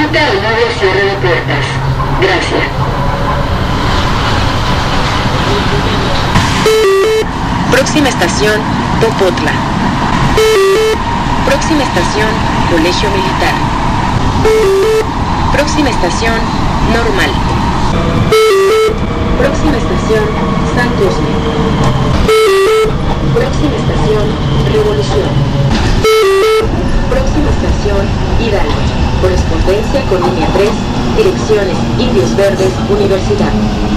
Evita el nuevo cierre de puertas. Gracias. Próxima estación, Popotla. Próxima estación, Colegio Militar. Próxima estación, Normal. Próxima estación, San Cosme. Próxima estación, Revolución. Próxima estación, Hidalgo. Correspondencia con línea 3, direcciones Indios Verdes, Universidad.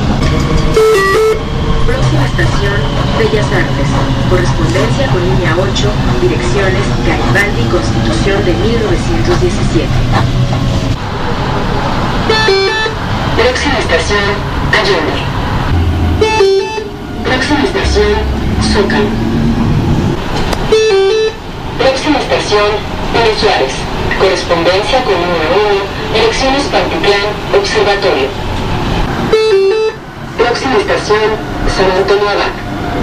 Próxima estación, Bellas Artes. Correspondencia con línea 8, direcciones Garibaldi, Constitución de 1917. Próxima estación, Allende. Próxima estación, Zócalo. Próxima estación, Pino Suárez. Correspondencia con número 1, direcciones Pantitlán, Observatorio. Próxima estación, San Antonio Abad.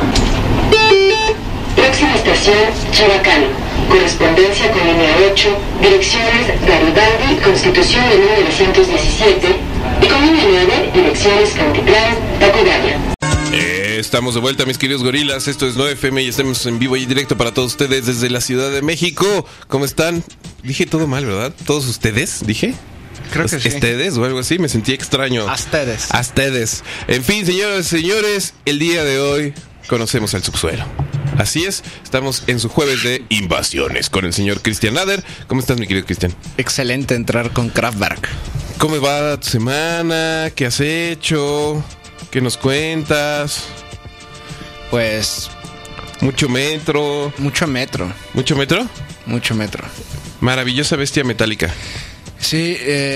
Próxima estación, Chabacano. Correspondencia con línea 8, direcciones Garibaldi, Constitución de 1917. Y con línea 9, direcciones Pantitlán, Tacubaya. Estamos de vuelta, mis queridos gorilas. Esto es 9FM y estamos en vivo y directo para todos ustedes desde la Ciudad de México. ¿Cómo están? Dije todo mal, ¿verdad? ¿Todos ustedes? ¿Dije? Creo que sí. ¿Ustedes o algo así? Me sentí extraño. A ustedes. En fin, señoras y señores, el día de hoy conocemos al subsuelo. Así es, estamos en su jueves de invasiones con el señor Cristian Nader. ¿Cómo estás, mi querido Cristian? Excelente entrar con Kraftwerk. ¿Cómo va tu semana? ¿Qué has hecho? ¿Qué nos cuentas? Pues... Mucho metro. Mucho metro. ¿Mucho metro? Mucho metro. Maravillosa bestia metálica. Sí,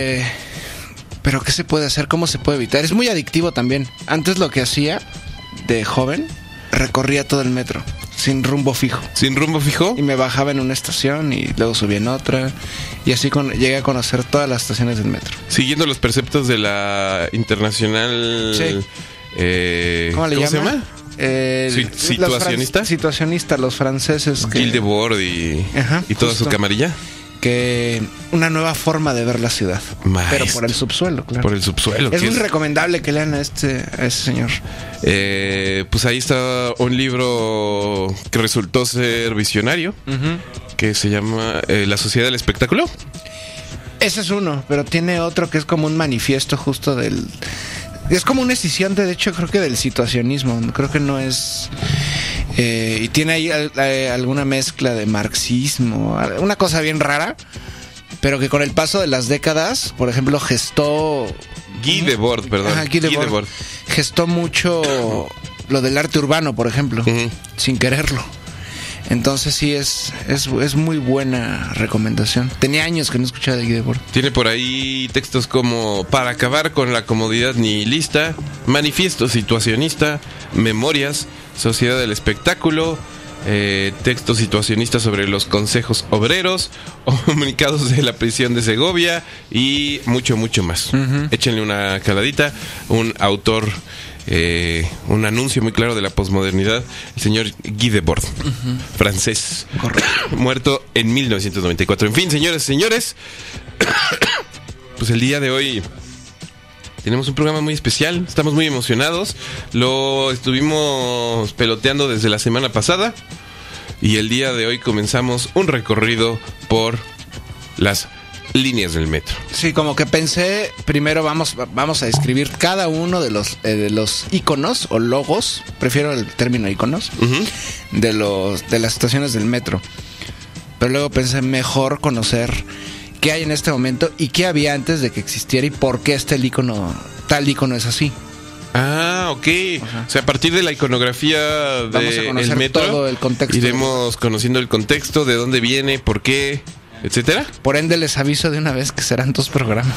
pero ¿qué se puede hacer? ¿Cómo se puede evitar? Es muy adictivo también. Antes lo que hacía de joven, recorría todo el metro sin rumbo fijo. ¿Sin rumbo fijo? Y me bajaba en una estación y luego subía en otra. Y así llegué a conocer todas las estaciones del metro. Siguiendo los preceptos de la internacional... Sí. ¿Cómo se llama? Situacionista, los franceses. Gildebord y toda su camarilla. Que una nueva forma de ver la ciudad. Pero por el subsuelo, claro. Por el subsuelo. Es muy recomendable que lean a ese señor. Pues ahí está un libro que resultó ser visionario, que se llama La Sociedad del Espectáculo. Ese es uno, pero tiene otro que es como un manifiesto justo del... Es como una escisión, de hecho, creo que del situacionismo. Creo que no es... y tiene ahí alguna mezcla de marxismo, una cosa bien rara, pero que con el paso de las décadas, por ejemplo, gestó... Guy Debord, perdón. Guy Debord. Gestó mucho lo del arte urbano, por ejemplo, sin quererlo. Entonces sí, es muy buena recomendación. Tenía años que no escuchaba de Guy Debord. Tiene por ahí textos como Para acabar con la comodidad nihilista, Manifiesto situacionista, Memorias, Sociedad del Espectáculo, textos situacionistas sobre los consejos obreros, comunicados de la prisión de Segovia y mucho, mucho más. Échenle una caladita. Un autor... un anuncio muy claro de la posmodernidad, el señor Guy Debord, francés, muerto en 1994. En fin, señores y señores, pues el día de hoy tenemos un programa muy especial, estamos muy emocionados, lo estuvimos peloteando desde la semana pasada y el día de hoy comenzamos un recorrido por las líneas del metro. Sí, como que pensé, primero vamos a describir cada uno de los iconos o logos, prefiero el término iconos, de las estaciones del metro. Pero luego pensé mejor conocer qué hay en este momento y qué había antes de que existiera y por qué tal icono es así. Ah, ok. O sea, a partir de la iconografía del metro, todo el contexto. Iremos conociendo el contexto, de dónde viene, por qué, etcétera. Por ende, les aviso de una vez que serán 2 programas.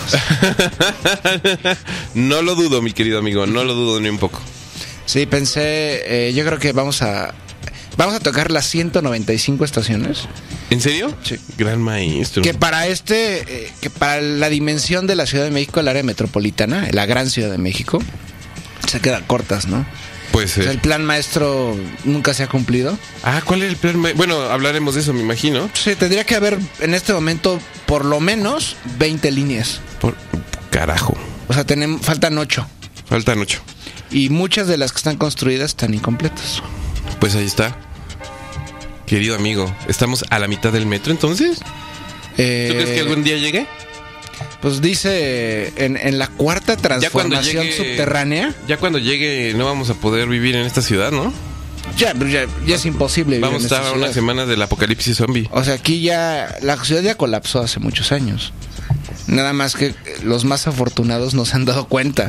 No lo dudo, mi querido amigo, no lo dudo ni un poco. Sí, pensé, yo creo que vamos a tocar las 195 estaciones. ¿En serio? Sí. Gran maestro. Que para la dimensión de la Ciudad de México, el área metropolitana, la gran Ciudad de México, se quedan cortas, ¿no? Puede O sea, ser. el plan maestro nunca se ha cumplido. ¿Cuál es el plan? Bueno, hablaremos de eso, me imagino. Sí, tendría que haber en este momento por lo menos 20 líneas. Carajo. O sea, faltan 8. Faltan 8. Y muchas de las que están construidas están incompletas. Pues ahí está. Querido amigo, ¿estamos a la mitad del metro entonces? ¿Tú crees que algún día llegue? Pues dice en la cuarta transformación subterránea. Ya cuando llegue no vamos a poder vivir en esta ciudad, ¿no? Ya es imposible vivir Vamos a en esta estar a ciudad. una semana del apocalipsis zombie. O sea, aquí ya la ciudad ya colapsó hace muchos años. Nada más que los más afortunados no se han dado cuenta.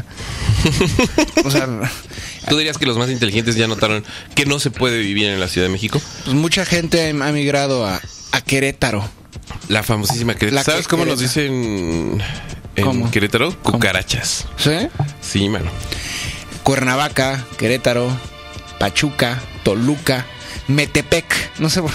O sea, ¿Tú dirías que los más inteligentes ya notaron que no se puede vivir en la Ciudad de México? pues mucha gente ha migrado a Querétaro. La famosísima Querétaro. ¿Sabes cómo nos Querétaro. dicen en ¿Cómo? Querétaro? ¿Cómo? Cucarachas. ¿Sí? Sí, mano. Cuernavaca, Querétaro, Pachuca, Toluca, Metepec. No sé por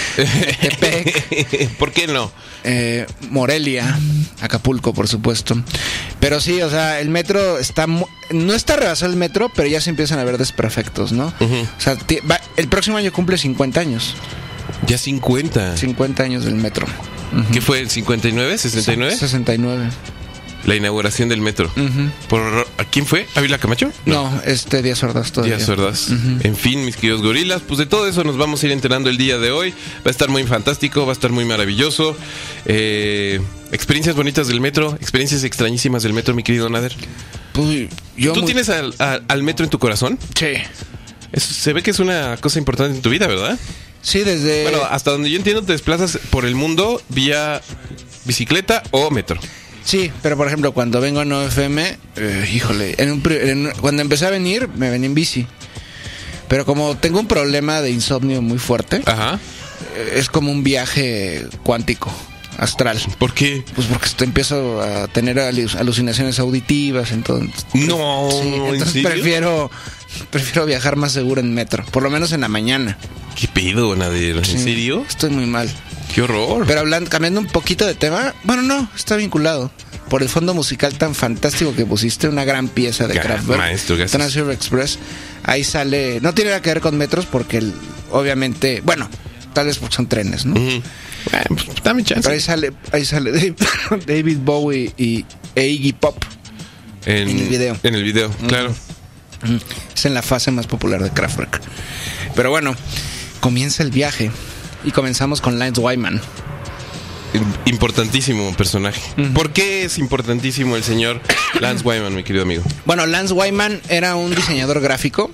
Metepec. ¿Por qué no? Morelia, Acapulco, por supuesto. Pero sí, o sea, el metro no está rebasado el metro, pero ya se empiezan a ver desperfectos, ¿no? Ujú. O sea, el próximo año cumple 50 años. Ya 50. 50 años del metro. ¿Qué fue? ¿El 59? ¿69? 69. La inauguración del metro. Ujú. ¿A quién fue? ¿Ávila Camacho? No, Díaz Ordaz todavía. Díaz Ordaz. Ujú. En fin, mis queridos gorilas, pues de todo eso nos vamos a ir enterando el día de hoy. Va a estar muy fantástico, va a estar muy maravilloso. Experiencias bonitas del metro, experiencias extrañísimas del metro, mi querido Nader. Pues, ¿Tú tienes al metro en tu corazón? Sí. Se ve que es una cosa importante en tu vida, ¿verdad? Sí, desde... Bueno, hasta donde yo entiendo te desplazas por el mundo vía bicicleta o metro. Sí, pero por ejemplo, cuando vengo en OFM, híjole, cuando empecé a venir, me venía en bici. Pero como tengo un problema de insomnio muy fuerte, Ajá. es como un viaje cuántico, astral. ¿Por qué? Pues porque empiezo a tener alucinaciones auditivas, entonces... No, Sí, ¿en entonces serio? prefiero viajar más seguro en metro, por lo menos en la mañana. ¿Qué pedo, Nader? ¿En Sí, serio? Estoy muy mal. ¡Qué horror! Pero cambiando un poquito de tema, bueno, no, está vinculado. Por el fondo musical tan fantástico que pusiste, una gran pieza de Kraftwerk, maestro, gracias. Trans-River Express. Ahí sale, no tiene nada que ver con metros porque obviamente, bueno, tal vez porque son trenes, ¿no? Ujú. Bueno, pues, dame chance. Pero ahí sale David Bowie e Iggy Pop. en el video. En el video, claro. Es en la fase más popular de Kraftwerk. Pero bueno, comienza el viaje y comenzamos con Lance Wyman. Importantísimo personaje. ¿Por qué es importantísimo el señor Lance Wyman, mi querido amigo? Bueno, Lance Wyman era un diseñador gráfico.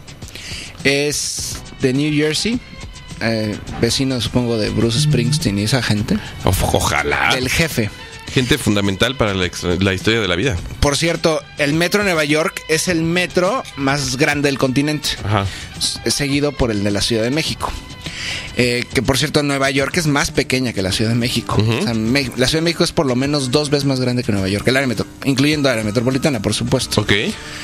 Es de New Jersey. Vecino, supongo, de Bruce Springsteen y esa gente. Ojalá. El jefe. Gente fundamental para la historia de la vida. Por cierto, el metro de Nueva York es el metro más grande del continente. Ajá. Seguido por el de la Ciudad de México. Que por cierto, Nueva York es más pequeña que la Ciudad de México. Uh-huh. O sea, la Ciudad de México es por lo menos 2 veces más grande que Nueva York, el área incluyendo área metropolitana, por supuesto. Ok.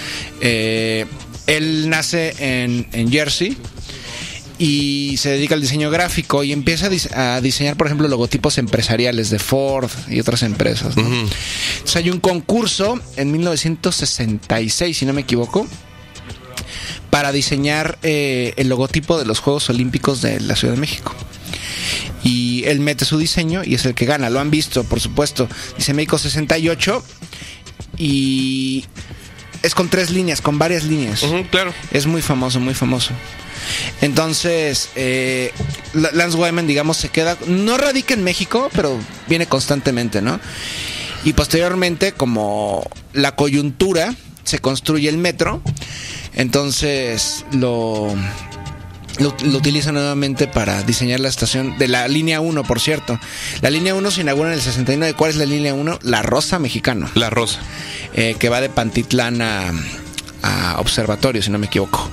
Él nace en Jersey y se dedica al diseño gráfico y empieza a diseñar, por ejemplo, logotipos empresariales de Ford y otras empresas, ¿no? Uh-huh. Entonces, hay un concurso en 1966, si no me equivoco, para diseñar el logotipo de los Juegos Olímpicos de la Ciudad de México. Y él mete su diseño y es el que gana. Lo han visto, por supuesto. Dice México 68 y es con 3 líneas, con varias líneas. Uh-huh, claro. Es muy famoso, muy famoso. Entonces, Lance Wyman, digamos, se queda... No radica en México, pero viene constantemente, ¿no? Y posteriormente, como la coyuntura, se construye el metro. Entonces lo utiliza nuevamente para diseñar la estación de la línea 1, por cierto. La línea 1 se inaugura en el 69. ¿Cuál es la línea 1? La Rosa Mexicano. La Rosa. Que va de Pantitlán a Observatorio, si no me equivoco.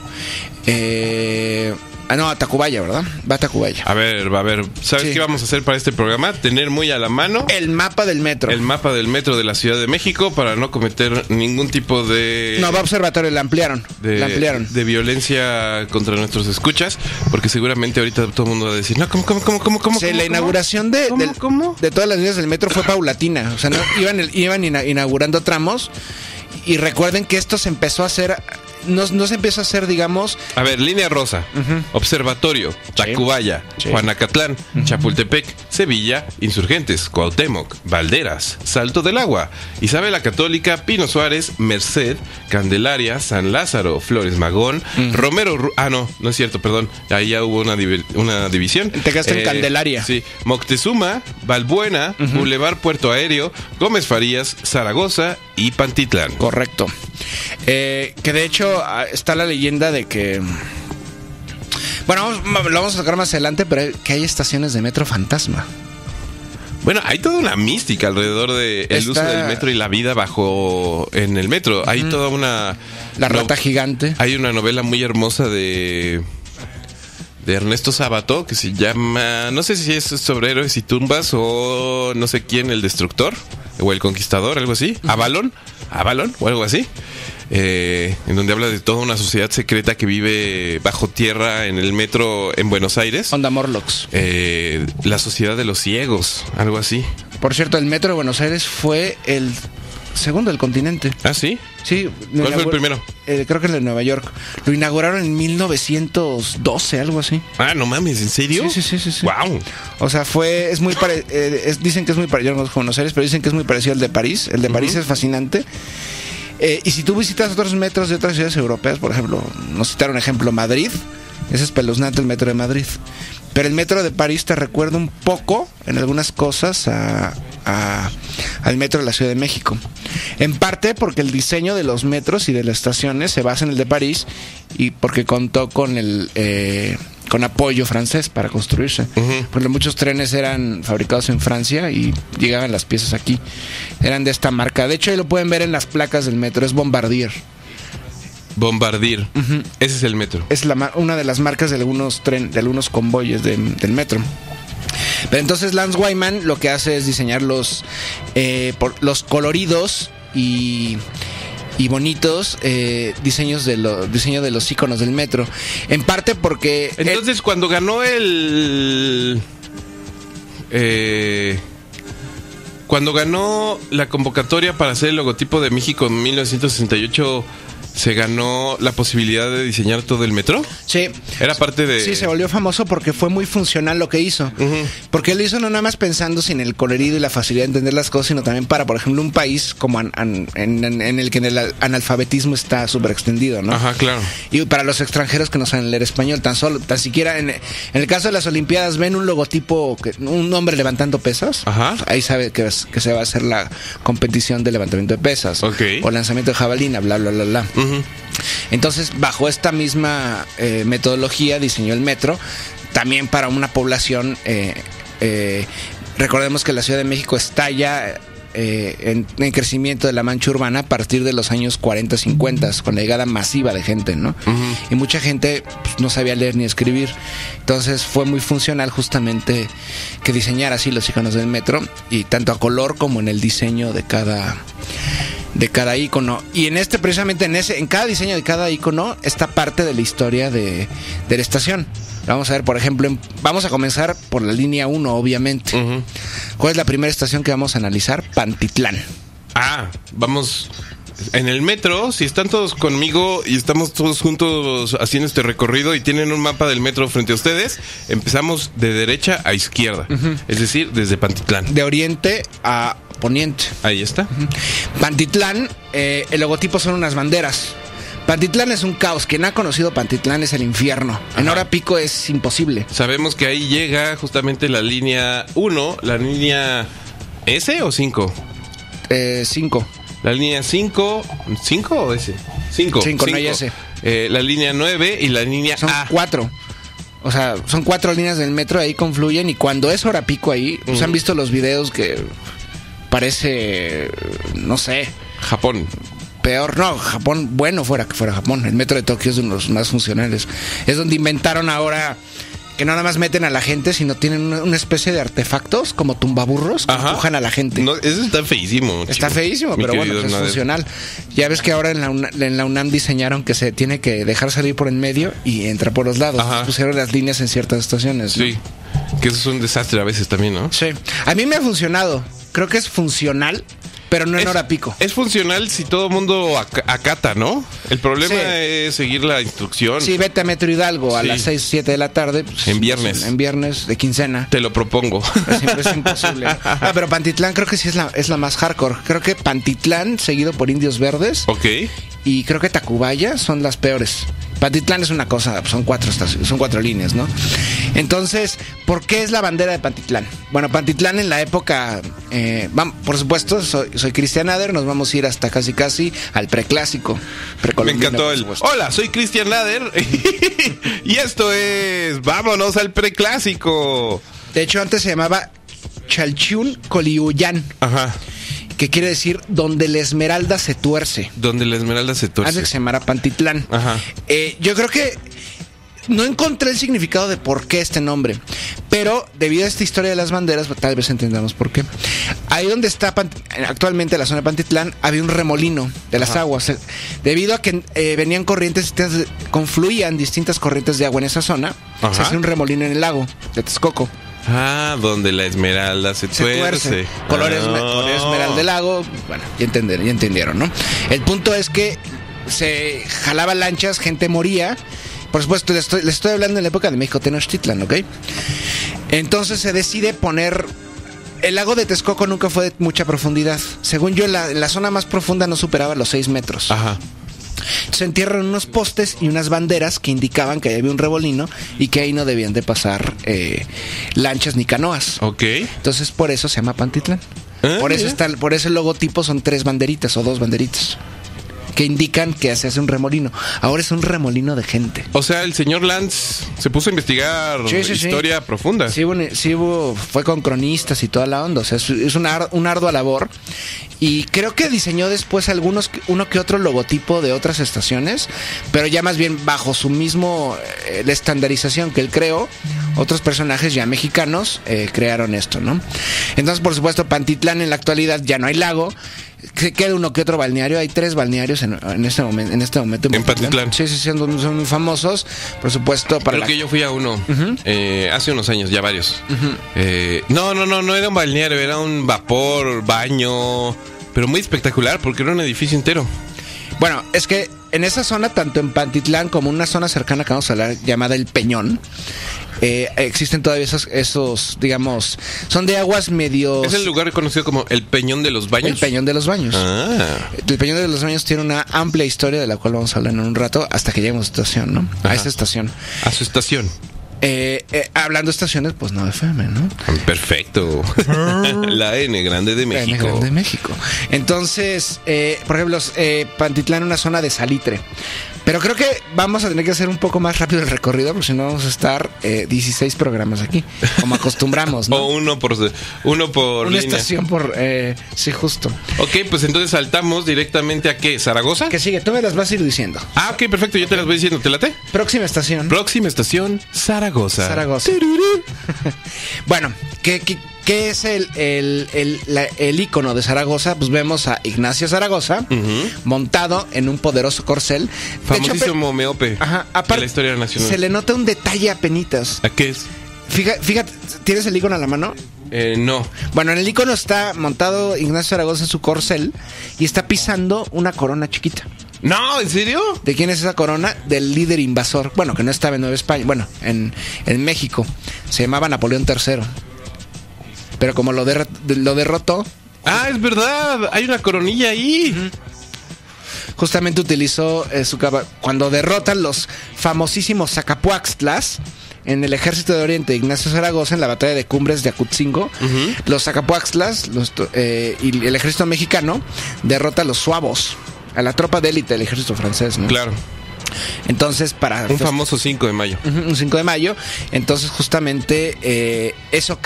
No, a Tacubaya, ¿verdad? Va a Tacubaya. A ver. ¿Sabes Sí. qué vamos a hacer para este programa? Tener muy a la mano El mapa del metro. el mapa del metro de la Ciudad de México para no cometer ningún tipo de... No, va a Observatorio, la ampliaron. La ampliaron. de violencia contra nuestros escuchas, porque seguramente ahorita todo el mundo va a decir, no, ¿cómo? Sí, la inauguración ¿Cómo? de todas las líneas del metro fue paulatina. O sea, no, iban inaugurando tramos. Y recuerden que esto se empezó a hacer no se empieza a hacer, digamos... A ver, línea rosa, Observatorio, Tacubaya, Sí. Juanacatlán, Chapultepec, Sevilla, Insurgentes, Cuauhtémoc, Valderas, Salto del Agua, Isabel la Católica, Pino Suárez, Merced, Candelaria, San Lázaro, Flores Magón, Romero... no es cierto, perdón. Ahí ya hubo una división. Te quedaste en Candelaria. Sí. Moctezuma, Balbuena, Boulevard Puerto Aéreo, Gómez Farías, Zaragoza y Pantitlán. Correcto. Que de hecho está la leyenda de que... Bueno, lo vamos a sacar más adelante, pero que hay estaciones de metro fantasma. Bueno, hay toda una mística alrededor del uso del metro y la vida en el metro. Hay toda una... La rata gigante. Hay una novela muy hermosa de Ernesto Sábato que se llama... No sé si es sobre héroes y tumbas o no sé quién, el destructor o el conquistador, algo así. Avalon o algo así. En donde habla de toda una sociedad secreta que vive bajo tierra en el metro en Buenos Aires. Onda Morlocks. La sociedad de los ciegos, algo así. Por cierto, el metro de Buenos Aires fue el segundo del continente. ¿Ah, sí? Sí. ¿Cuál fue el primero? Creo que el de Nueva York. Lo inauguraron en 1912, algo así. Ah, no mames, ¿en serio? Sí. Wow. O sea, es muy dicen que es muy parecido, yo no conozco Buenos Aires, pero dicen que es muy parecido al de París. El de París es fascinante. Y si tú visitas otros metros de otras ciudades europeas, por ejemplo, nos citaron ejemplo Madrid, ese es espeluznante el metro de Madrid. Pero el metro de París te recuerda un poco, en algunas cosas, al metro de la Ciudad de México. En parte porque el diseño de los metros y de las estaciones se basa en el de París y porque contó con con apoyo francés para construirse. Porque muchos trenes eran fabricados en Francia y llegaban las piezas aquí. Eran de esta marca. De hecho, ahí lo pueden ver en las placas del metro. Es Bombardier. Bombardier. Ese es el metro. Es una de las marcas de algunos convoyes del metro. Pero entonces Lance Wyman lo que hace es diseñar los coloridos y bonitos diseño de los iconos del metro. En parte porque... Entonces, cuando ganó cuando ganó la convocatoria para hacer el logotipo de México en 1968... ¿se ganó la posibilidad de diseñar todo el metro? Sí. Era parte de... Sí, se volvió famoso porque fue muy funcional lo que hizo. Porque él lo hizo no nada más pensando en el colorido y la facilidad de entender las cosas, sino también para, por ejemplo, un país como en el que el analfabetismo está súper extendido, ¿no? Ajá, claro. Y para los extranjeros que no saben leer español, tan siquiera en el caso de las Olimpiadas ven un logotipo, un hombre levantando pesas. Ajá. Ahí sabe que se va a hacer la competición de levantamiento de pesas. Ok. O lanzamiento de jabalina, bla, bla, bla, bla. Entonces, bajo esta misma metodología diseñó el metro, también para una población, recordemos que la Ciudad de México está ya en crecimiento de la mancha urbana a partir de los años 40-50, con la llegada masiva de gente, ¿no? Y mucha gente pues, no sabía leer ni escribir, entonces fue muy funcional justamente que diseñara así los iconos del metro, y tanto a color como en el diseño de cada icono. Y precisamente en cada diseño de cada icono está parte de la historia de la estación. Vamos a ver, por ejemplo, vamos a comenzar por la línea 1, obviamente. ¿Cuál es la primera estación que vamos a analizar? Pantitlán. Vamos... En el metro, si están todos conmigo y estamos todos juntos haciendo este recorrido y tienen un mapa del metro frente a ustedes, empezamos de derecha a izquierda. Es decir, desde Pantitlán. De oriente a poniente. Ahí está. Pantitlán, el logotipo son unas banderas. Pantitlán es un caos. Quien ha conocido Pantitlán es el infierno. En hora pico es imposible. Sabemos que ahí llega justamente la línea 1, la línea S o 5. 5. La línea 5, ¿5 o S? 5. 5, no hay S. La línea 9 y la línea son A. 4. O sea, son 4 líneas del metro, ahí confluyen. Y cuando es hora pico ahí, pues han visto los videos que parece, no sé, Japón. Peor, no, Japón, bueno fuera que fuera Japón. El metro de Tokio es uno de los más funcionales. Es donde inventaron ahora que no nada más meten a la gente, sino tienen una especie de artefactos como tumbaburros que empujan a la gente. No, eso está feísimo. Está feísimo, pero bueno, es funcional. Ya ves que ahora en la UNAM diseñaron que se tiene que dejar salir por en medio y entra por los lados. Pusieron las líneas en ciertas estaciones, ¿no? Sí, que eso es un desastre a veces también, ¿no? Sí. A mí me ha funcionado. Creo que es funcional. pero no en hora pico. Es funcional si todo el mundo acata, ¿no? El problema es seguir la instrucción. Sí, vete a Metro Hidalgo a Sí. las 6, 7 de la tarde. Pues, En viernes. En viernes de quincena. Te lo propongo. Es imposible. Ah, pero Pantitlán creo que sí es la más hardcore. Creo que Pantitlán, seguido por Indios Verdes. Ok. Y creo que Tacubaya son las peores. Pantitlán es una cosa, son 4 estaciones, son 4 líneas, ¿no? Entonces, ¿por qué es la bandera de Pantitlán? Bueno, Pantitlán en la época, por supuesto, soy Cristian Ader, nos vamos a ir hasta casi al preclásico. Me encantó el... Hola, soy Cristian Lader y esto es... Vámonos al preclásico. De hecho, antes se llamaba Chalchiún Coliuyán. Ajá. Que quiere decir donde la esmeralda se tuerce. Donde la esmeralda se tuerce. Antes que se llamara Pantitlán. Ajá. Yo creo que no encontré el significado de por qué este nombre, pero debido a esta historia de las banderas, tal vez entendamos por qué. Ahí donde está actualmente la zona de Pantitlán, había un remolino de las aguas. Debido a que venían corrientes, confluían distintas corrientes de agua en esa zona, se hacía un remolino en el lago de Texcoco. Ah, donde la esmeralda se tuerce. Color esmeralda del lago. Bueno, ya entendieron, ¿no? El punto es que se jalaban lanchas, gente moría. Por supuesto, les estoy hablando en la época de México Tenochtitlan, ¿ok? Entonces se decide poner... El lago de Texcoco nunca fue de mucha profundidad. Según yo, la zona más profunda no superaba los 6 metros. Ajá. Se entierran unos postes y unas banderas que indicaban que había un remolino y que ahí no debían de pasar lanchas ni canoas. Ok. Entonces por eso se llama Pantitlán. Por eso el logotipo son 3 banderitas o 2 banderitas que indican que se hace un remolino. Ahora es un remolino de gente. O sea, el señor Lance se puso a investigar historia profunda. Sí, fue con cronistas y toda la onda. O sea, es una ardua labor. Y creo que diseñó después uno que otro logotipo de otras estaciones, pero ya más bien bajo su mismo la estandarización que él creó, otros personajes ya mexicanos crearon esto, ¿no? Entonces, por supuesto, Pantitlán en la actualidad ya no hay lago. Queda uno que otro balneario. Hay 3 balnearios en este momento en Pantitlán. Sí, son muy famosos. Por supuesto, creo que yo fui a uno hace unos años, ya varios. No era un balneario, era un vapor, baño, pero muy espectacular porque era un edificio entero. Bueno, es que en esa zona, tanto en Pantitlán como en una zona cercana que vamos a hablar llamada El Peñón, existen todavía esos, digamos, son de aguas medio... Es el lugar conocido como el Peñón de los Baños. El Peñón de los Baños. El Peñón de los Baños tiene una amplia historia de la cual vamos a hablar en un rato hasta que lleguemos a esta estación, ¿no? Ajá. A esta estación. A su estación. Hablando de estaciones, pues no FM, ¿no? Perfecto. La N Grande de México. La N Grande de México. Entonces, por ejemplo, Pantitlán es una zona de salitre. Pero creo que vamos a tener que hacer un poco más rápido el recorrido, porque si no vamos a estar 16 programas aquí, como acostumbramos, ¿no? O uno por una línea. estación por... sí, justo. Ok, pues entonces saltamos directamente a ¿qué? ¿Zaragoza? ¿Qué sigue? Tú me las vas a ir diciendo. Ah, ok, perfecto, yo te las voy diciendo. ¿Te late? Próxima estación. Próxima estación, Zaragoza. Bueno, ¿qué es el ícono de Zaragoza? Pues vemos a Ignacio Zaragoza montado en un poderoso corcel. Famosísimo meope de la historia nacional. Se le nota un detalle apenitas. ¿A qué es? Fíjate, ¿tienes el ícono a la mano? No. Bueno, en el ícono está montado Ignacio Zaragoza en su corcel y está pisando una corona chiquita. No, ¿en serio? ¿De quién es esa corona? Del líder invasor. Bueno, que no estaba en Nueva España. Bueno, en México. Se llamaba Napoleón III. Pero como lo derrotó... Ah, es verdad. Hay una coronilla ahí. Justamente utilizó cuando derrotan los famosísimos Zacapuaxtlas en el ejército de Oriente de Ignacio Zaragoza en la batalla de Cumbres de Acutzingo. Los Zacapuaxtlas y el ejército mexicano derrota a los suavos, a la tropa de élite del ejército francés, ¿no? Claro. Entonces, para... Un famoso 5 de mayo. Un 5 de mayo. Entonces, justamente, eso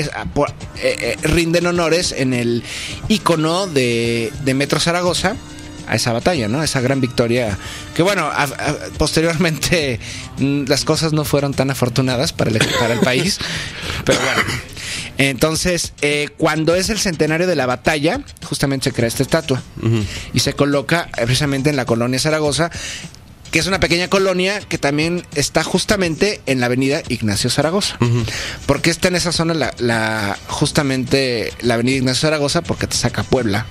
rinden honores en el ícono de Metro Zaragoza a esa batalla, ¿no? Esa gran victoria. Que bueno, posteriormente las cosas no fueron tan afortunadas para el país. Pero bueno. Entonces, cuando es el centenario de la batalla, justamente se crea esta estatua. Y se coloca precisamente en la colonia Zaragoza, que es una pequeña colonia que también está justamente en la avenida Ignacio Zaragoza. ¿Por qué está en esa zona justamente la avenida Ignacio Zaragoza? Porque te saca Puebla.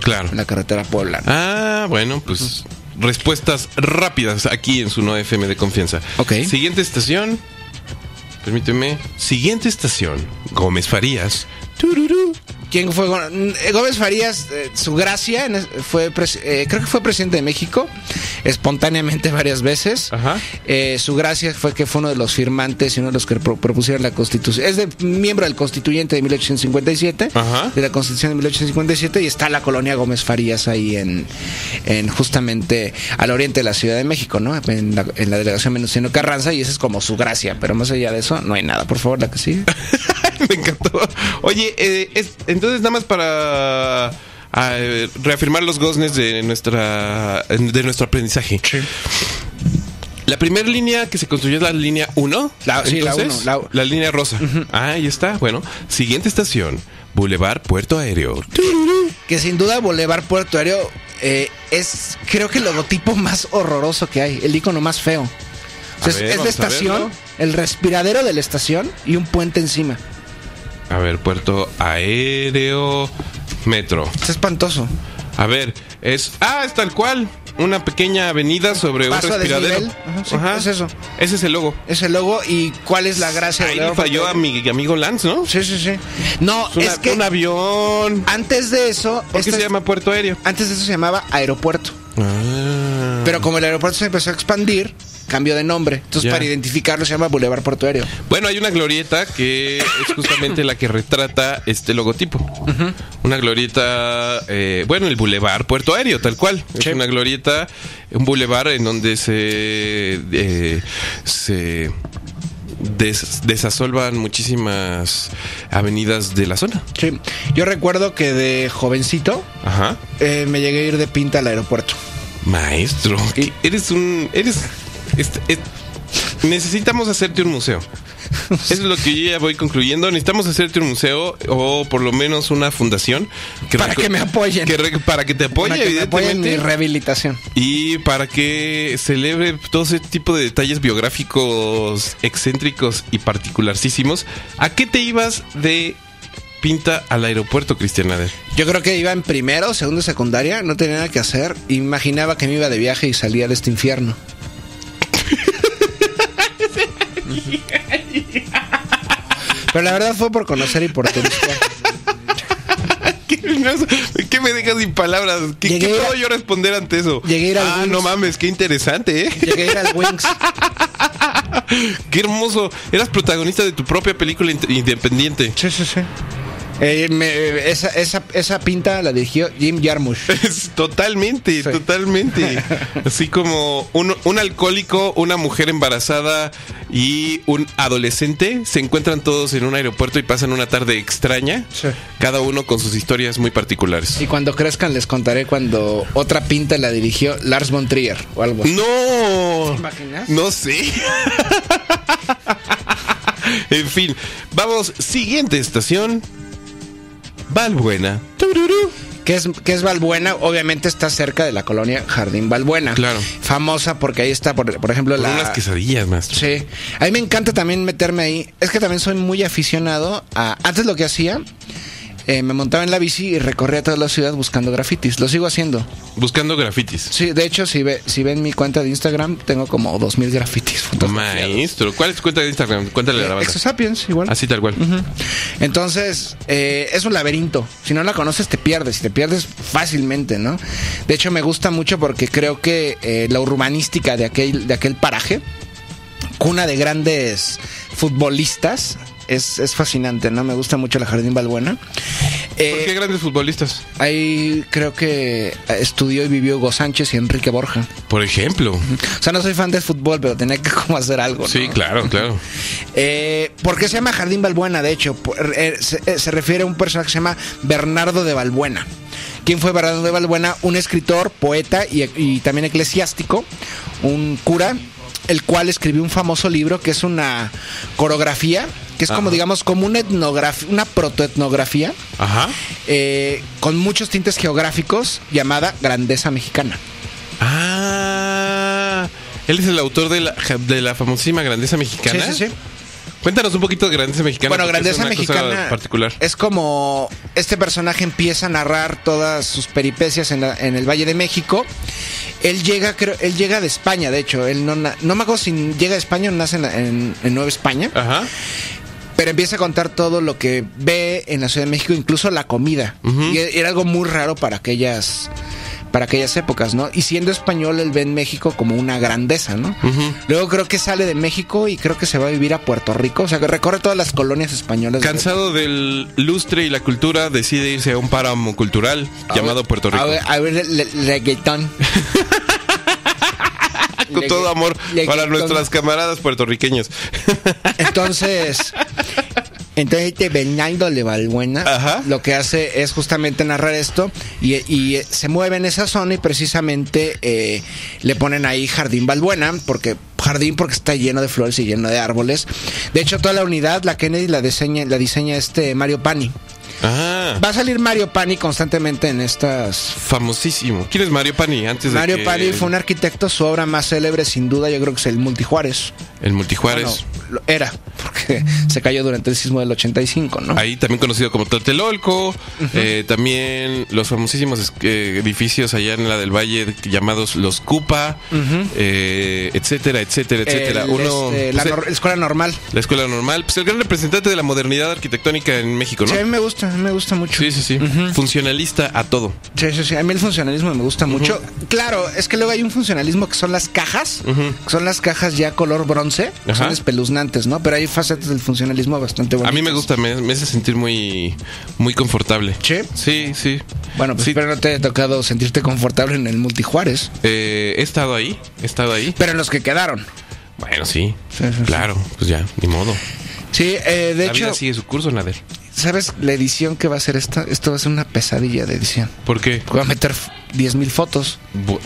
Claro. En la carretera Puebla. Ah, bueno, pues respuestas rápidas aquí en su 9FM de confianza. Ok. Siguiente estación. Permíteme. Siguiente estación. Gómez Farías. Tururú. ¿Quién fue? Gómez Farías, su gracia, creo que fue presidente de México, espontáneamente varias veces. Ajá. Su gracia fue que fue uno de los firmantes y uno de los que propusieron la Constitución. Es miembro del Constituyente de 1857, Ajá. de la Constitución de 1857, y está la colonia Gómez Farías ahí en justamente al oriente de la Ciudad de México, ¿no? En la delegación Venustiano Carranza, y esa es como su gracia, pero más allá de eso, no hay nada. Por favor, la que sigue. Me encantó. Oye, entonces nada más para reafirmar los goznes de nuestro aprendizaje. Sí. La primera línea que se construyó es la línea 1. Sí, la 1. La línea rosa. Uh-huh. Ah, ahí está. Bueno, siguiente estación. Boulevard Puerto Aéreo. Que sin duda Boulevard Puerto Aéreo es, creo que el logotipo más horroroso que hay. El icono más feo. Es la estación, el respiradero de la estación y un puente encima. A ver, Puerto Aéreo Metro. Es espantoso. A ver, es tal cual. Una pequeña avenida sobre Paso un respiradero. Ajá, sí, Ajá. es eso. Ese es el logo. Es el logo. ¿Y cuál es la gracia? Ahí le falló a mi amigo Lance, ¿no? Sí. No, es que un avión. antes de eso... ¿Por qué se llama Puerto Aéreo? Antes de eso se llamaba aeropuerto. Ah. Pero como el aeropuerto se empezó a expandir, cambió de nombre. Entonces, para identificarlo se llama Boulevard Puerto Aéreo. Bueno, hay una glorieta que es justamente la que retrata este logotipo. Uh-huh. Una glorieta, el Boulevard Puerto Aéreo, tal cual. Sí. Es una glorieta, un boulevard en donde se desasolvan muchísimas avenidas de la zona. Sí. Yo recuerdo que de jovencito, ajá, me llegué a ir de pinta al aeropuerto. Maestro, necesitamos hacerte un museo. Eso es lo que yo ya voy concluyendo. Necesitamos hacerte un museo o por lo menos una fundación para que me apoyen, para que te apoye, para que me apoyen mi rehabilitación y para que celebre todo ese tipo de detalles biográficos excéntricos y particularísimos. ¿A qué te ibas de pinta al aeropuerto, Cristian Nader? Yo creo que iba en primero, segundo, secundaria, no tenía nada que hacer. Imaginaba que me iba de viaje y salía de este infierno. Pero la verdad fue por conocer y por turistear. ¿Qué me dejas sin palabras? ¿Qué puedo yo responder ante eso? Llegué a ir al Wings. No mames, qué interesante, ¿eh? Llegué a ir al Wings. Qué hermoso. Eras protagonista de tu propia película independiente. Sí. Esa pinta la dirigió Jim Jarmusch. Totalmente. Así como un alcohólico, una mujer embarazada y un adolescente se encuentran todos en un aeropuerto y pasan una tarde extraña. Sí. Cada uno con sus historias muy particulares. Y cuando crezcan les contaré cuando otra pinta la dirigió Lars von Trier o algo así. ¡No! ¿Te imaginas? No sé. En fin, vamos, siguiente estación. Balbuena. ¿Qué es Balbuena? Obviamente está cerca de la colonia Jardín Balbuena. Claro. Famosa porque ahí está, por ejemplo, unas quesadillas, maestro. Sí. A mí me encanta también meterme ahí. Es que también soy muy aficionado a... Antes lo que hacía... me montaba en la bici y recorría toda la ciudad buscando grafitis. Lo sigo haciendo. ¿Buscando grafitis? Sí, de hecho, si ven mi cuenta de Instagram, tengo como 2,000 grafitis. Maestro, ¿cuál es tu cuenta de Instagram? Cuéntale a la banda. Exosapiens, igual. Así tal cual. Uh-huh. Entonces, es un laberinto. Si no la conoces, te pierdes. Y te pierdes fácilmente, ¿no? De hecho, me gusta mucho porque creo que la urbanística de aquel paraje, cuna de grandes futbolistas, es fascinante, ¿no? Me gusta mucho la Jardín Balbuena. ¿Por qué grandes futbolistas? Ahí creo que estudió y vivió Hugo Sánchez y Enrique Borja. Por ejemplo. O sea, no soy fan del fútbol, pero tenía que como hacer algo, ¿no? Sí, claro. ¿Por qué se llama Jardín Balbuena? De hecho, se refiere a un personaje que se llama Bernardo de Balbuena. ¿Quién fue Bernardo de Balbuena? Un escritor, poeta y también eclesiástico, un cura, el cual escribió un famoso libro que es una coreografía, que es como, digamos, como una etnografía, una protoetnografía, con muchos tintes geográficos, llamada Grandeza Mexicana. Él es el autor de la famosísima Grandeza Mexicana. Sí. Cuéntanos un poquito de Grandeza Mexicana. Bueno, porque Grandeza es una cosa Mexicana particular. es como este personaje empieza a narrar todas sus peripecias en el Valle de México. Él llega de España, de hecho. Él no me acuerdo si llega de España o nace en Nueva España. Ajá. Pero empieza a contar todo lo que ve en la Ciudad de México, incluso la comida. Y era algo muy raro para aquellas épocas, ¿no? Y siendo español, él ve en México como una grandeza, ¿no? Luego creo que sale de México y creo que se va a vivir a Puerto Rico. O sea, que recorre todas las colonias españolas. Cansado del lustre y la cultura, decide irse a un páramo cultural llamado Puerto Rico. A ver el reggaetón. Con todo amor para nuestras camaradas puertorriqueños. Entonces este Bernardo de Balbuena lo que hace es justamente narrar esto y se mueve en esa zona y precisamente le ponen ahí Jardín Balbuena porque está lleno de flores y lleno de árboles. De hecho, toda la unidad, la Kennedy la diseña Mario Pani. Va a salir Mario Pani constantemente en estas... Famosísimo. ¿Quién es Mario Pani? Mario Pani fue un arquitecto. Su obra más célebre, sin duda, yo creo que es el Multijuárez. El Multijuárez. Bueno, era, porque se cayó durante el sismo del 85, ¿no? Ahí también conocido como Tlatelolco. También los famosísimos edificios allá en la del Valle llamados los Cupa, etcétera, etcétera, etcétera. La Escuela Normal. La Escuela Normal. Pues el gran representante de la modernidad arquitectónica en México, ¿no? Sí, a mí me gusta mucho. Sí. Funcionalista a todo. Sí. A mí el funcionalismo me gusta mucho. Claro, es que luego hay un funcionalismo que son las cajas, que son las cajas ya color bronce, que son espeluznantes, ¿no? Pero hay facetas del funcionalismo bastante bonitas. A mí me gusta, me hace sentir muy, muy confortable. ¿Sí? Sí. Bueno, pues espero no te haya tocado sentirte confortable en el Multijuárez. He estado ahí. Pero en los que quedaron. Bueno, sí. Claro, pues ya, ni modo. Sí, de hecho... La vida sigue su curso, Nader. ¿Sabes la edición que va a ser esta? Esto va a ser una pesadilla de edición. ¿Por qué? Voy a meter 10,000 fotos.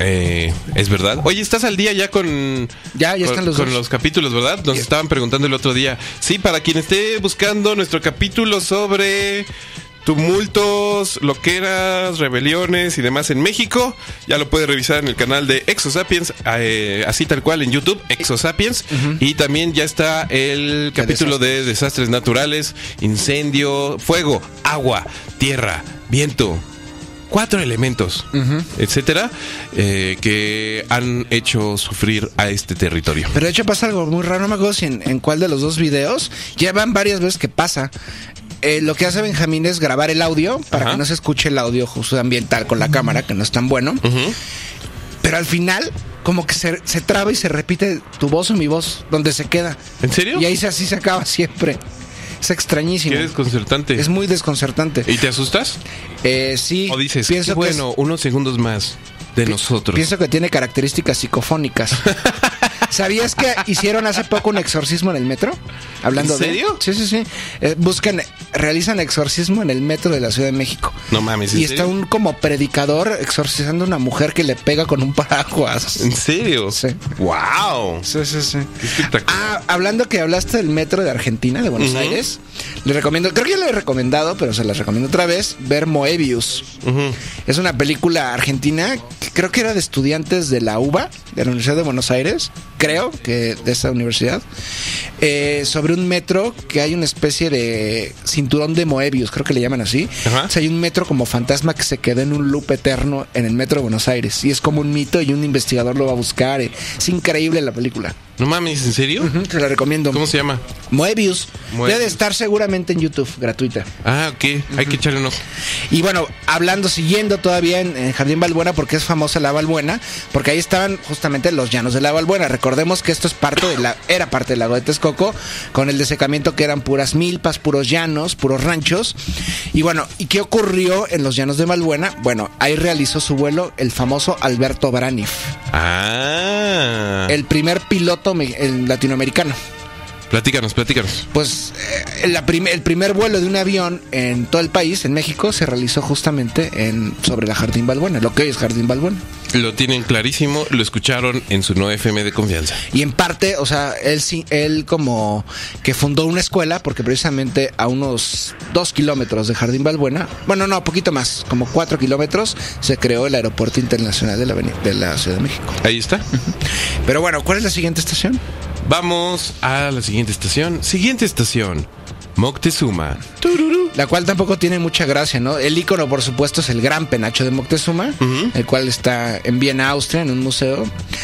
Es verdad. Oye, ¿estás al día ya con... Ya están los con los capítulos, ¿verdad? Nos estaban preguntando el otro día. Sí, para quien esté buscando nuestro capítulo sobre... tumultos, loqueras, rebeliones y demás en México, ya lo puede revisar en el canal de Exosapiens, así tal cual en YouTube, Exosapiens. Y también ya está el capítulo de desastres naturales, incendio, fuego, agua, tierra, viento, 4 elementos, etcétera, que han hecho sufrir a este territorio. Pero de hecho pasa algo muy raro, no me acuerdo si en cuál de los dos videos, ya van varias veces que pasa. Lo que hace Benjamín es grabar el audio para que no se escuche el audio justo ambiental con la cámara, que no es tan bueno. Pero al final, como que se traba y se repite tu voz o mi voz, donde se queda. ¿En serio? Y ahí así se acaba siempre. Es extrañísimo. Qué desconcertante. Es muy desconcertante. ¿Y te asustas? Sí. ¿O dices, qué bueno, unos segundos más de nosotros? Pienso que tiene características psicofónicas. ¿Sabías que hicieron hace poco un exorcismo en el metro? Hablando ¿En serio? Sí. Realizan exorcismo en el metro de la Ciudad de México. No mames, ¿en Y serio? está un como predicador exorcizando a una mujer que le pega con un paraguas. ¿En serio? Sí. ¡Wow! Sí. Qué espectacular. Hablando que hablaste del metro de Argentina, de Buenos Aires, les recomiendo, creo que ya lo he recomendado, pero se las recomiendo otra vez, ver Moebius. Es una película argentina que creo que era de estudiantes de la UBA, de la Universidad de Buenos Aires, creo que de esa universidad, sobre un metro que hay una especie de cinturón de Moebius, creo que le llaman así. O sea, hay un metro como fantasma que se quedó en un loop eterno en el metro de Buenos Aires y es como un mito y un investigador lo va a buscar. Es increíble la película. No mames, ¿en serio? Te la recomiendo. ¿Cómo se llama? Moebius. Debe de estar seguramente en YouTube, gratuita. Ah, ok. Hay que echarle un ojo. Y bueno, siguiendo todavía en Jardín Balbuena, porque es famosa la Balbuena, porque ahí estaban justamente los llanos de la Balbuena. Recordemos que esto es era parte del lago de Texcoco, con el desecamiento que eran puras milpas, puros llanos, puros ranchos. Y bueno, ¿y qué ocurrió en los llanos de Balbuena? Bueno, ahí realizó su vuelo el famoso Alberto Braniff. El primer piloto latinoamericano. Platícanos. Pues el primer vuelo de un avión en todo el país, en México, se realizó justamente sobre la Jardín Balbuena, lo que hoy es Jardín Balbuena. Lo tienen clarísimo, lo escucharon en su 9FM de confianza. Y en parte, o sea, él como que fundó una escuela, porque precisamente a unos 2 kilómetros de Jardín Balbuena, bueno, no, poquito más, como 4 kilómetros, se creó el Aeropuerto Internacional de la Ciudad de México. Ahí está. Pero bueno, ¿cuál es la siguiente estación? Vamos a la siguiente estación. Siguiente estación, Moctezuma. La cual tampoco tiene mucha gracia, ¿no? El ícono, por supuesto, es el gran penacho de Moctezuma, el cual está en Viena, Austria, en un museo.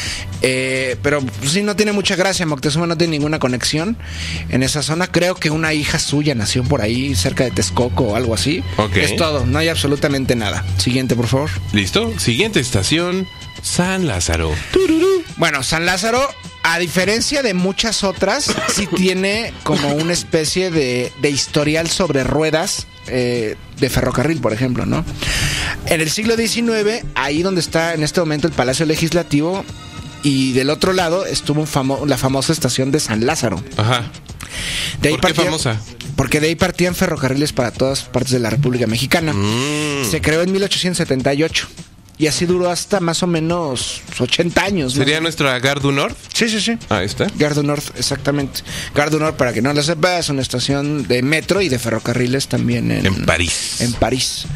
Pero sí, no tiene mucha gracia. Moctezuma no tiene ninguna conexión en esa zona. Creo que una hija suya nació por ahí, cerca de Texcoco o algo así. Okay. Es todo, no hay absolutamente nada. Siguiente, por favor. ¿Listo? Siguiente estación, San Lázaro. Bueno, San Lázaro, a diferencia de muchas otras, sí tiene como una especie de historial sobre ruedas de ferrocarril, por ejemplo, ¿no? En el siglo XIX, ahí donde está en este momento el Palacio Legislativo, y del otro lado estuvo la famosa estación de San Lázaro. Ajá. ¿Por qué famosa? Porque de ahí partían ferrocarriles para todas partes de la República Mexicana. Se creó en 1878. Y así duró hasta más o menos 80 años. ¿Sería nuestra Gare du Nord? Sí, sí, sí. Ahí está. Gare du Nord, exactamente. Gare du Nord, para que no lo sepa, es una estación de metro y de ferrocarriles también en París. En París.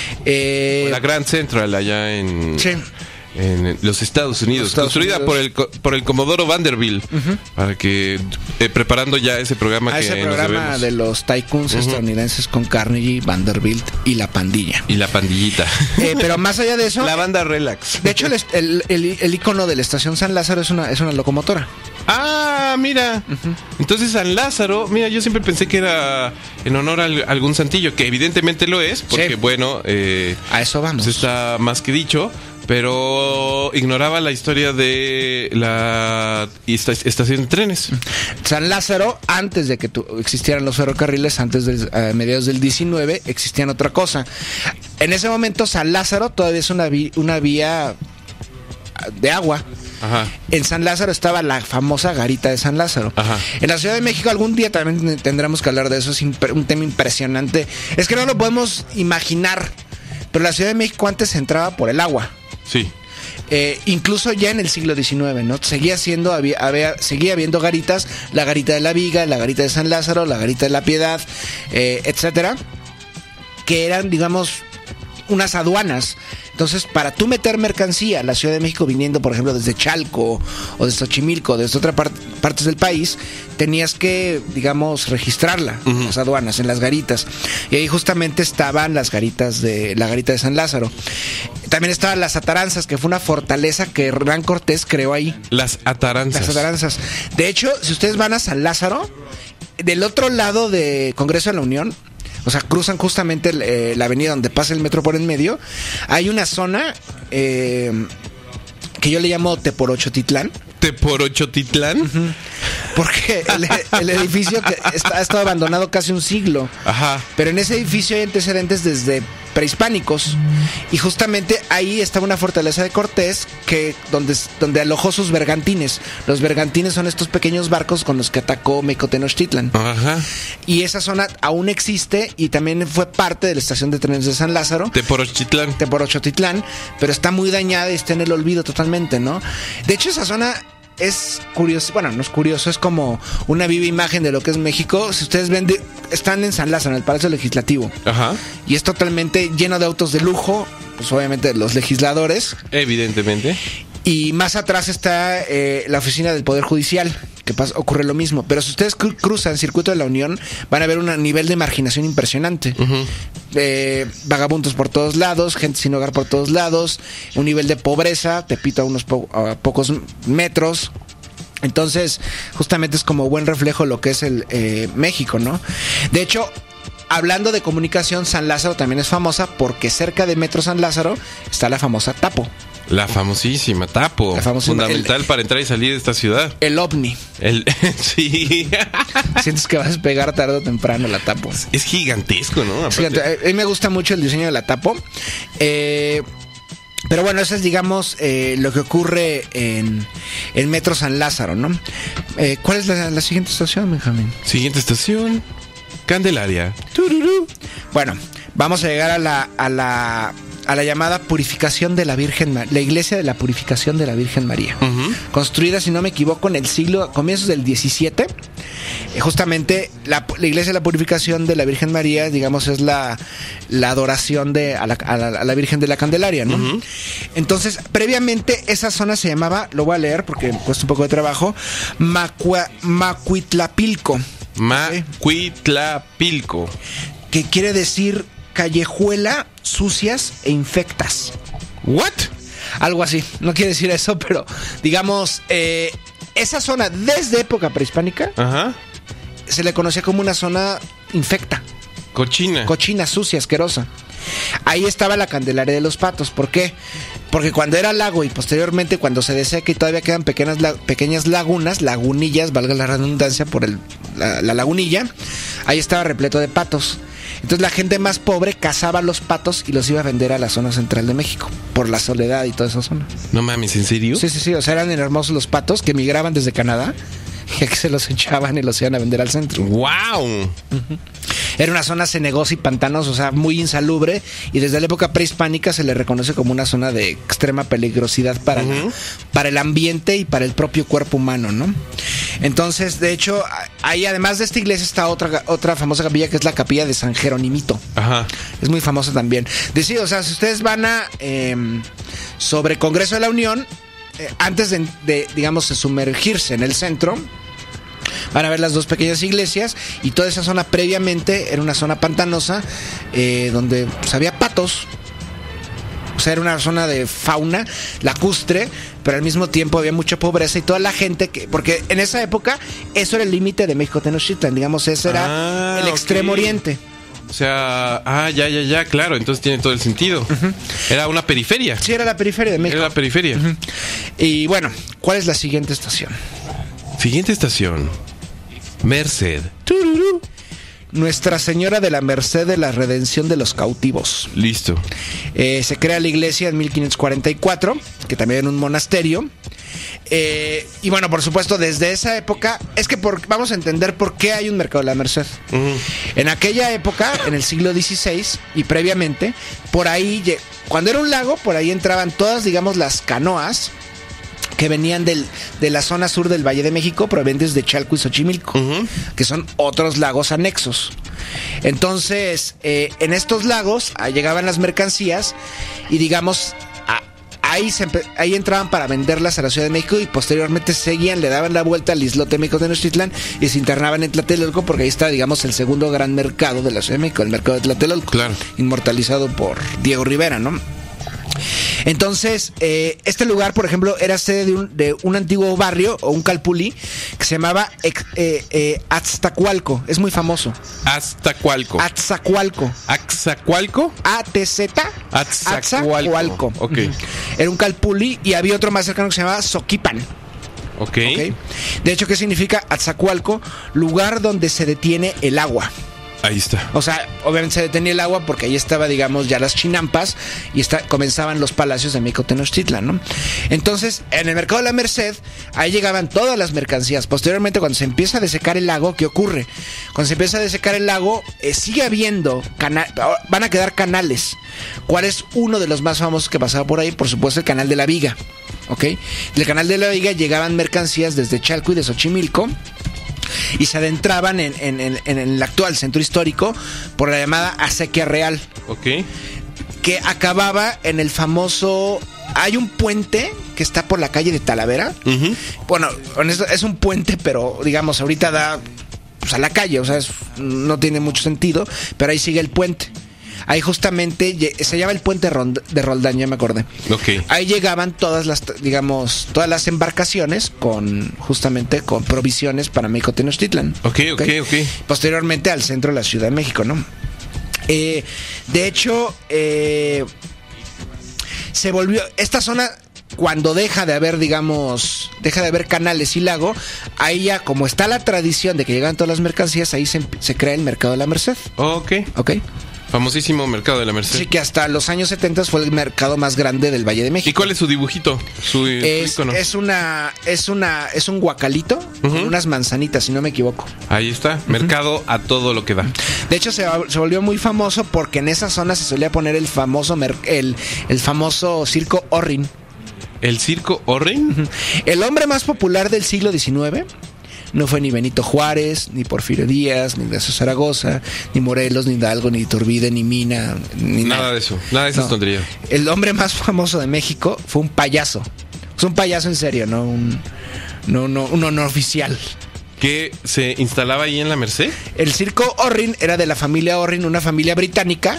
La Grand Central allá en... Sí. En los Estados Unidos, construida por el Comodoro Vanderbilt, para que preparando ya ese programa que ese programa nos debemos de los tycoons estadounidenses con Carnegie, Vanderbilt y la pandilla. Y la pandillita. Pero más allá de eso, la banda Relax. De hecho, el icono de la estación San Lázaro es una locomotora. Ah, mira. Entonces San Lázaro, mira, yo siempre pensé que era en honor a algún santillo, que evidentemente lo es, porque sí. Bueno, a eso vamos. Pues está más que dicho. Pero ignoraba la historia de la estación de trenes. San Lázaro, antes de que existieran los ferrocarriles, antes de mediados del 19, existían otra cosa. En ese momento San Lázaro todavía es una vía de agua. Ajá. En San Lázaro estaba la famosa garita de San Lázaro. Ajá. En la Ciudad de México algún día también tendremos que hablar de eso. Es un tema impresionante. Es que no lo podemos imaginar. Pero la Ciudad de México antes entraba por el agua. Sí. Incluso ya en el siglo XIX, ¿no? Seguía habiendo garitas, la garita de la Viga, la garita de San Lázaro, la garita de la Piedad, etcétera, que eran, digamos, unas aduanas. Entonces, para tú meter mercancía a la Ciudad de México viniendo, por ejemplo, desde Chalco o de Xochimilco, desde otras partes del país, tenías que, digamos, registrarla, las aduanas, en las garitas. Y ahí justamente estaban la garita de San Lázaro. También estaban las Ataranzas, que fue una fortaleza que Hernán Cortés creó ahí. Las Ataranzas. De hecho, si ustedes van a San Lázaro, del otro lado de Congreso de la Unión, o sea, cruzan justamente la avenida donde pasa el metro por en medio. Hay una zona que yo le llamo Teporochotitlán. ¿Teporochotitlán? Porque el edificio que ha estado abandonado casi un siglo. Ajá. Pero en ese edificio hay antecedentes desde prehispánicos. Y justamente ahí estaba una fortaleza de Cortés donde alojó sus bergantines. Los bergantines son estos pequeños barcos con los que atacó México Tenochtitlan. Ajá. Y esa zona aún existe y también fue parte de la estación de trenes de San Lázaro. Teporochotitlán, pero está muy dañada y está en el olvido totalmente, ¿no? De hecho, esa zona es curioso, bueno, no es curioso, es como una viva imagen de lo que es México. Si ustedes ven, están en San Lázaro, en el Palacio Legislativo. Ajá. Y es totalmente lleno de autos de lujo, pues obviamente los legisladores. Evidentemente. Y más atrás está la oficina del Poder Judicial, que ocurre lo mismo. Pero si ustedes cruzan el Circuito de la Unión, van a ver un nivel de marginación impresionante. Vagabundos por todos lados, gente sin hogar por todos lados, un nivel de pobreza, Tepito a pocos metros. Entonces, justamente es como buen reflejo lo que es el México, ¿no? De hecho, hablando de comunicación, San Lázaro también es famosa porque cerca de Metro San Lázaro está la famosa Tapo. La famosísima Tapo. Fundamental para entrar y salir de esta ciudad. El ovni. Sí. Sientes que vas a despegar tarde o temprano la Tapo. Es gigantesco, ¿no? A mí me gusta mucho el diseño de la Tapo. Pero bueno, eso es, digamos, lo que ocurre en el Metro San Lázaro, ¿no? ¿Cuál es la siguiente estación, Benjamín? Siguiente estación, Candelaria. Bueno, vamos a llegar a la a la llamada Purificación de la Virgen, la Iglesia de la Purificación de la Virgen María, construida, si no me equivoco, en el siglo, comienzos del 17. Justamente la Iglesia de la Purificación de la Virgen María, digamos, es la adoración a la Virgen de la Candelaria, ¿no? Entonces, previamente esa zona se llamaba, lo voy a leer porque cuesta un poco de trabajo, Macuitlapilco. Macuitlapilco. Que quiere decir callejuela, sucias e infectas. ¿What? Algo así. No quiere decir eso, pero digamos, esa zona desde época prehispánica se le conocía como una zona infecta. Cochina, sucia, asquerosa. Ahí estaba la Candelaria de los Patos. ¿Por qué? Porque cuando era lago y posteriormente cuando se deseca y todavía quedan pequeñas lagunillas, valga la redundancia por la lagunilla, ahí estaba repleto de patos. Entonces la gente más pobre cazaba los patos y los iba a vender a la zona central de México, por la Soledad y toda esa zona. No mames, ¿en serio? Sí, o sea, eran hermosos los patos que migraban desde Canadá y aquí se los echaban y los iban a vender al centro. ¡Wow! Era una zona cenegosa y pantanosa, o sea, muy insalubre, y desde la época prehispánica se le reconoce como una zona de extrema peligrosidad para el ambiente y para el propio cuerpo humano, ¿no? Entonces, de hecho, ahí además de esta iglesia está otra famosa capilla que es la capilla de San Jeronimito. Es muy famosa también. Decía, o sea, si ustedes van a sobre Congreso de la Unión, antes de digamos, de sumergirse en el centro, van a ver las dos pequeñas iglesias, y toda esa zona previamente era una zona pantanosa donde pues, había patos. O sea, era una zona de fauna lacustre, pero al mismo tiempo había mucha pobreza y toda la gente porque en esa época eso era el límite de México Tenochtitlan, digamos, ese era el extremo oriente. O sea, ya, claro, entonces tiene todo el sentido. Era una periferia. Sí, era la periferia de México. Era la periferia. Y bueno, ¿cuál es la siguiente estación? Siguiente estación, Merced. Nuestra Señora de la Merced de la Redención de los Cautivos. Listo. Se crea la iglesia en 1544, que también era un monasterio. Y bueno, por supuesto, desde esa época, es que vamos a entender por qué hay un mercado de la Merced. En aquella época, en el siglo XVI y previamente, por ahí, cuando era un lago, por ahí entraban todas, digamos, las canoas que venían de la zona sur del Valle de México, provenientes de Chalco y Xochimilco, que son otros lagos anexos. Entonces, en estos lagos llegaban las mercancías y, digamos, ahí entraban para venderlas a la Ciudad de México y posteriormente seguían, le daban la vuelta al islote México Tenochtitlan y se internaban en Tlatelolco, porque ahí está, digamos, el segundo gran mercado de la Ciudad de México, el mercado de Tlatelolco, claro, inmortalizado por Diego Rivera, ¿no? Entonces, este lugar, por ejemplo, era sede de un antiguo barrio o un calpulí que se llamaba Aztacualco. Es muy famoso. Aztacualco. Atzacualco. ¿Axacualco? Atzacualco. Ok. Era un calpulí y había otro más cercano que se llamaba Soquipan. Ok. De hecho, ¿qué significa Atzacualco? Lugar donde se detiene el agua. Ahí está. O sea, obviamente se detenía el agua porque ahí estaba, digamos, ya las chinampas y comenzaban los palacios de México Tenochtitlan, ¿no? Entonces, en el mercado de la Merced, ahí llegaban todas las mercancías. Posteriormente, cuando se empieza a desecar el lago, ¿qué ocurre? Cuando se empieza a desecar el lago, sigue habiendo van a quedar canales. ¿Cuál es uno de los más famosos que pasaba por ahí? Por supuesto, el Canal de la Viga, ¿ok? Del Canal de la Viga llegaban mercancías desde Chalco y de Xochimilco y se adentraban en el actual centro histórico por la llamada acequia real. Ok. Que acababa en el famoso... Hay un puente que está por la calle de Talavera. Bueno, es un puente, pero digamos, ahorita da pues, a la calle, o sea, no tiene mucho sentido, pero ahí sigue el puente. Ahí justamente se llama el puente de Roldán, ya me acordé. Okay. Ahí llegaban todas las embarcaciones justamente con provisiones para México Tenochtitlan. Ok. Posteriormente al centro de la Ciudad de México, ¿no? De hecho, se volvió esta zona, cuando deja de haber canales y lago, ahí ya, como está la tradición de que llegan todas las mercancías, ahí se crea el mercado de la Merced. Ok. Famosísimo mercado de la Merced. Sí, que hasta los años 70 fue el mercado más grande del Valle de México. ¿Y cuál es su dibujito? Su ícono. Es un guacalito con unas manzanitas, si no me equivoco. Ahí está, mercado a todo lo que da. De hecho, se volvió muy famoso porque en esa zona se solía poner el famoso el famoso circo Orrin. ¿El circo Orrin? El hombre más popular del siglo XIX no fue ni Benito Juárez, ni Porfirio Díaz, ni Ignacio Zaragoza, ni Morelos, ni Hidalgo, ni Iturbide, ni Mina, ni nada de eso, nada de esas tonterías. El hombre más famoso de México fue un payaso. Es un payaso en serio, no un honor oficial. ¿Que se instalaba ahí en la Merced? El circo Orrin era de la familia Orrin, una familia británica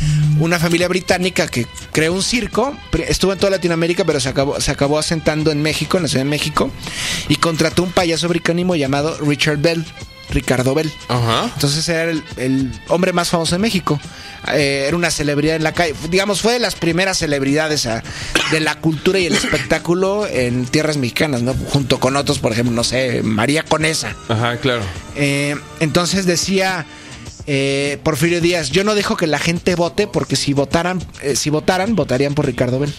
que creó un circo, estuvo en toda Latinoamérica, pero se acabó asentando en México, en la Ciudad de México, y contrató un payaso británico llamado Ricardo Bell. Ajá. Entonces era el hombre más famoso de México. Era una celebridad en la calle, digamos, fue de las primeras celebridades de la cultura y el espectáculo en tierras mexicanas, ¿no? Junto con otros, por ejemplo, no sé, María Conesa. Ajá, claro. Entonces decía Porfirio Díaz: yo no dejo que la gente vote porque si votaran, votarían por Ricardo Bell.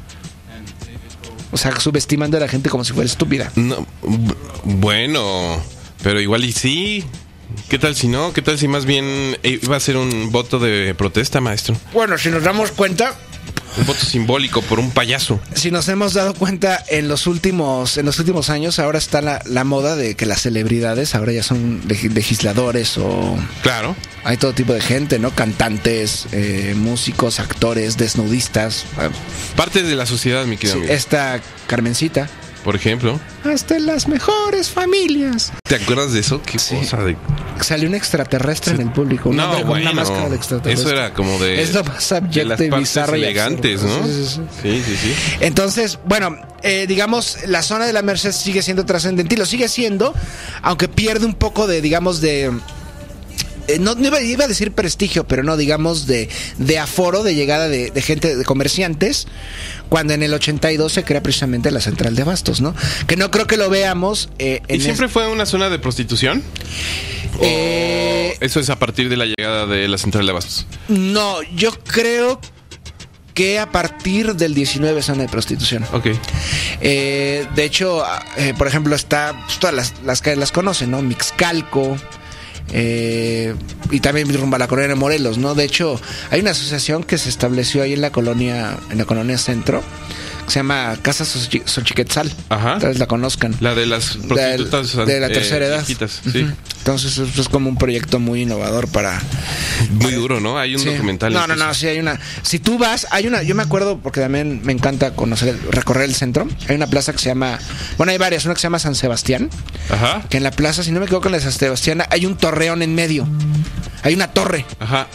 O sea, subestimando a la gente como si fuera estúpida. No, bueno, pero igual y sí. ¿Qué tal si no? ¿Qué tal si más bien iba a ser un voto de protesta, maestro? Bueno, si nos damos cuenta, un voto simbólico por un payaso. Si nos hemos dado cuenta en los últimos años, ahora está la moda de que las celebridades ahora ya son legisladores o... Claro. Hay todo tipo de gente, ¿no? Cantantes, músicos, actores, desnudistas. Parte de la sociedad, mi querido amigo. Esta Carmencita. Por ejemplo. Hasta en las mejores familias. ¿Te acuerdas de eso? ¿Qué sí. cosa de...? Salió un extraterrestre en el público. No, bueno, una máscara de extraterrestre. Eso era como de... Es lo más abyecto y bizarro y elegantes, ¿no? Sí. Entonces, bueno, digamos, la zona de la Merced sigue siendo trascendente y lo sigue siendo, aunque pierde un poco de, digamos, de... No iba a decir prestigio, pero no, digamos, de aforo, de llegada de gente, de comerciantes, cuando en el 82 se crea precisamente la central de abastos, ¿no? Que no creo que lo veamos. ¿Y siempre fue una zona de prostitución? ¿Eso es a partir de la llegada de la central de abastos? No, yo creo que a partir del 19 zona de prostitución. Ok. De hecho, por ejemplo, está, pues, todas las calles las conocen, ¿no? Mixcalco. Y también rumbo a la colonia de Morelos, ¿no? De hecho, hay una asociación que se estableció ahí en la colonia Centro, que se llama Casa Xochiquetzal. Ajá. Tal vez la conozcan. La de las prostitutas de la tercera edad. Viejitas, sí. Uh-huh. Entonces es como un proyecto muy innovador para... Muy duro, ¿no? Hay un documental. No, sí hay una... Si tú vas, yo me acuerdo, porque también me encanta recorrer el centro. Hay una plaza que se llama... Bueno, hay varias. Una que se llama San Sebastián. Ajá. Que en la plaza, si no me equivoco, en la San Sebastián hay un torreón en medio. Hay una torre. Ajá.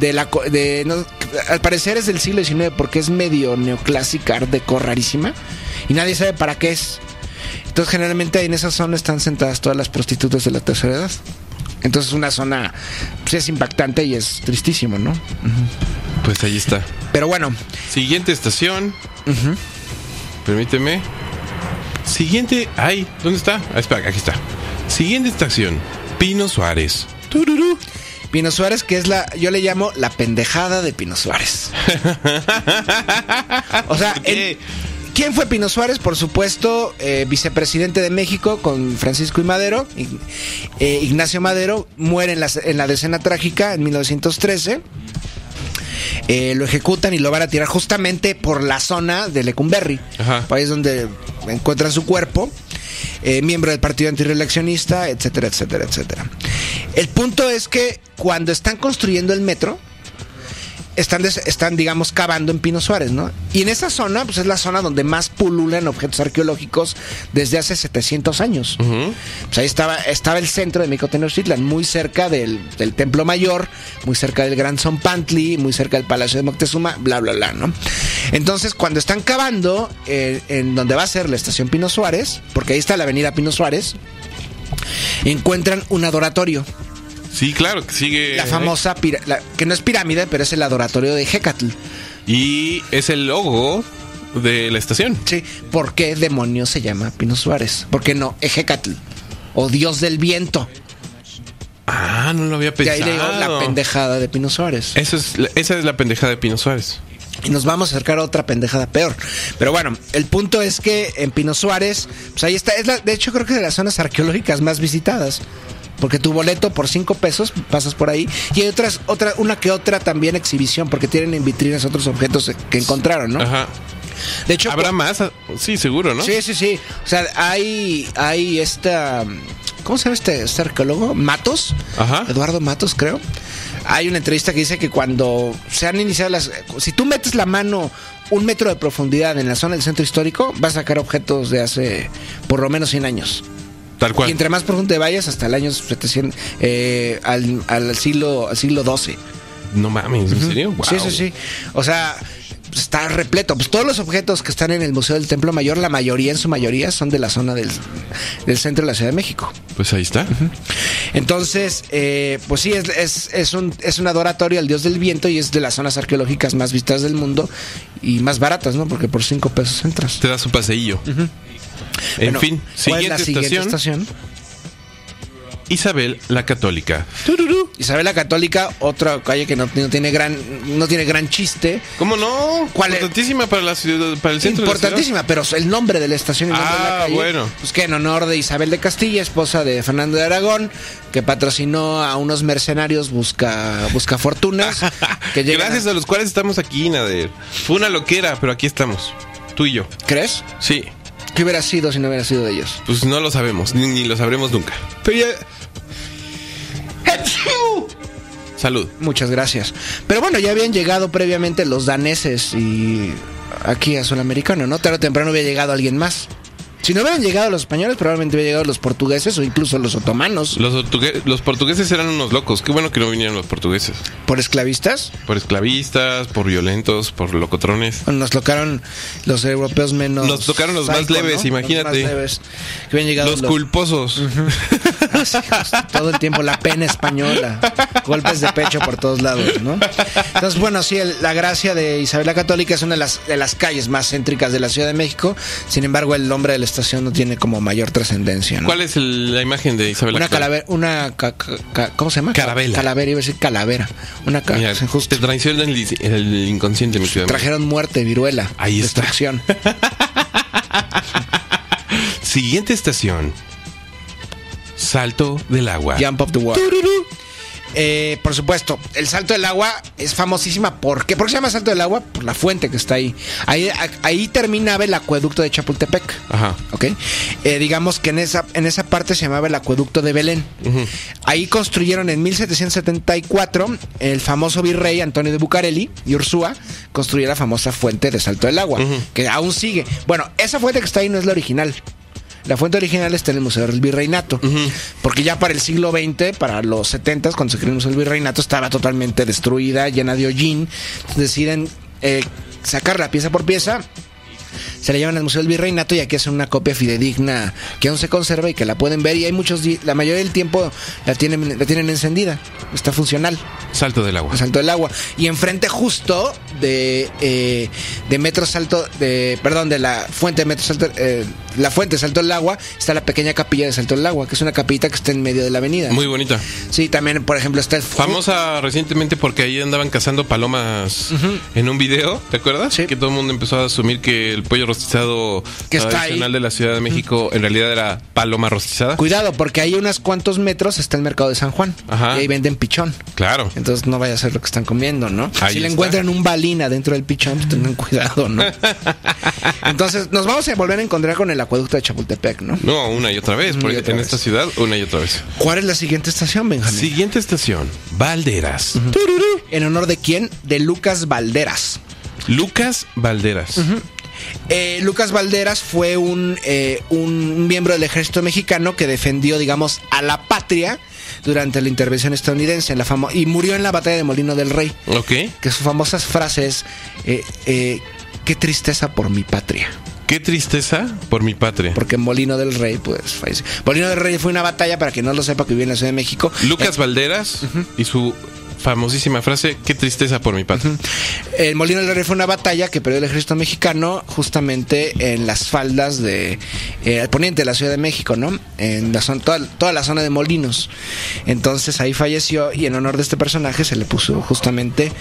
Al parecer es del siglo XIX porque es medio neoclásica, art deco, rarísima. Y nadie sabe para qué es. Entonces generalmente ahí en esa zona están sentadas todas las prostitutas de la tercera edad. Entonces una zona, pues, es impactante y es tristísimo, ¿no? Uh-huh. Pues ahí está. Pero bueno. Siguiente estación. Uh-huh. Permíteme. Siguiente. Ay, ¿dónde está? Espera, aquí está. Siguiente estación. Pino Suárez. Tururú. Pino Suárez, que es yo le llamo la pendejada de Pino Suárez. O sea, ¿quién fue Pino Suárez? Por supuesto, vicepresidente de México con Francisco y Madero. Ignacio Madero muere en la decena trágica en 1913. Lo ejecutan y lo van a tirar justamente por la zona de Lecumberri. Ajá. País donde encuentran su cuerpo. Miembro del partido antirreeleccionista, etcétera, etcétera, etcétera. El punto es que cuando están construyendo el metro, están, digamos, cavando en Pino Suárez, ¿no? Y en esa zona, pues es la zona donde más pululan objetos arqueológicos desde hace 700 años. Uh-huh. Pues ahí estaba el centro de México Tenochtitlan, muy cerca del Templo Mayor, muy cerca del Gran Zompantli, muy cerca del Palacio de Moctezuma, bla, bla, bla, ¿no? Entonces, cuando están cavando en donde va a ser la estación Pino Suárez, porque ahí está la avenida Pino Suárez, encuentran un adoratorio. Sí, claro, que sigue... La famosa, que no es pirámide, pero es el adoratorio de Hecatl. Y es el logo de la estación. Sí, ¿por qué demonios se llama Pino Suárez? ¿Por qué no Hecatl? O Dios del viento. Ah, no lo había De pensado. ahí le digo la pendejada de Pino Suárez. Esa es la pendejada de Pino Suárez. Y nos vamos a acercar a otra pendejada peor. Pero bueno, el punto es que en Pino Suárez, pues ahí está. De hecho, creo que de las zonas arqueológicas más visitadas. Porque tu boleto por 5 pesos pasas por ahí. Y hay una que otra también exhibición, porque tienen en vitrinas otros objetos que encontraron, ¿no? Ajá. De hecho, ¿Habrá más? Sí, seguro, ¿no? Sí. O sea, hay esta... ¿Cómo se llama este arqueólogo? Matos. Ajá. Eduardo Matos, creo. Hay una entrevista que dice que cuando se han iniciado si tú metes la mano 1 metro de profundidad en la zona del centro histórico, vas a sacar objetos de hace por lo menos 100 años. Tal cual. Y entre más profundo te vayas, hasta el año 700, al siglo XII. No mames, ¿en serio? Wow. Sí. O sea, está repleto. Pues todos los objetos que están en el Museo del Templo Mayor, en su mayoría, son de la zona del centro de la Ciudad de México. Pues ahí está. Entonces, pues sí, es un adoratorio al dios del viento y es de las zonas arqueológicas más vistas del mundo y más baratas, ¿no? Porque por 5 pesos entras. Te das un paseillo. En fin, ¿cuál es la siguiente estación? Isabel la Católica. Isabel la Católica, otra calle que no tiene gran chiste. ¿Cómo no? ¿Cuál es? Importantísima para la ciudad, para el centro Importantísima, de la ciudad. pero el nombre de la estación y el nombre de la calle. Bueno. Pues que en honor de Isabel de Castilla, esposa de Fernando de Aragón, que patrocinó a unos mercenarios busca fortunas. Que Gracias a los cuales estamos aquí, Nader. Fue una loquera, pero aquí estamos. Tú y yo. ¿Crees? Sí. ¿Qué hubiera sido si no hubiera sido de ellos? Pues no lo sabemos, ni lo sabremos nunca. Pero ya... Salud. Muchas gracias. Pero bueno, ya habían llegado previamente los daneses y aquí a Sudamericano, ¿no? Tarde o temprano había llegado alguien más. Si no hubieran llegado los españoles, probablemente hubieran llegado los portugueses o incluso los otomanos. Los portugueses eran unos locos. Qué bueno que no vinieron los portugueses. ¿Por esclavistas? Por esclavistas, por violentos, por locotrones. Nos tocaron los europeos menos... Nos tocaron los más leves, ¿no? Imagínate. Los más leves. Que habían llegado los culposos. Así, todo el tiempo la pena española. Golpes de pecho por todos lados, ¿no? Entonces, bueno, sí, la gracia de Isabel la Católica es una de las calles más céntricas de la Ciudad de México. Sin embargo, el nombre de la estación no tiene como mayor trascendencia, ¿no? ¿Cuál es la imagen de Isabel la Católica? ¿Cómo se llama? Carabela. Calavera, iba a decir calavera. Mira, te traiciona el inconsciente, mi ciudad. Trajeron muerte, viruela. Ahí está. Destrucción. Siguiente estación. Salto del agua. Jump of the water. Por supuesto, el Salto del Agua es famosísima. ¿Por qué? ¿Por qué se llama Salto del Agua? Por la fuente que está ahí. Ahí terminaba el acueducto de Chapultepec. Ajá. ¿Ok? Digamos que en esa parte se llamaba el acueducto de Belén. Uh-huh. Ahí construyeron en 1774 el famoso virrey Antonio de Bucareli y Ursúa construyó la famosa fuente de Salto del Agua, uh-huh, que aún sigue. Bueno, esa fuente que está ahí no es la original. La fuente original está en el Museo del Virreinato, uh-huh, porque ya para el siglo XX, para los 70, cuando se creó el Museo del Virreinato, estaba totalmente destruida, llena de hollín. Deciden sacar la pieza por pieza, se la llevan al Museo del Virreinato y aquí hacen una copia fidedigna que aún se conserva y que la pueden ver, y hay la mayoría del tiempo la tienen encendida, está funcional. Salto del Agua. Salto del Agua. Y enfrente justo de la fuente de Metro Salto, la fuente de Salto del Agua, está la pequeña capilla de Salto del Agua, que es una capillita que está en medio de la avenida. Muy bonita. Sí, también, por ejemplo, está famosa recientemente porque ahí andaban cazando palomas, uh-huh, en un video, ¿te acuerdas? Sí. Que todo el mundo empezó a asumir que el pollo rostizado tradicional de la Ciudad de México, uh-huh, en realidad era paloma rostizada. Cuidado, porque ahí unos cuantos metros está el mercado de San Juan. Ajá. Y ahí venden pichón. Claro. Entonces no vaya a ser lo que están comiendo, ¿no? Ahí si le encuentran un balín adentro del pichón, pues tengan cuidado, ¿no? Entonces nos vamos a volver a encontrar con el acueducto de Chapultepec, ¿no? No, una y otra vez, porque en esta ciudad, una y otra vez. ¿Cuál es la siguiente estación, Benjamín? Siguiente estación, Valderas. Uh-huh. ¿En honor de quién? De Lucas Valderas. Lucas Valderas. Uh-huh. Lucas Valderas fue un miembro del ejército mexicano que defendió, digamos, a la patria durante la intervención estadounidense y murió en la batalla de Molino del Rey. Ok. Que sus famosas frases, qué tristeza por mi patria. Qué tristeza por mi patria. Porque Molino del Rey, pues, falleció. Molino del Rey fue una batalla, para quien no lo sepa, que vive en la Ciudad de México. Lucas Valderas, uh-huh, y su famosísima frase, qué tristeza por mi patria. El Molino del Rey fue una batalla que perdió el ejército mexicano justamente en las faldas de al poniente de la Ciudad de México, ¿no? En la zona, toda la zona de Molinos. Entonces ahí falleció y en honor de este personaje se le puso justamente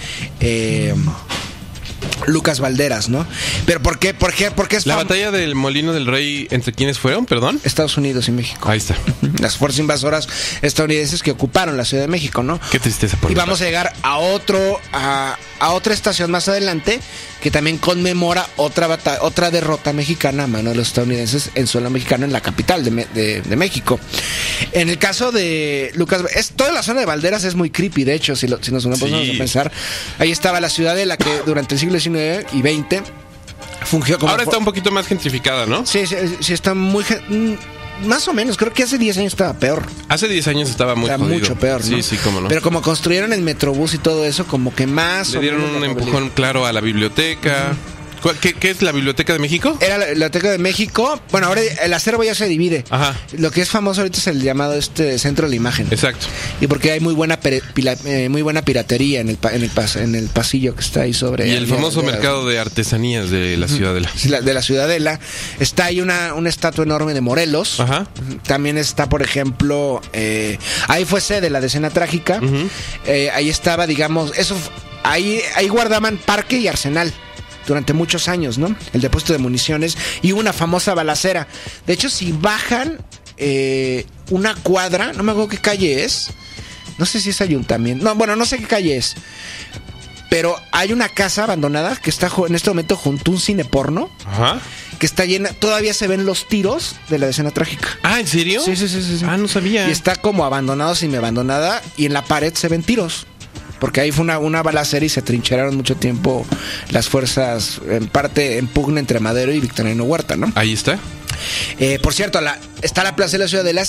Lucas Valderas, ¿no? Pero ¿por qué? ¿Por qué es La batalla del Molino del Rey, ¿entre quiénes fueron, perdón? Estados Unidos y México. Ahí está. Las fuerzas invasoras estadounidenses que ocuparon la Ciudad de México, ¿no? Qué tristeza por Y mi vamos a llegar a otra estación más adelante que también conmemora otra derrota mexicana a mano de los estadounidenses en suelo mexicano en la capital de México. En el caso de Lucas, toda la zona de Valderas es muy creepy, de hecho, si nos ponemos a pensar. Ahí estaba la ciudadela que durante el siglo XIX y XX fungió como... Ahora está un poquito más gentrificada, ¿no? Sí, está muy... Más o menos, creo que hace 10 años estaba peor. Hace 10 años estaba muy jodido. Mucho peor, ¿no? Sí, cómo no. Pero como construyeron el Metrobús y todo eso, como que más... Le dieron un empujón claro a la biblioteca. ¿Qué es la Biblioteca de México? Era la Biblioteca de México. Bueno, ahora el acervo ya se divide. Ajá. Lo que es famoso ahorita es el llamado Centro de la Imagen. Exacto. Y porque hay muy buena piratería en el pasillo que está ahí sobre... Y el famoso mercado de artesanías de la Ciudadela. De la Ciudadela. Está ahí una estatua enorme de Morelos. Ajá. También está, por ejemplo... ahí fue sede la Decena Trágica. Ahí estaba, digamos... Ahí guardaban Parque y Arsenal durante muchos años, ¿no? El depósito de municiones y una famosa balacera. De hecho, si bajan una cuadra, no me acuerdo qué calle es, no sé si es Ayuntamiento, no sé qué calle es, pero hay una casa abandonada que está en este momento junto a un cine porno. Ajá. Que está llena, todavía se ven los tiros de la Decena Trágica. Ah, ¿en serio? Sí. Ah, no sabía. Y está como abandonado, semi-abandonada, y en la pared se ven tiros. Porque ahí fue una balacera y se trincheraron mucho tiempo las fuerzas, en parte en pugna entre Madero y Victoriano Huerta, ¿no? Ahí está. Por cierto, está la Plaza de la Ciudadela,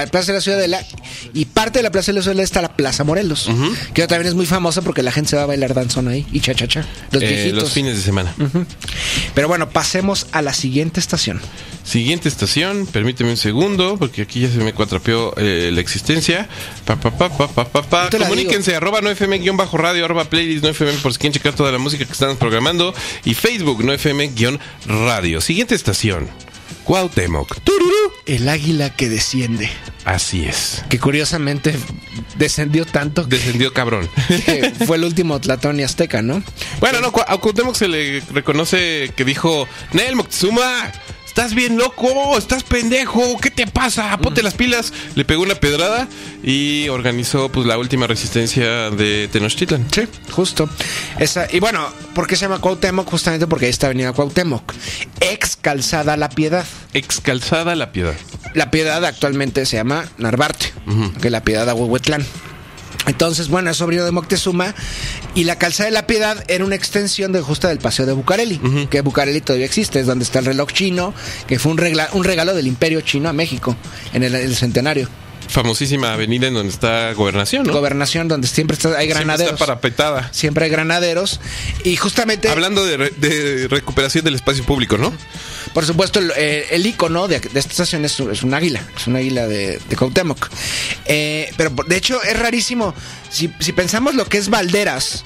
y parte de la Plaza de la Ciudadela está la Plaza Morelos, que también es muy famosa porque la gente se va a bailar danzón ahí y cha-cha-cha. Los viejitos. Los fines de semana. Pero bueno, pasemos a la siguiente estación. Siguiente estación, permíteme un segundo, porque aquí ya se me cuatrapeó la existencia. Comuníquense, @9fm_radio, @playlist 9fm por si quieren checar toda la música que estamos programando, y Facebook 9fm_radio. Siguiente estación, Cuauhtémoc. ¡Tururú! El águila que desciende. Así es. Que curiosamente descendió tanto. Descendió cabrón. Que fue el último Tlatoani azteca, ¿no? Bueno, no, a Cuauhtémoc se le reconoce que dijo: Nel Moctezuma, estás bien loco, estás pendejo, ¿qué te pasa? Ponte las pilas. Le pegó una pedrada y organizó pues la última resistencia de Tenochtitlan. Sí, justo. Y bueno, ¿por qué se llama Cuauhtémoc? Justamente porque ahí está Avenida Cuauhtémoc. Ex Calzada La Piedad. Ex Calzada La Piedad. La Piedad actualmente se llama Narvarte, que es la Piedad a Huehuetlán. Entonces, bueno, es sobrino de Moctezuma. Y la Calzada de la Piedad era una extensión justa del Paseo de Bucareli, que Bucareli todavía existe, es donde está el reloj chino, que fue un regalo del Imperio Chino a México en el centenario. Famosísima avenida en donde está Gobernación, ¿no? Gobernación, donde siempre hay granaderos. Siempre está parapetada. Siempre hay granaderos. Y justamente... Hablando de recuperación del espacio público, ¿no? Por supuesto, el icono de esta estación es un águila. Es un águila de Cuauhtémoc. Pero de hecho es rarísimo. Si pensamos lo que es Valderas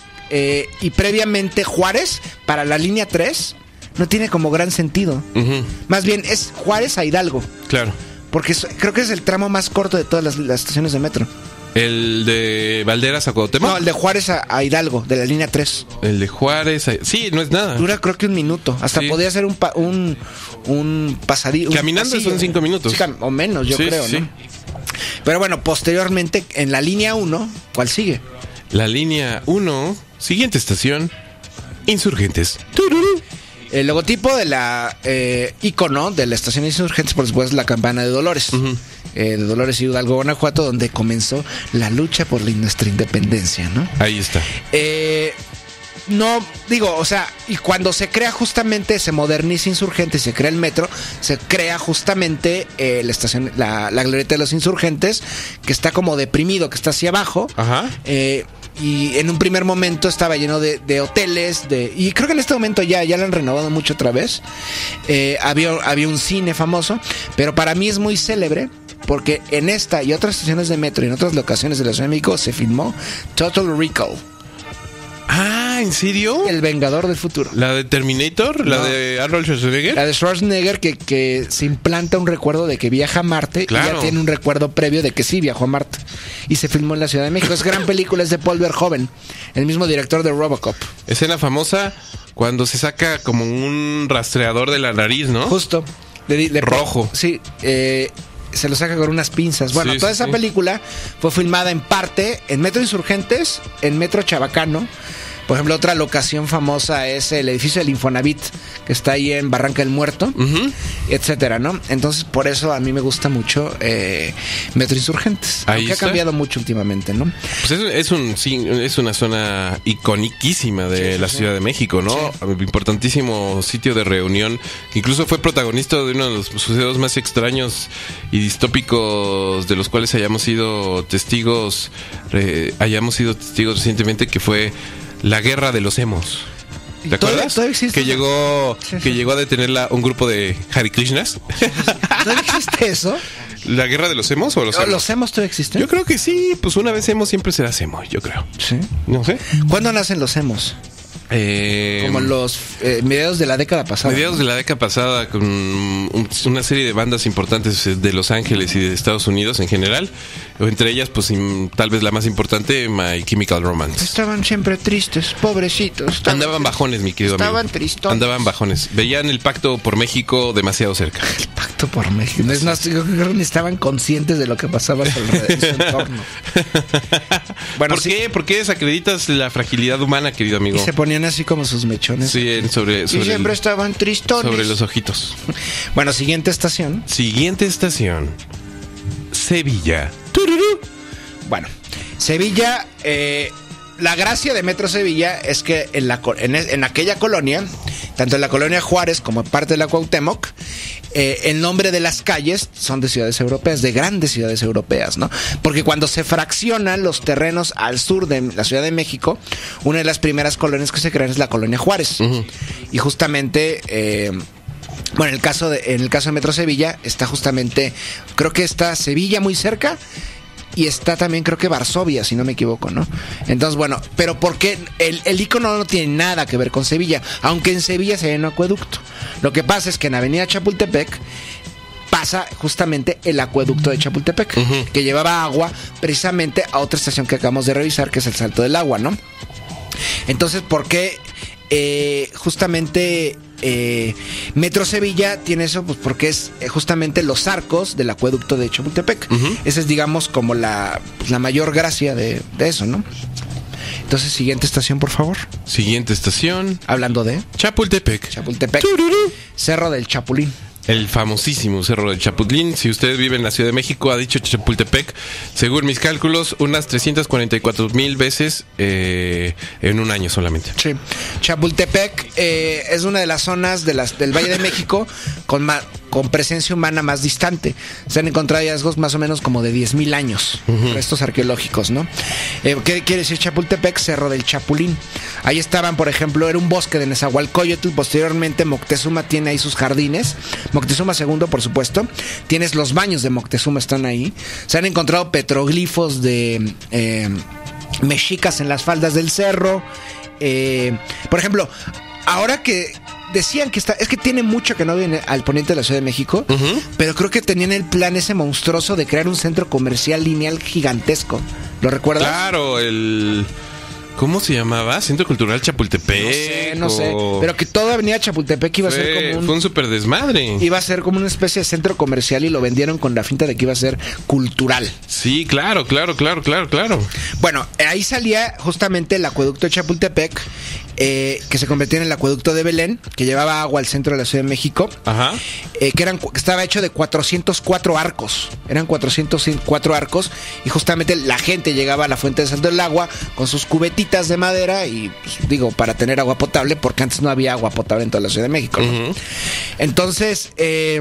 y previamente Juárez, para la línea 3, no tiene como gran sentido. Más bien es Juárez a Hidalgo. Claro. Porque creo que es el tramo más corto de todas las estaciones de metro. ¿El de Valderas a Cuauhtémoc? No, el de Juárez a Hidalgo, de la línea 3. El de Juárez sí, no es nada. Dura creo que un minuto. Hasta podría ser un pasadillo. Caminando son 5 minutos. Sí, o menos, yo creo, sí. ¿no? Pero bueno, posteriormente, en la línea 1, ¿cuál sigue? La línea 1, siguiente estación, Insurgentes. El logotipo de la icono de la estación Insurgentes, por supuesto, es la campana de Dolores. De Dolores Hidalgo, Guanajuato, donde comenzó la lucha por nuestra independencia, ¿no? Ahí está. No, digo, o sea, y cuando se crea justamente, se moderniza Insurgentes, se crea el metro, se crea justamente la estación, la glorieta de los Insurgentes, que está como deprimido, que está hacia abajo. Ajá. Y en un primer momento estaba lleno de hoteles, y creo que en este momento ya lo han renovado mucho otra vez. Había un cine famoso, pero para mí es muy célebre porque en esta y otras estaciones de metro y en otras locaciones de la Ciudad de México se filmó Total Recall. Ah, ¿en serio? El Vengador del Futuro. ¿La de Terminator? ¿La No. de Arnold Schwarzenegger? La de Schwarzenegger que se implanta un recuerdo de que viaja a Marte. Claro. Y ya tiene un recuerdo previo de que sí viajó a Marte. Y se filmó en la Ciudad de México. Es gran película, es de Paul Verhoeven, el mismo director de Robocop. Escena famosa cuando se saca como un rastreador de la nariz, ¿no? Justo. Rojo. Sí, se lo saca con unas pinzas. Bueno, Sí, toda sí, esa sí. película fue filmada en parte en Metro Insurgentes, en Metro Chabacano. Por ejemplo, otra locación famosa es el edificio del Infonavit, que está ahí en Barranca del Muerto, Ujú. etcétera, ¿no? Entonces, por eso a mí me gusta mucho Metro Insurgentes. Ahí Aunque ha está. cambiado mucho últimamente, ¿no? Pues es una zona iconiquísima de la Ciudad de México, ¿no? Importantísimo sitio de reunión. Incluso fue protagonista de uno de los sucesos más extraños y distópicos de los cuales hayamos sido testigos recientemente, que fue la guerra de los emos. ¿Te ¿Todavía- acuerdas? todavía existe? Que llegó, Sí, sí. que llegó a detenerla un grupo de Hare Krishnas. ¿Todavía existe eso? ¿La guerra de los emos o los emos? ¿Los emos todavía existen? Yo creo que sí, pues una vez emos siempre será emo, yo creo. Sí. No sé. ¿Cuándo nacen los emos? Como los mediados de la década pasada. Mediados de la década pasada, con una serie de bandas importantes de Los Ángeles y de Estados Unidos en general, o entre ellas, pues tal vez la más importante, My Chemical Romance. Estaban siempre tristes, pobrecitos. Andaban bajones, mi querido amigo. Estaban tristones. Andaban bajones. Veían el pacto por México demasiado cerca. El pacto por México. No, yo creo que ni estaban conscientes de lo que pasaba a su alrededor, en su entorno. Bueno, ¿Por sí. qué? ¿Por qué desacreditas la fragilidad humana, querido amigo? Y se ponían así como sus mechones. Sí, sobre y siempre estaban tristones. sobre los ojitos. Bueno, siguiente estación. Siguiente estación. Sevilla. Tururú. Bueno, Sevilla, la gracia de Metro Sevilla es que en aquella colonia, tanto en la colonia Juárez como en parte de la Cuauhtémoc, el nombre de las calles son de ciudades europeas, de grandes ciudades europeas, ¿no? Porque cuando se fraccionan los terrenos al sur de la Ciudad de México, una de las primeras colonias que se crean es la colonia Juárez. Ujú. Y justamente... bueno, en el caso de Metro Sevilla está justamente, creo que está Sevilla muy cerca y está también creo que Varsovia, si no me equivoco, ¿no? Entonces, bueno, pero porque el icono no tiene nada que ver con Sevilla, aunque en Sevilla se hay un acueducto. Lo que pasa es que en Avenida Chapultepec pasa justamente el acueducto de Chapultepec, Ujú. que llevaba agua precisamente a otra estación que acabamos de revisar, que es el Salto del Agua, ¿no? Entonces, ¿por qué justamente Metro Sevilla tiene eso? Pues porque es justamente los arcos del acueducto de Chapultepec. Ujú. Esa es, digamos, como la mayor gracia de eso, ¿no? Entonces, siguiente estación, por favor. Siguiente estación. Hablando de Chapultepec. Chapultepec, Tururú. Cerro del Chapulín. El famosísimo Cerro del Chapulín. Si usted vive en la Ciudad de México, ha dicho Chapultepec, según mis cálculos, unas 344,000 veces en un año solamente. Sí. Chapultepec es una de las zonas del Valle de México con presencia humana más distante. Se han encontrado hallazgos más o menos como de 10,000 años, restos arqueológicos, ¿no? ¿Qué quiere decir Chapultepec? Cerro del Chapulín. Ahí estaban, por ejemplo, era un bosque de Nezahualcóyotl. Posteriormente Moctezuma tiene ahí sus jardines. Moctezuma II, por supuesto. Tienes los baños de Moctezuma, están ahí. Se han encontrado petroglifos de mexicas en las faldas del cerro. Por ejemplo, ahora que decían que es que tiene mucho que no viene al poniente de la Ciudad de México, Ujú. pero creo que tenían el plan ese monstruoso de crear un centro comercial lineal gigantesco. ¿Lo recuerdas? Claro, ¿cómo se llamaba? Centro Cultural Chapultepec. No sé. o- Pero que toda Avenida Chapultepec iba a ser como fue un super desmadre. iba a ser como una especie de centro comercial y lo vendieron con la finta de que iba a ser cultural. Sí, claro. Bueno, ahí salía justamente el acueducto de Chapultepec, que se convertía en el acueducto de Belén, que llevaba agua al centro de la Ciudad de México, Ajá. que estaba hecho de 404 arcos. Eran 404 arcos y justamente la gente llegaba a la fuente de Salto del Agua con sus cubetitas de madera y, pues, digo, para tener agua potable, porque antes no había agua potable en toda la Ciudad de México, ¿no? Ujú. Entonces,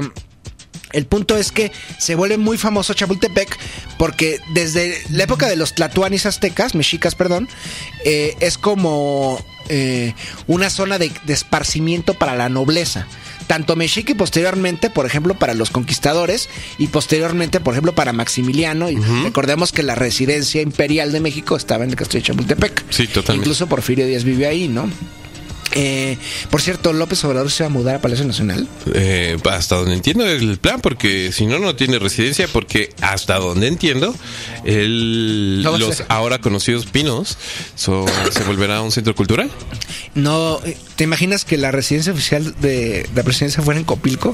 el punto es que se vuelve muy famoso Chapultepec porque desde la época de los tlatoanis aztecas, mexicas, perdón, es como una zona de esparcimiento para la nobleza. tanto mexica y posteriormente, por ejemplo, para los conquistadores y posteriormente, por ejemplo, para Maximiliano. Y recordemos que la residencia imperial de México estaba en el castillo de Chapultepec. Sí, totalmente. Incluso Porfirio Díaz vivió ahí, ¿no? Por cierto, ¿López Obrador se va a mudar a Palacio Nacional? Hasta donde entiendo el plan, porque si no, no tiene residencia, porque hasta donde entiendo, los ahora conocidos pinos se volverá un centro cultural. No, ¿te imaginas que la residencia oficial de la presidencia fuera en Copilco?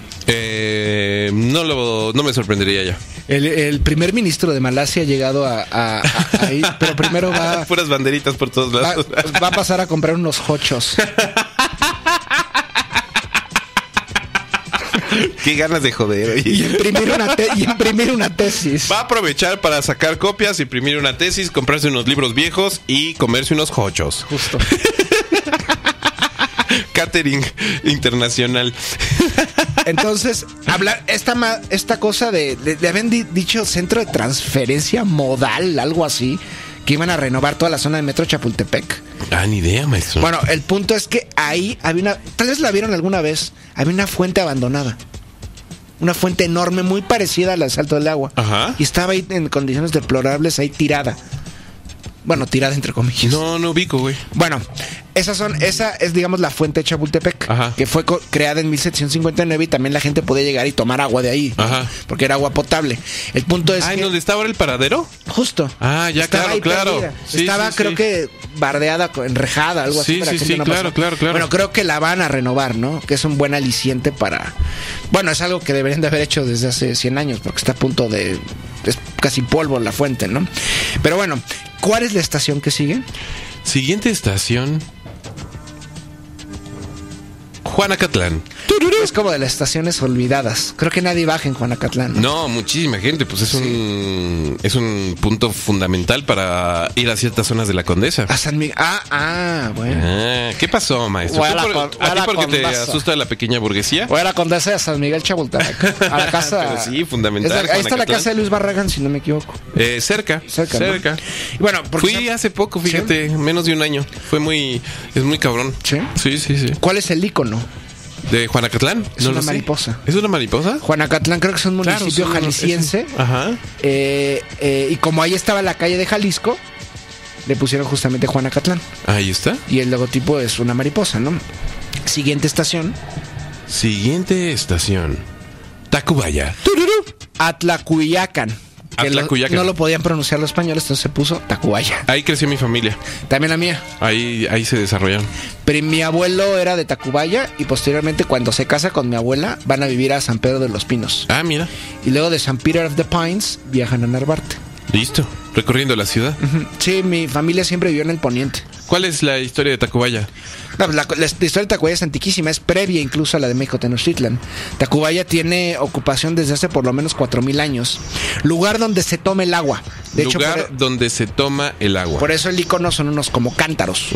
No me sorprendería ya. El primer ministro de Malasia ha llegado a ahí, pero primero va... Puras banderitas por todos lados. Va a pasar a comprar unos hochos. Qué ganas de joder. Y imprimir una tesis. Va a aprovechar para sacar copias, imprimir una tesis, comprarse unos libros viejos y comerse unos hochos. Justo. Catering internacional. Entonces, hablar esta cosa de habían dicho centro de transferencia modal, algo así, que iban a renovar toda la zona de Metro Chapultepec. Ni idea, maestro. Bueno, el punto es que ahí había tal vez la vieron alguna vez, había una fuente abandonada. Una fuente enorme, muy parecida a la de Salto del Agua. Ajá. Y estaba ahí en condiciones deplorables, ahí tirada. Bueno, tirada entre comillas. No ubico, güey. Bueno, esa es, digamos, la fuente de Chapultepec. Ajá. Que fue creada en 1759 y también la gente podía llegar y tomar agua de ahí. Ajá. Porque era agua potable. El punto es que... ¿dónde está ahora el paradero? Justo. Ya, estaba claro. Sí, estaba, creo que bardeada, enrejada, algo así. Sí, claro. Bueno, creo que la van a renovar, ¿no? Que es un buen aliciente para... Bueno, es algo que deberían de haber hecho desde hace 100 años, porque está a punto de... Es casi polvo la fuente, ¿no? Pero bueno, ¿cuál es la estación que sigue? Siguiente estación... Juanacatlán. Es como de las estaciones olvidadas. Creo que nadie baja en Juanacatlán. No, muchísima gente. Pues es un punto fundamental para ir a ciertas zonas de la Condesa. A San Miguel. Bueno. ¿Qué pasó, maestro? ¿A ti porque te asusta la pequeña burguesía? Voy a la Condesa de San Miguel Chapultepec. A la casa. Pero sí, fundamental. Ahí está la casa de Luis Barragán, si no me equivoco. Cerca. ¿No? Y bueno, fui hace poco, fíjate, menos de un año. Es muy cabrón. ¿Sí? Sí. ¿Cuál es el ícono de Juanacatlán? Es una mariposa. ¿Es una mariposa? Juanacatlán creo que es un municipio jalisciense. Ajá. Y como ahí estaba la calle de Jalisco, le pusieron justamente Juanacatlán. Ahí está. Y el logotipo es una mariposa, ¿no? Siguiente estación. Tacubaya. Atlacuyacán. No lo podían pronunciar los españoles, entonces se puso Tacubaya. Ahí creció mi familia. También la mía. Ahí se desarrollaron. Pero mi abuelo era de Tacubaya y posteriormente cuando se casa con mi abuela van a vivir a San Pedro de los Pinos. Mira. Y luego de San Peter of the Pines viajan a Narvarte. Listo. Recorriendo la ciudad. Sí, mi familia siempre vivió en el poniente. ¿Cuál es la historia de Tacubaya? No, la historia de Tacubaya es antiquísima, es previa incluso a la de México Tenochtitlan. Tacubaya tiene ocupación desde hace por lo menos 4,000 años. Lugar donde se toma el agua. Donde se toma el agua. Por eso el icono son unos como cántaros.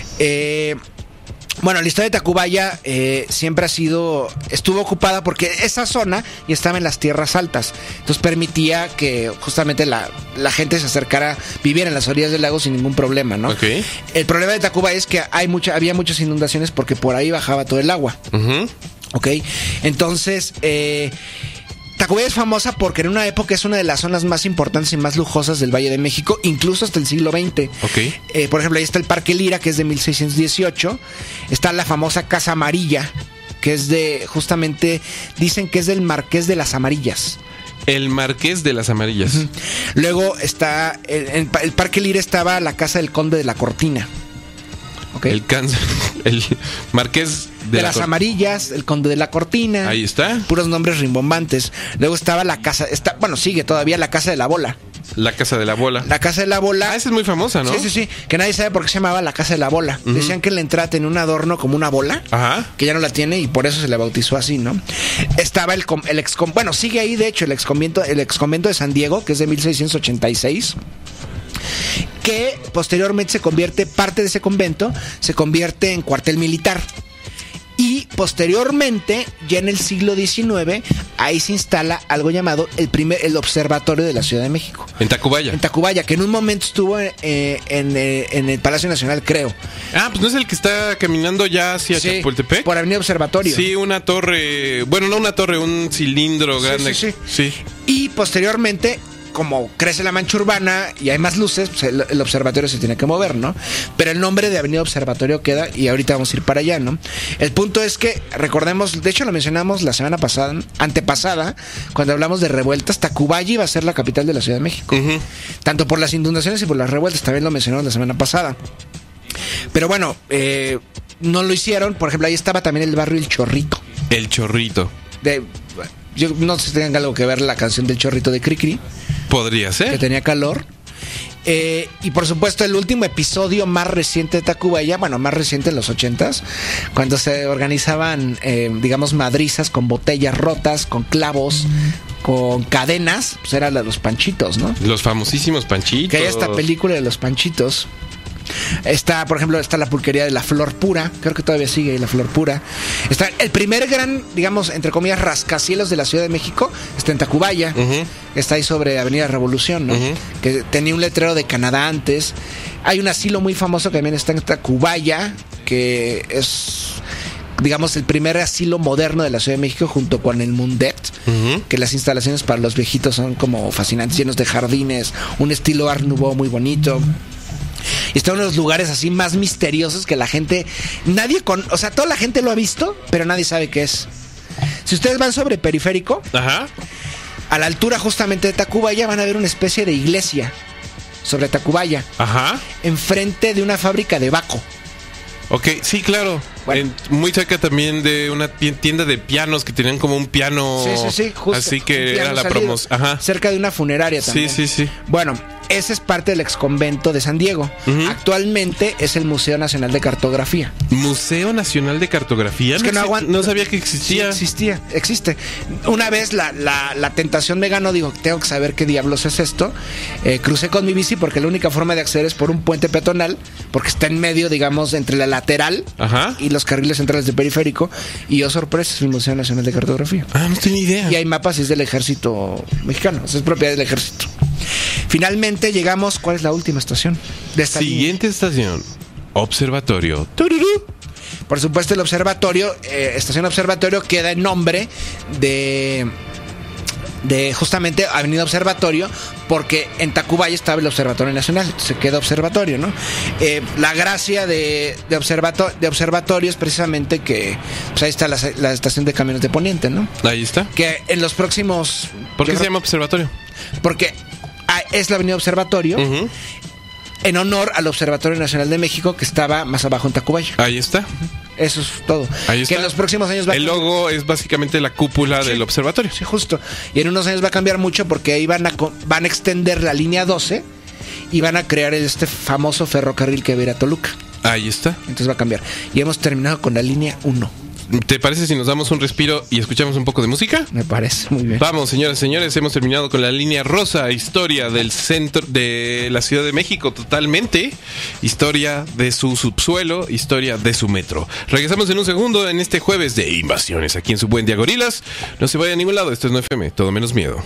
Bueno, la historia de Tacubaya siempre estuvo ocupada porque esa zona ya estaba en las tierras altas. Entonces permitía que justamente la gente se acercara, viviera en las orillas del lago sin ningún problema, ¿no? Okay. El problema de Tacubaya es que había muchas inundaciones porque por ahí bajaba todo el agua. ¿Ok? Entonces, Tacubaya es famosa porque en una época es una de las zonas más importantes y más lujosas del Valle de México, incluso hasta el siglo XX. Okay. Por ejemplo, ahí está el Parque Lira, que es de 1618. Está la famosa Casa Amarilla, que es justamente, dicen que es del Marqués de las Amarillas. El Marqués de las Amarillas. Luego está, el Parque Lira estaba la Casa del Conde de la Cortina. Okay. El Marqués de las Amarillas, el Conde de la Cortina. Ahí está. Puros nombres rimbombantes. Luego estaba la casa, sigue todavía la Casa de la Bola. La Casa de la Bola. La Casa de la Bola. Esa es muy famosa, ¿no? Sí. Que nadie sabe por qué se llamaba la Casa de la Bola. Decían que en la entrada tenía un adorno como una bola. Ajá. Que ya no la tiene y por eso se le bautizó así, ¿no? Estaba sigue ahí, de hecho, el exconvento de San Diego, que es de 1686. Que posteriormente parte de ese convento se convierte en cuartel militar. Y posteriormente, ya en el siglo XIX, ahí se instala algo llamado el Observatorio de la Ciudad de México. En Tacubaya. En Tacubaya, que en un momento estuvo en el Palacio Nacional, creo. Ah, pues no es el que está caminando ya hacia Sí, Chapultepec. por Avenida Observatorio. Sí, una torre, bueno, no una torre, un cilindro grande. Sí. Y posteriormente, como crece la mancha urbana y hay más luces, pues el observatorio se tiene que mover, ¿no? Pero el nombre de Avenida Observatorio queda y ahorita vamos a ir para allá, ¿no? El punto es que, recordemos, de hecho lo mencionamos la semana pasada, antepasada, cuando hablamos de revueltas, Tacubaya iba a ser la capital de la Ciudad de México. Ujú. Tanto por las inundaciones y por las revueltas, también lo mencionamos la semana pasada. Pero bueno, no lo hicieron. Por ejemplo, ahí estaba también el barrio El Chorrito. El Chorrito. Yo no sé si tenga algo que ver la canción del Chorrito de Cricri, Podría que ser. tenía calor. Y por supuesto el último episodio más reciente de Tacubaya, bueno, más reciente en los 80s, cuando se organizaban, digamos, madrizas con botellas rotas, con clavos, con cadenas, pues eran los Panchitos, ¿no? Los famosísimos Panchitos. Que hay esta película de los Panchitos. Está, por ejemplo, está la pulquería de la Flor Pura. Creo que todavía sigue ahí la Flor Pura. Está el primer gran, digamos, entre comillas, rascacielos de la Ciudad de México. Está en Tacubaya. Ujú. Está ahí sobre Avenida Revolución, ¿no? Ujú. Que tenía un letrero de Canadá antes. Hay un asilo muy famoso que también está en Tacubaya, que es, digamos, el primer asilo moderno de la Ciudad de México, junto con el Mundet. Ujú. Que las instalaciones para los viejitos son como fascinantes, llenos de jardines, un estilo Art Nouveau muy bonito. Y está uno de los lugares así más misteriosos que la gente, o sea, toda la gente lo ha visto, pero nadie sabe qué es. Si ustedes van sobre Periférico, Ajá. a la altura justamente de Tacubaya, van a ver una especie de iglesia sobre Tacubaya, Ajá. enfrente de una fábrica de Baco. Ok, sí, claro. Bueno. Muy cerca también de una tienda de pianos que tenían como un piano. Sí, justo. Así que Un era piano la salido, promoción. Ajá. cerca de una funeraria también. Sí. Bueno, ese es parte del exconvento de San Diego. Ujú. Actualmente es el Museo Nacional de Cartografía. Museo Nacional de Cartografía. Es que no aguanta. No sabía que existía. Sí, existe. Una vez la tentación me ganó, digo, tengo que saber qué diablos es esto. Crucé con mi bici porque la única forma de acceder es por un puente peatonal, porque está en medio, digamos, entre la lateral Ajá. y los carriles centrales de Periférico. Y yo, sorpresa, es el Museo Nacional de Cartografía. Ah, no tenía idea. Y hay mapas y es del ejército mexicano, es propiedad del ejército. Finalmente llegamos, ¿cuál es la última estación de esta línea? Siguiente estación. Observatorio. Tururú. Por supuesto, el observatorio, estación observatorio, queda en nombre de justamente Avenida Observatorio, porque en Tacubaya estaba el Observatorio Nacional, se queda observatorio, ¿no? La gracia de observatorio es precisamente que pues ahí está la estación de camiones de Poniente, ¿no? Ahí está. Que en los próximos... ¿Por qué yo se creo- llama observatorio? Porque es la Avenida Observatorio, Ujú. en honor al Observatorio Nacional de México, que estaba más abajo en Tacubaya. Ahí está. Eso es todo. Ahí está. Que en los próximos años va El logo es básicamente la cúpula Sí. del observatorio. Sí, justo. Y en unos años va a cambiar mucho porque ahí van a extender la línea 12 y van a crear este famoso ferrocarril que va a ir a Toluca. Ahí está. Entonces va a cambiar. Y hemos terminado con la línea 1. ¿Te parece si nos damos un respiro y escuchamos un poco de música? Me parece muy bien. Vamos, señoras y señores, hemos terminado con la línea rosa, historia del centro de la Ciudad de México totalmente, historia de su subsuelo, historia de su metro. Regresamos en un segundo en este jueves de invasiones aquí en su buen día Gorilas. No se vaya a ningún lado, esto es 9FM, todo menos miedo.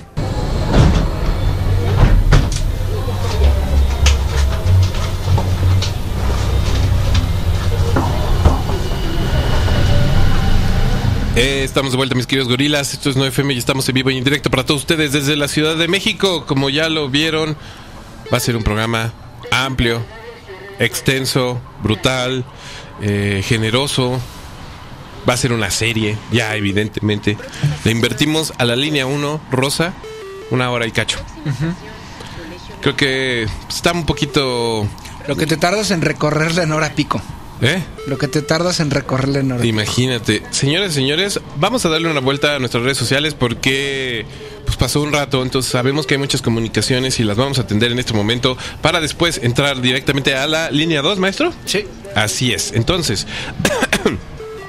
Estamos de vuelta, mis queridos gorilas. Esto es 9FM y estamos en vivo y en directo para todos ustedes desde la Ciudad de México. Como ya lo vieron, va a ser un programa amplio, extenso, brutal, generoso. Va a ser una serie, ya evidentemente. Le invertimos a la línea 1, rosa, 1 hora y cacho. Creo que está un poquito... Lo que te tardas en recorrerla en hora pico. Lo que te tardas en recorrerla en hora pico. Imagínate. Señores y señores, vamos a darle una vuelta a nuestras redes sociales porque pues pasó un rato, entonces sabemos que hay muchas comunicaciones y las vamos a atender en este momento para después entrar directamente a la línea 2, maestro. Sí. Así es. Entonces,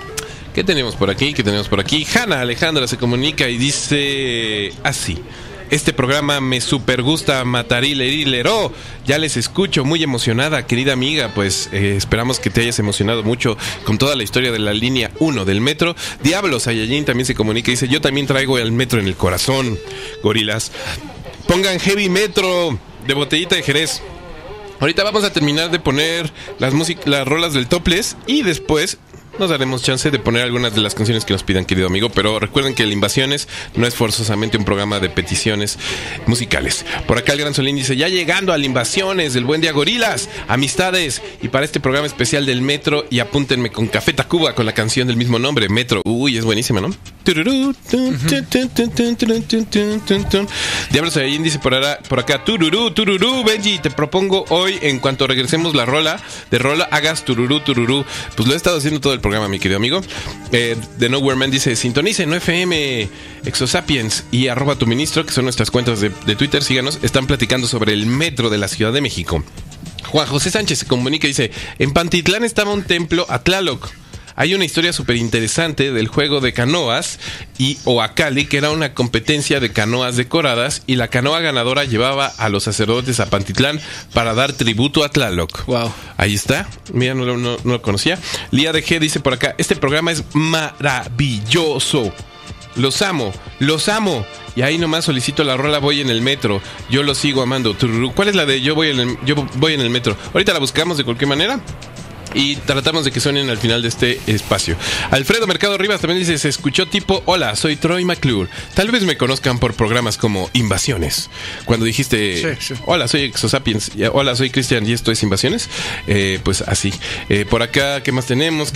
¿qué tenemos por aquí? ¿Qué tenemos por aquí? Hanna Alejandra se comunica y dice así. este programa me super gusta, matarilero. Ya les escucho, muy emocionada, querida amiga. Pues esperamos que te hayas emocionado mucho con toda la historia de la línea 1 del metro. Diablo Saiyajin también se comunica y dice: yo también traigo el metro en el corazón, gorilas. Pongan heavy metro de Botellita de Jerez. Ahorita vamos a terminar de poner las rolas del Topless y después nos daremos chance de poner algunas de las canciones que nos pidan, querido amigo. Pero recuerden que el Invasiones no es forzosamente un programa de peticiones musicales. Por acá el Gran Solín dice: ya llegando al Invasiones del Buen Día Gorilas, amistades. Y para este programa especial del Metro, y apúntenme con Café Tacuba con la canción del mismo nombre, Metro. Uy, es buenísima, ¿no? Diablo Saiyajin dice por acá: tururú, Benji, te propongo hoy, en cuanto regresemos la rola, hagas tururú. Pues lo he estado haciendo todo el programa, mi querido amigo. The Nowhere Man dice: sintonicen no FM, Exosapiens y @tu ministro, que son nuestras cuentas de Twitter. Síganos, están platicando sobre el metro de la Ciudad de México. Juan José Sánchez se comunica y dice: en Pantitlán estaba un templo a Tlaloc. Hay una historia súper interesante del juego de canoas y Oaxaca, que era una competencia de canoas decoradas, y la canoa ganadora llevaba a los sacerdotes a Pantitlán para dar tributo a Tlaloc. Wow. Ahí está. Mira, no lo conocía. Lía de G dice por acá: este programa es maravilloso. Los amo. Y ahí nomás solicito la rola Voy en el Metro. Yo lo sigo amando. ¿Cuál es la de Yo voy en el Metro? Ahorita la buscamos de cualquier manera y tratamos de que suenen al final de este espacio. Alfredo Mercado Rivas también dice: se escuchó tipo: hola, soy Troy McClure. Tal vez me conozcan por programas como Invasiones. Cuando dijiste: sí. Hola, soy Exosapiens. Hola, soy Cristian y esto es Invasiones. Pues así. Por acá, ¿qué más tenemos?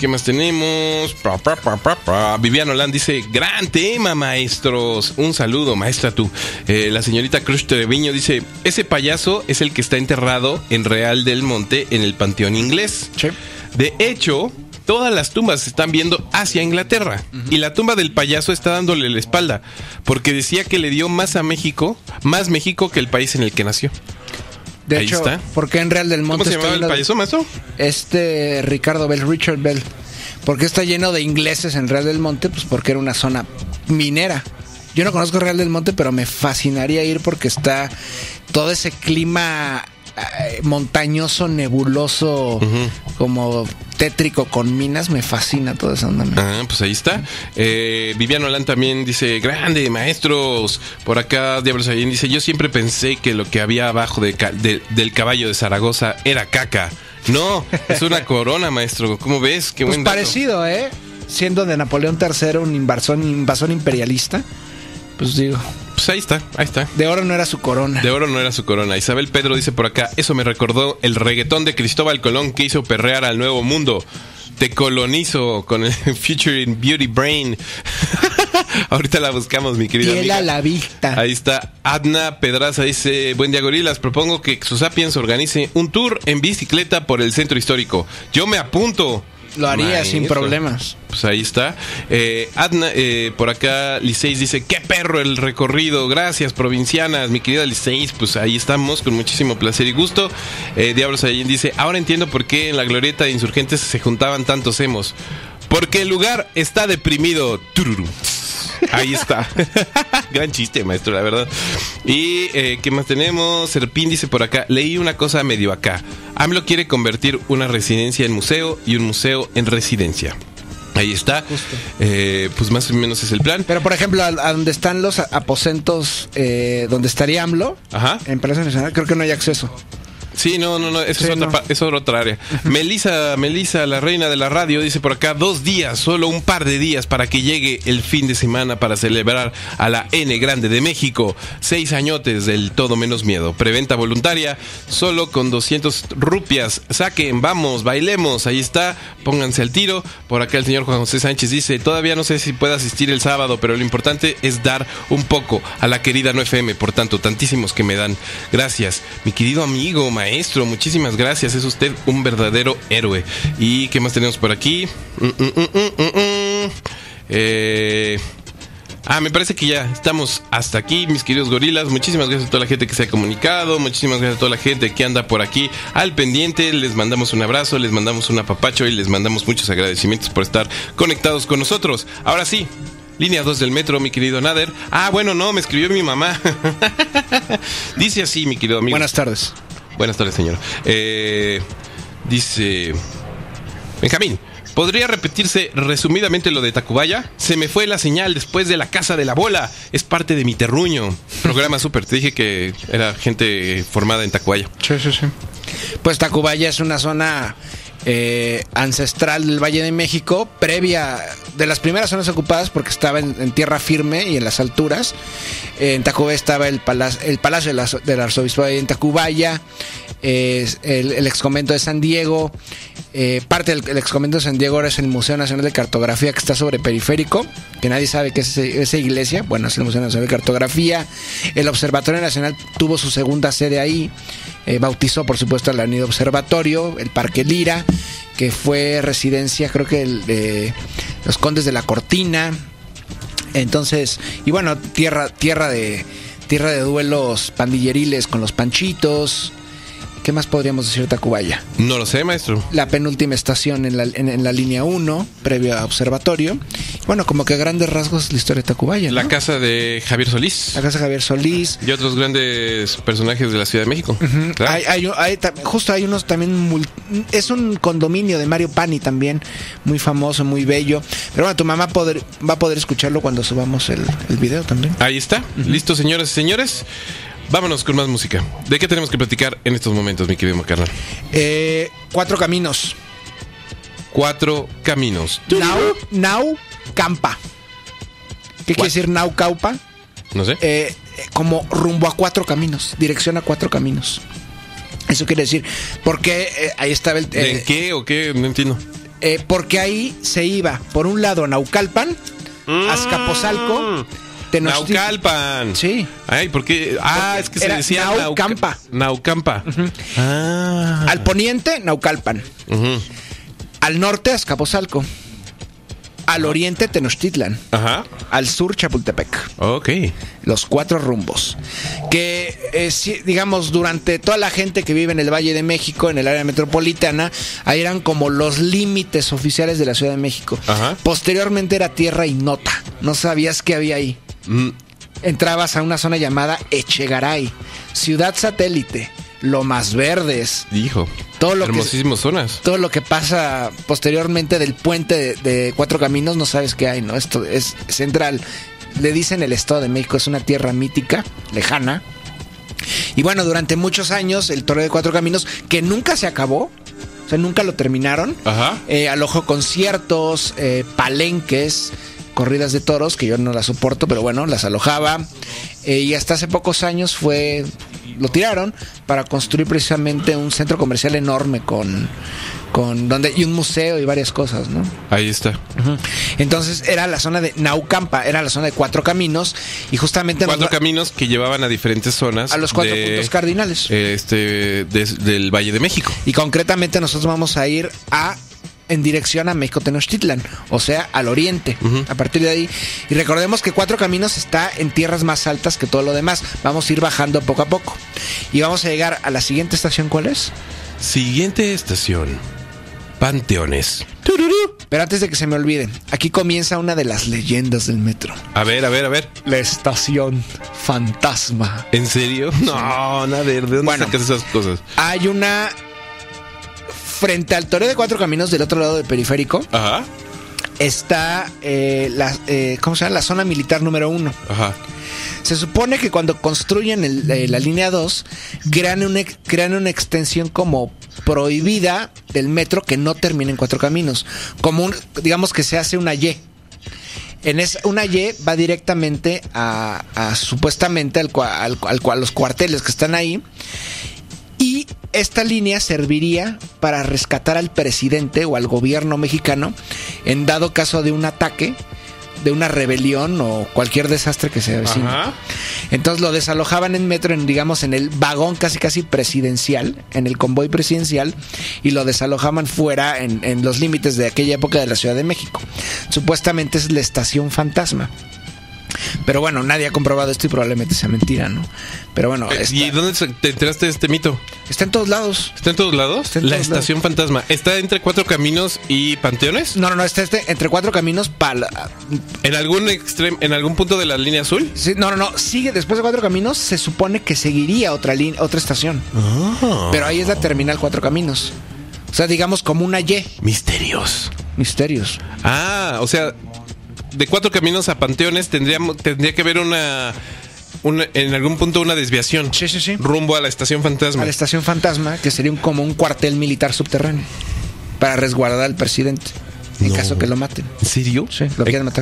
Viviano Land dice: gran tema, maestros. Un saludo, maestra tú. La señorita Crush Treviño dice: ese payaso es el que está enterrado en Real del Monte, en el Panteón Inglés. Sí. De hecho, todas las tumbas se están viendo hacia Inglaterra. Y la tumba del payaso está dándole la espalda, porque decía que le dio más México que el país en el que nació. De Ahí hecho, está. porque en Real del Monte ¿cómo se llamaba el payaso, maestro? Richard Bell. ¿Por qué está lleno de ingleses en Real del Monte? Pues porque era una zona minera. Yo no conozco Real del Monte, pero me fascinaría ir porque está todo ese clima montañoso, nebuloso, como tétrico con minas. Me fascina toda esa onda. Pues ahí está. Viviano Lan también dice: grande, maestros. Por acá Diablo Saiyajin dice: yo siempre pensé que lo que había abajo del caballo de Zaragoza era caca. No, es una corona, maestro. ¿Cómo ves? Qué buen dato. Parecido, siendo de Napoleón III un invasor imperialista. Pues digo, pues ahí está. De oro no era su corona. Isabel Pedro dice por acá: eso me recordó el reggaetón de Cristóbal Colón que hizo perrear al Nuevo Mundo. Te colonizo con el featuring Beauty Brain. Ahorita la buscamos, mi querida amiga. A la vista. Ahí está. Adna Pedraza dice: buen día, gorilas. Propongo que Exosapiens organice un tour en bicicleta por el centro histórico. Yo me apunto. Lo haría sin problemas. Pues ahí está. Adna, por acá Liceis dice: qué perro el recorrido. Gracias, provincianas, mi querida Liceis. Pues ahí estamos, con muchísimo placer y gusto. Diablo Saiyajin dice: ahora entiendo por qué en la glorieta de Insurgentes se juntaban tantos emos. Porque el lugar está deprimido. Tururú. Ahí está. Gran chiste, maestro, la verdad. Y ¿qué más tenemos? Serpín dice por acá: leí una cosa medio acá. AMLO quiere convertir una residencia en museo y un museo en residencia. Ahí está. Pues más o menos es el plan. Pero por ejemplo, a donde están los aposentos, donde estaría AMLO, en Palacio Nacional, creo que no hay acceso. Sí, no, eso sí, es otra área. Melissa, la reina de la radio, dice por acá: 2 días, solo un par de días para que llegue el fin de semana para celebrar a la N Grande de México. 6 añotes del todo menos miedo. Preventa voluntaria, solo con 200 rupias. Saquen, vamos, bailemos. Ahí está, pónganse al tiro. Por acá el señor Juan José Sánchez dice: todavía no sé si pueda asistir el sábado, pero lo importante es dar un poco a la querida No FM, por tanto, tantísimos que me dan. Gracias, mi querido amigo, maestro, muchísimas gracias, es usted un verdadero héroe. ¿Y qué más tenemos por aquí? Me parece que ya estamos hasta aquí, mis queridos gorilas. Muchísimas gracias a toda la gente que se ha comunicado. Muchísimas gracias a toda la gente que anda por aquí al pendiente. Les mandamos un abrazo, les mandamos un apapacho y les mandamos muchos agradecimientos por estar conectados con nosotros. Ahora sí, Línea 2 del metro, mi querido Nader. Ah, bueno, no, me escribió mi mamá. Dice así, mi querido amigo. Buenas tardes. Buenas tardes, señor. Dice... Benjamín, ¿podría repetirse resumidamente lo de Tacubaya? Se me fue la señal después de la casa de la bola. Es parte de mi terruño. Programa súper. Te dije que era gente formada en Tacubaya. Sí. Pues Tacubaya es una zona ancestral del Valle de México, previa de las primeras zonas ocupadas porque estaba en tierra firme y en las alturas. En Tacubaya estaba el palacio del arzobispado en Tacubaya, el exconvento de San Diego. Parte del exconvento de San Diego ahora es el Museo Nacional de Cartografía, que está sobre Periférico, que nadie sabe qué es esa iglesia. Bueno, es el Museo Nacional de Cartografía. El Observatorio Nacional tuvo su segunda sede ahí. Bautizó, por supuesto, el Nido Observatorio, el Parque Lira, que fue residencia, creo que de los condes de la Cortina. Entonces, y bueno, tierra de duelos pandilleriles con los Panchitos. ¿Qué más podríamos decir de Tacubaya? No lo sé, maestro. La penúltima estación en la línea 1, previo a Observatorio. Bueno, como que a grandes rasgos la historia de Tacubaya, ¿no? La casa de Javier Solís. La casa de Javier Solís. Y otros grandes personajes de la Ciudad de México. Uh-huh. Justo hay unos también... Es un condominio de Mario Pani también, muy famoso, muy bello. Pero bueno, tu mamá va a poder escucharlo cuando subamos el video también. Ahí está. Uh-huh. Listo, señoras y señores. Vámonos con más música. ¿De qué tenemos que platicar en estos momentos, mi querido carnal? 4 caminos. 4 caminos. Naucampa. ¿Qué quiere decir Naucampa? No sé. Como rumbo a 4 caminos. Dirección a 4 caminos. Eso quiere decir. Porque ahí estaba el... ¿De qué o qué? No entiendo. Porque ahí se iba, por un lado, Naucalpan, Azcapotzalco... Naucalpan. Sí. Ay, ¿por qué? Es que se decía Naucampa. Naucampa. Uh-huh. Al poniente, Naucalpan. Uh-huh. Al norte, Azcapotzalco. Al oriente, Tenochtitlan. Ajá. Al sur, Chapultepec. Ok. Los 4 rumbos. Que, digamos, durante toda la gente que vive en el Valle de México, en el área metropolitana, ahí eran como los límites oficiales de la Ciudad de México. Ajá. Posteriormente era tierra ignota. No sabías qué había ahí. Entrabas a una zona llamada Echegaray, ciudad satélite, Lomas Verdes. Hijo, todo lo hermosísimas zonas. Todo lo que pasa posteriormente del puente de 4 caminos, no sabes qué hay, ¿no? Esto es central. Le dicen el Estado de México, es una tierra mítica, lejana. Y bueno, durante muchos años el Toreo de 4 Caminos, que nunca se acabó, o sea, nunca lo terminaron. Ajá. Alojó conciertos, palenques, corridas de toros, que yo no las soporto, pero bueno, las alojaba. Y hasta hace pocos años lo tiraron para construir precisamente un centro comercial enorme y un museo y varias cosas, ¿no? Ahí está. Uh-huh. Entonces era la zona de Naucampa, era la zona de 4 caminos y justamente 4 caminos que llevaban a diferentes zonas, a los 4 puntos cardinales del Valle de México. Y concretamente nosotros vamos a ir en dirección a México Tenochtitlan, o sea, al oriente. Uh-huh. A partir de ahí. Y recordemos que 4 Caminos está en tierras más altas que todo lo demás. Vamos a ir bajando poco a poco. Y vamos a llegar a la siguiente estación, ¿cuál es? Siguiente estación, Panteones. ¡Tururú! Pero antes de que se me olvide, aquí comienza una de las leyendas del metro. A ver. La estación fantasma. ¿En serio? Sí. No, nada, ¿de dónde sacas esas cosas? Hay una... Frente al Toreo de 4 Caminos, del otro lado del Periférico. Ajá. Está ¿cómo se llama? La zona militar número 1. Ajá. Se supone que cuando construyen la línea 2 crean una extensión como prohibida del metro que no termina en 4 Caminos, como digamos que se hace una Y. Una Y va directamente a supuestamente a los cuarteles que están ahí. Y esta línea serviría para rescatar al presidente o al gobierno mexicano en dado caso de un ataque, de una rebelión o cualquier desastre que se avecine. Ajá. Entonces lo desalojaban en metro, en el vagón casi presidencial, en el convoy presidencial, y lo desalojaban fuera en los límites de aquella época de la Ciudad de México. Supuestamente es la estación fantasma. Pero bueno, nadie ha comprobado esto y probablemente sea mentira, ¿no? Pero bueno, ¿Y dónde te enteraste de este mito? está en todos lados. ¿Está en todos lados? Está en La todos estación fantasma. ¿Está entre Cuatro Caminos y Panteones? No, está entre Cuatro Caminos ¿En algún punto de la línea azul? Sí, no, sigue después de Cuatro Caminos, se supone que seguiría otra estación. Pero ahí es la terminal Cuatro Caminos. O sea, digamos como una Y. Misterios. O sea, de Cuatro Caminos a Panteones tendría que haber en algún punto una desviación. Sí. Rumbo a la estación fantasma. A la estación fantasma, que sería como un cuartel militar subterráneo para resguardar al presidente en caso que lo maten. ¿En serio? Sí, lo quieren matar.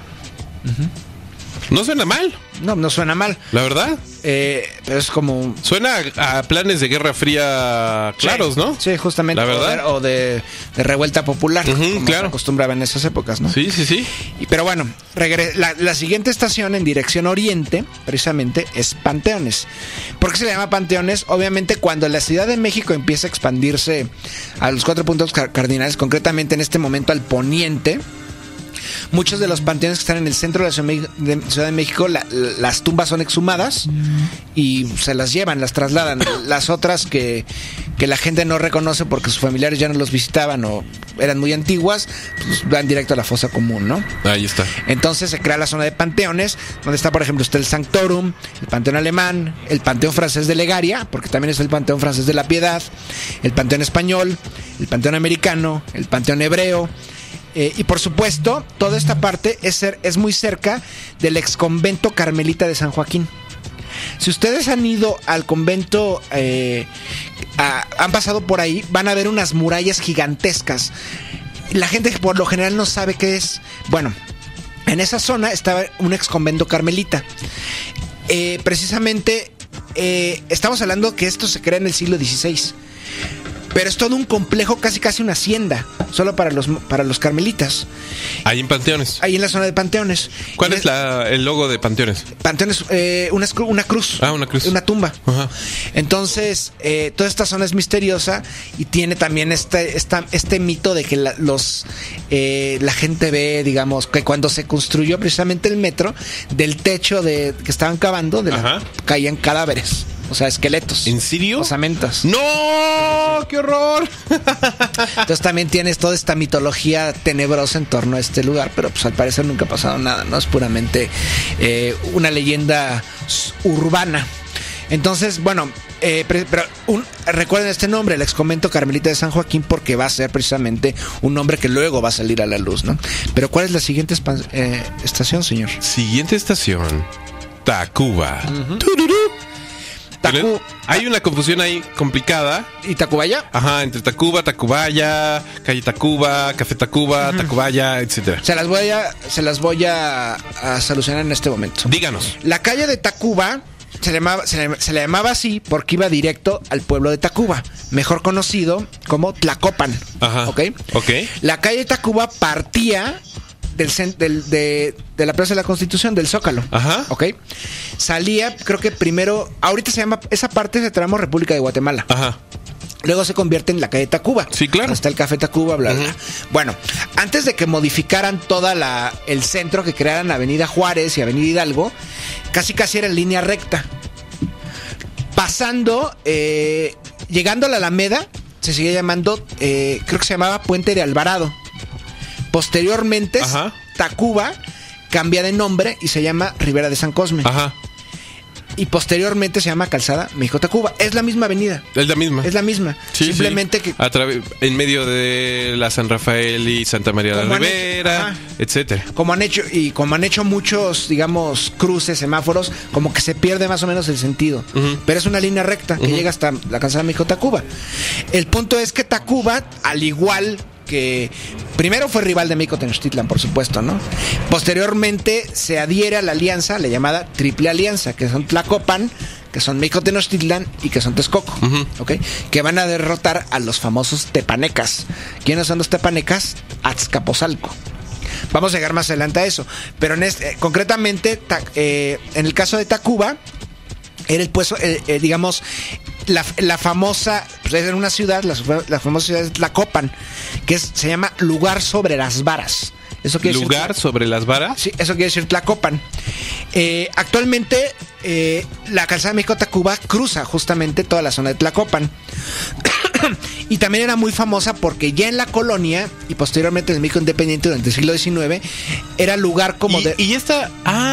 No suena mal, No suena mal. la verdad. Pero es como... Suena a planes de Guerra Fría claros, ¿no? Sí, justamente. La verdad. O de revuelta popular, como claro. se acostumbraba en esas épocas, ¿no? Sí. Pero bueno, la siguiente estación en dirección oriente, precisamente, es Panteones. ¿Por qué se le llama Panteones? Obviamente, cuando la Ciudad de México empieza a expandirse a los 4 puntos cardinales, concretamente en este momento al poniente, muchos de los panteones que están en el centro de la Ciudad de México, las tumbas son exhumadas y se las llevan, las trasladan. Las otras que la gente no reconoce porque sus familiares ya no los visitaban o eran muy antiguas, pues van directo a la fosa común, ¿no? Ahí está. Entonces se crea la zona de panteones, donde está, por ejemplo, el Sanctorum, el Panteón Alemán, el Panteón Francés de Legaria, porque también es el Panteón Francés de la Piedad, el Panteón Español, el Panteón Americano, el Panteón Hebreo. Y por supuesto, toda esta parte es muy cerca del exconvento carmelita de San Joaquín. Si ustedes han ido al convento, han pasado por ahí, van a ver unas murallas gigantescas. La gente por lo general no sabe qué es. Bueno, en esa zona estaba un exconvento carmelita. Precisamente, estamos hablando que esto se crea en el siglo XVI. Pero es todo un complejo, casi una hacienda, solo para los carmelitas. Ahí en Panteones. Ahí en la zona de Panteones. ¿Cuál es el logo de Panteones? Panteones, una cruz. Una cruz. Una tumba. Ajá. Entonces, toda esta zona es misteriosa y tiene también este mito de que la gente ve, digamos, que cuando se construyó precisamente el metro, del techo que estaban cavando, caían cadáveres. O sea, esqueletos. ¿En serio? Osamentas. ¡No! ¡Qué horror! Entonces también tienes toda esta mitología tenebrosa en torno a este lugar, pero pues al parecer nunca ha pasado nada, ¿no? Es puramente una leyenda urbana. Entonces, bueno, recuerden este nombre, el exconvento carmelita de San Joaquín, porque va a ser precisamente un nombre que luego va a salir a la luz, ¿no? Pero ¿cuál es la siguiente estación, señor? Siguiente estación, Tacuba. Hay una confusión ahí complicada. ¿Y Tacubaya? Ajá, entre Tacuba, Tacubaya, calle Tacuba, café Tacuba, Tacubaya, etcétera. Se las voy a solucionar en este momento. Díganos. La calle de Tacuba se le llamaba así porque iba directo al pueblo de Tacuba, mejor conocido como Tlacopan. Ajá. ¿Ok? Ok. La calle de Tacuba partía de la Plaza de la Constitución, del Zócalo. Ajá. ¿Ok? Salía, creo que primero, ahorita esa parte se llama República de Guatemala. Ajá. Luego se convierte en la calle Tacuba. Sí, claro. Está el Café Tacuba, bla, bla. Bueno, antes de que modificaran el centro, que crearan Avenida Juárez y Avenida Hidalgo, casi era en línea recta. Pasando, llegando a la Alameda, se seguía llamando, creo que se llamaba Puente de Alvarado. Posteriormente, Tacuba cambia de nombre y se llama Ribera de San Cosme. Ajá. Y posteriormente se llama Calzada México-Tacuba. Es la misma avenida. Es la misma. Es la misma. Sí, simplemente sí. que... en medio de la San Rafael y Santa María de la Ribera, etcétera. Como han hecho muchos, digamos, cruces, semáforos, como que se pierde más o menos el sentido. Pero es una línea recta que llega hasta la Calzada México-Tacuba. El punto es que Tacuba, al igual que primero fue rival de México Tenochtitlan, por supuesto, ¿no? Posteriormente se adhiere a la alianza, la llamada Triple Alianza, que son Tlacopan, que son México Tenochtitlan y que son Texcoco, ¿ok? Que van a derrotar a los famosos tepanecas. ¿Quiénes son los tepanecas? Azcapotzalco. Vamos a llegar más adelante a eso. Pero concretamente, en el caso de Tacuba, era digamos, la famosa, pues era una ciudad, la famosa ciudad de Tlacopan, que se llama Lugar sobre las Varas. ¿Eso quiere ¿Lugar decir, sobre las varas? Sí, eso quiere decir Tlacopan. Actualmente, la calzada México-Tacuba cruza justamente toda la zona de Tlacopan. Y también era muy famosa porque ya en la colonia y posteriormente en el México independiente durante el siglo XIX era lugar como de... Y esta...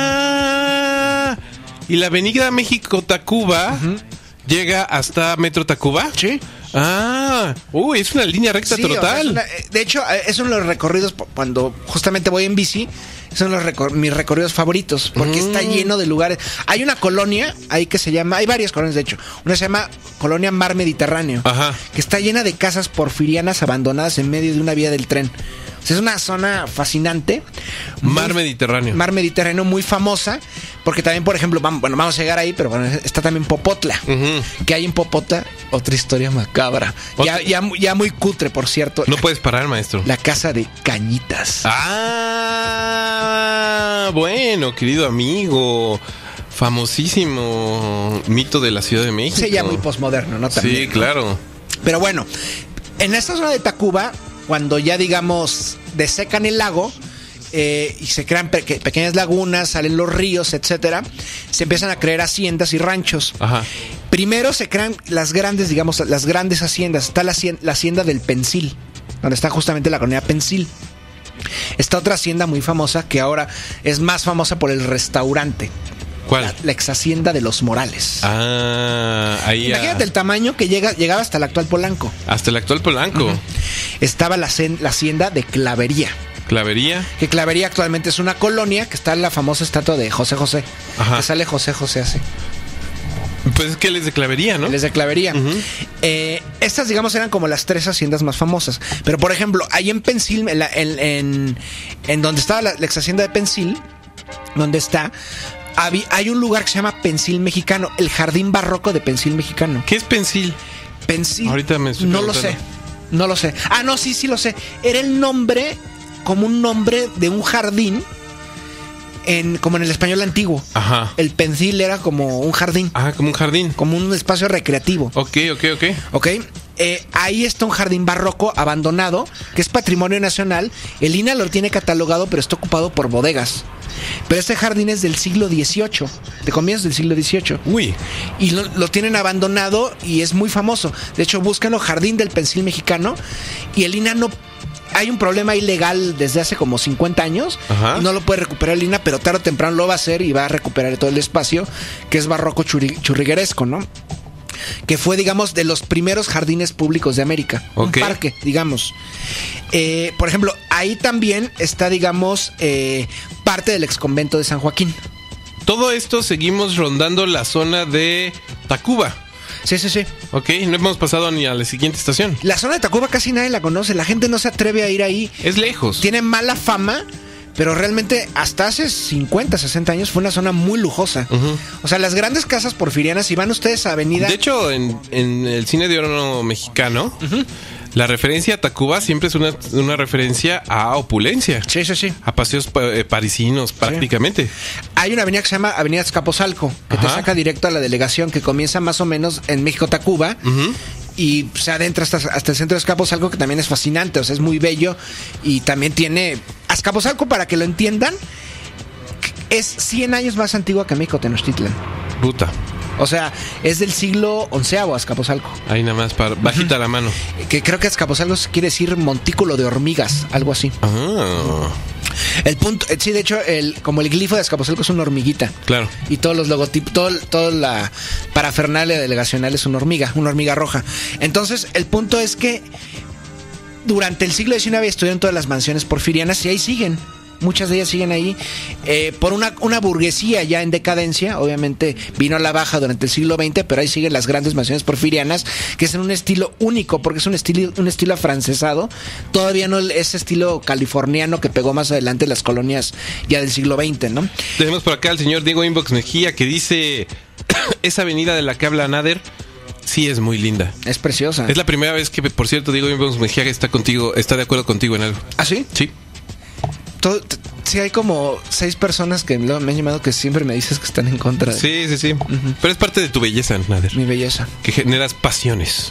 y la avenida México-Tacuba llega hasta Metro Tacuba. Sí. Es una línea recta total. O sea, de hecho, es uno de los recorridos cuando justamente voy en bici. Son mis recorridos favoritos porque está lleno de lugares. Hay una colonia ahí que se llama, hay varias colonias de hecho. Una se llama Colonia Mar Mediterráneo, que está llena de casas porfirianas abandonadas en medio de una vía del tren. O sea, es una zona fascinante. Mar Mediterráneo. Mar Mediterráneo muy famosa porque también, por ejemplo, vamos a llegar ahí, pero bueno, está también Popotla. Que hay en Popotla otra historia macabra. Ya muy cutre, por cierto. No puedes parar, maestro. La casa de Cañitas. Bueno, querido amigo, famosísimo mito de la Ciudad de México. Sí, ya muy posmoderno, ¿no? También, sí, claro. Pero bueno, en esta zona de Tacuba, cuando ya, digamos, desecan el lago y se crean pequeñas lagunas, salen los ríos, etcétera, se empiezan a crear haciendas y ranchos. Primero se crean las grandes haciendas. Está la hacienda del Pensil, donde está justamente la colonia Pensil. Está otra hacienda muy famosa que ahora es más famosa por el restaurante. ¿Cuál? La ex hacienda de los Morales. Ahí. Imagínate el tamaño que llegaba hasta el actual Polanco. Hasta el actual Polanco. Estaba la hacienda de Clavería. ¿Clavería? Que Clavería actualmente es una colonia que está en la famosa estatua de José José. Que sale José José así. Pues es que él es de Clavería, ¿no? Él es de Clavería. Estas, digamos, eran como las 3 haciendas más famosas. Pero, por ejemplo, ahí en Pensil, en donde estaba la ex hacienda de Pensil, donde está, hay un lugar que se llama Pensil Mexicano, el jardín barroco de Pensil Mexicano. ¿Qué es Pensil? Pensil. Ahorita me estoy preguntando. No lo sé. No, sí lo sé. Era el nombre, como un nombre de un jardín. Como en el español antiguo. El Pensil era como un jardín. Como un jardín. Como un espacio recreativo. Ok. Ahí está un jardín barroco abandonado, que es patrimonio nacional. El INAH lo tiene catalogado, pero está ocupado por bodegas. Pero este jardín es del siglo XVIII, de comienzos del siglo XVIII. Uy. Y lo tienen abandonado y es muy famoso. De hecho, búscanlo, Jardín del Pensil Mexicano. Y el INAH no... Hay un problema ilegal desde hace como 50 años. Y no lo puede recuperar el INAH, pero tarde o temprano lo va a hacer y va a recuperar todo el espacio, que es barroco churrigueresco, ¿no? Que fue, digamos, de los primeros jardines públicos de América. Un parque, digamos. Por ejemplo, ahí también está, digamos, parte del exconvento de San Joaquín. Todo esto seguimos rondando la zona de Tacuba. Sí. Ok, no hemos pasado ni a la siguiente estación. La zona de Tacuba casi nadie la conoce. La gente no se atreve a ir ahí. Es lejos. Tiene mala fama, pero realmente hasta hace 50, 60 años fue una zona muy lujosa. O sea, las grandes casas porfirianas, si van ustedes a Avenida... De hecho, en el cine de oro mexicano... La referencia a Tacuba siempre es una referencia a opulencia. Sí. A paseos parisinos, prácticamente. Hay una avenida que se llama Avenida Azcapotzalco, que te saca directo a la delegación, que comienza más o menos en México-Tacuba. Y se adentra hasta el centro de Azcapotzalco, que también es fascinante. O sea, es muy bello. Y también tiene... Azcapotzalco, para que lo entiendan, es 100 años más antigua que México-Tenochtitlan. Puta. O sea, es del siglo XI Azcapotzalco. Ahí nada más, bajita la mano. Que creo que Azcapotzalco quiere decir montículo de hormigas, algo así. El punto, sí, de hecho, como el glifo de Azcapotzalco es una hormiguita. Claro. Y todos los logotipos, toda la parafernalia delegacional es una hormiga roja. Entonces, el punto es que durante el siglo XIX estuvieron todas las mansiones porfirianas y ahí siguen. Muchas de ellas siguen ahí por una burguesía ya en decadencia. Obviamente vino a la baja durante el siglo XX, pero ahí siguen las grandes mansiones porfirianas, que es en un estilo único, porque es un estilo afrancesado. Todavía no ese estilo californiano que pegó más adelante en las colonias ya del siglo XX, ¿no? Tenemos por acá al señor Diego Inbox Mejía, que dice: esa avenida de la que habla Nader sí es muy linda. Es preciosa. Es la primera vez que, por cierto, Diego Inbox Mejía está de acuerdo contigo en algo. ¿Ah, sí? Sí. Sí, hay como 6 personas que me han llamado que siempre me dices que están en contra de... Sí. Pero es parte de tu belleza, Nader. Mi belleza. Que generas pasiones.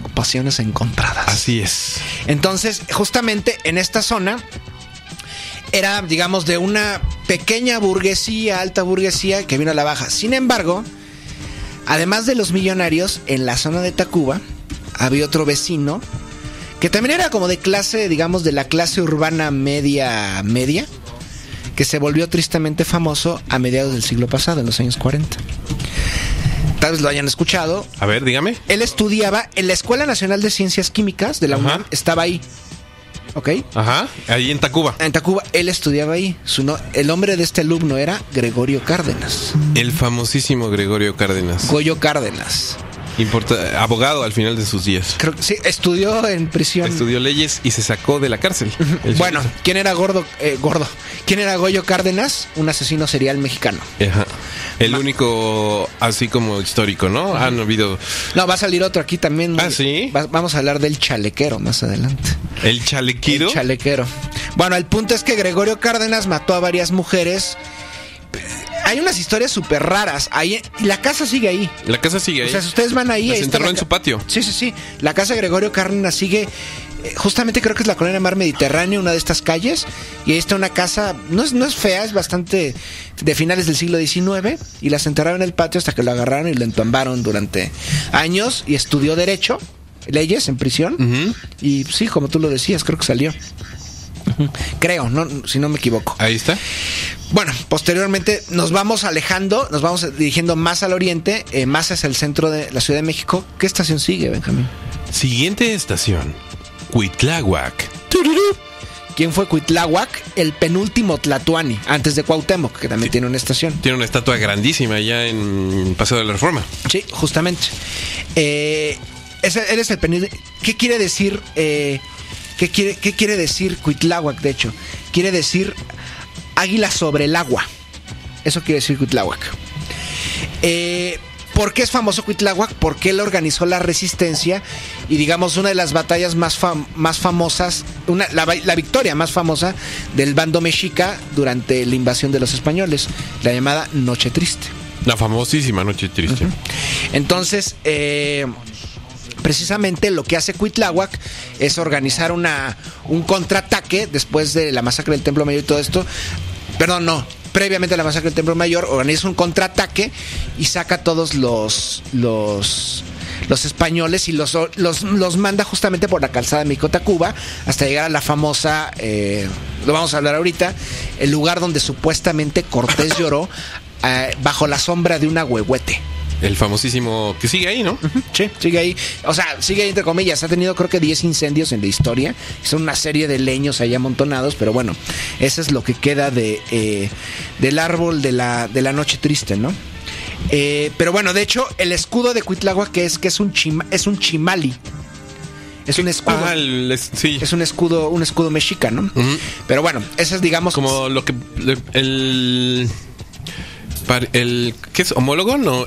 Pasiones encontradas. Así es. Entonces, justamente en esta zona era, digamos, de una pequeña burguesía, alta burguesía, que vino a la baja. Sin embargo, además de los millonarios, en la zona de Tacuba había otro vecino que también era como de clase, digamos, de la clase urbana media, que se volvió tristemente famoso a mediados del siglo pasado, en los años 40. Tal vez lo hayan escuchado. A ver, dígame. Él estudiaba en la Escuela Nacional de Ciencias Químicas de la UNAM, estaba ahí. ¿Ok? Ajá, ahí en Tacuba. En Tacuba, él estudiaba ahí. El nombre de este alumno era Gregorio Cárdenas. El famosísimo Gregorio Cárdenas. Goyo Cárdenas. Abogado al final de sus días. Creo que sí, estudió en prisión. Estudió leyes y se sacó de la cárcel. Bueno, ¿quién era gordo? ¿Quién era Goyo Cárdenas? Un asesino serial mexicano. Ajá. El único así como histórico, ¿no? Han habido... No, va a salir otro aquí también. ¿Sí? Vamos a hablar del chalequero más adelante. ¿El chalequero? El chalequero. Bueno, el punto es que Gregorio Cárdenas mató a varias mujeres. Hay unas historias súper raras. Ahí, la casa sigue ahí. La casa sigue ahí. O sea, si ustedes van ahí... Se enterró en su patio. Sí. La casa de Gregorio Cárdenas sigue... Justamente creo que es la colonia Mar Mediterráneo, una de estas calles. Y ahí está una casa... No es fea, es bastante... De finales del siglo XIX. Y las enterraron en el patio hasta que lo agarraron y lo entombaron durante años. Y estudió Derecho, leyes, en prisión. Uh-huh. Y sí, como tú lo decías, creo que salió. Creo, no, si no me equivoco. Ahí está. Bueno, posteriormente nos vamos alejando, nos vamos dirigiendo más al oriente, más hacia el centro de la Ciudad de México. ¿Qué estación sigue, Benjamín? Siguiente estación, Cuitláhuac. ¿Quién fue Cuitláhuac? El penúltimo Tlatoani, antes de Cuauhtémoc, que también tiene una estación. Tiene una estatua grandísima allá en Paseo de la Reforma. Sí, justamente. Él es el penúltimo. ¿Qué quiere decir? ¿Qué quiere decir Cuitláhuac, de hecho? Quiere decir águila sobre el agua. Eso quiere decir Cuitláhuac. ¿Por qué es famoso Cuitláhuac? Porque él organizó la resistencia y, digamos, una de las batallas más famosas, la victoria más famosa del bando mexica durante la invasión de los españoles, la llamada Noche Triste. La famosísima Noche Triste. Uh-huh. Entonces, precisamente lo que hace Cuitláhuac es organizar un contraataque después de la masacre del Templo Mayor y todo esto. Perdón, no. Previamente a la masacre del Templo Mayor, organiza un contraataque y saca a todos los españoles y los manda justamente por la calzada de México-Tacuba hasta llegar a la famosa, lo vamos a hablar ahorita, el lugar donde supuestamente Cortés lloró bajo la sombra de un ahuehuete. El famosísimo que sigue ahí, ¿no? Uh-huh. Sí, sigue ahí. O sea, sigue ahí entre comillas. Ha tenido creo que 10 incendios en la historia. Son una serie de leños ahí amontonados. Pero bueno, eso es lo que queda del árbol de la Noche Triste, ¿no? Pero bueno, de hecho, el escudo de Cuitláhuac es un chimali. Es un escudo. Sí. Es un escudo mexica, ¿no? Uh-huh. Pero bueno, ese es, digamos... Como lo que... ¿Qué es? ¿Homólogo? No,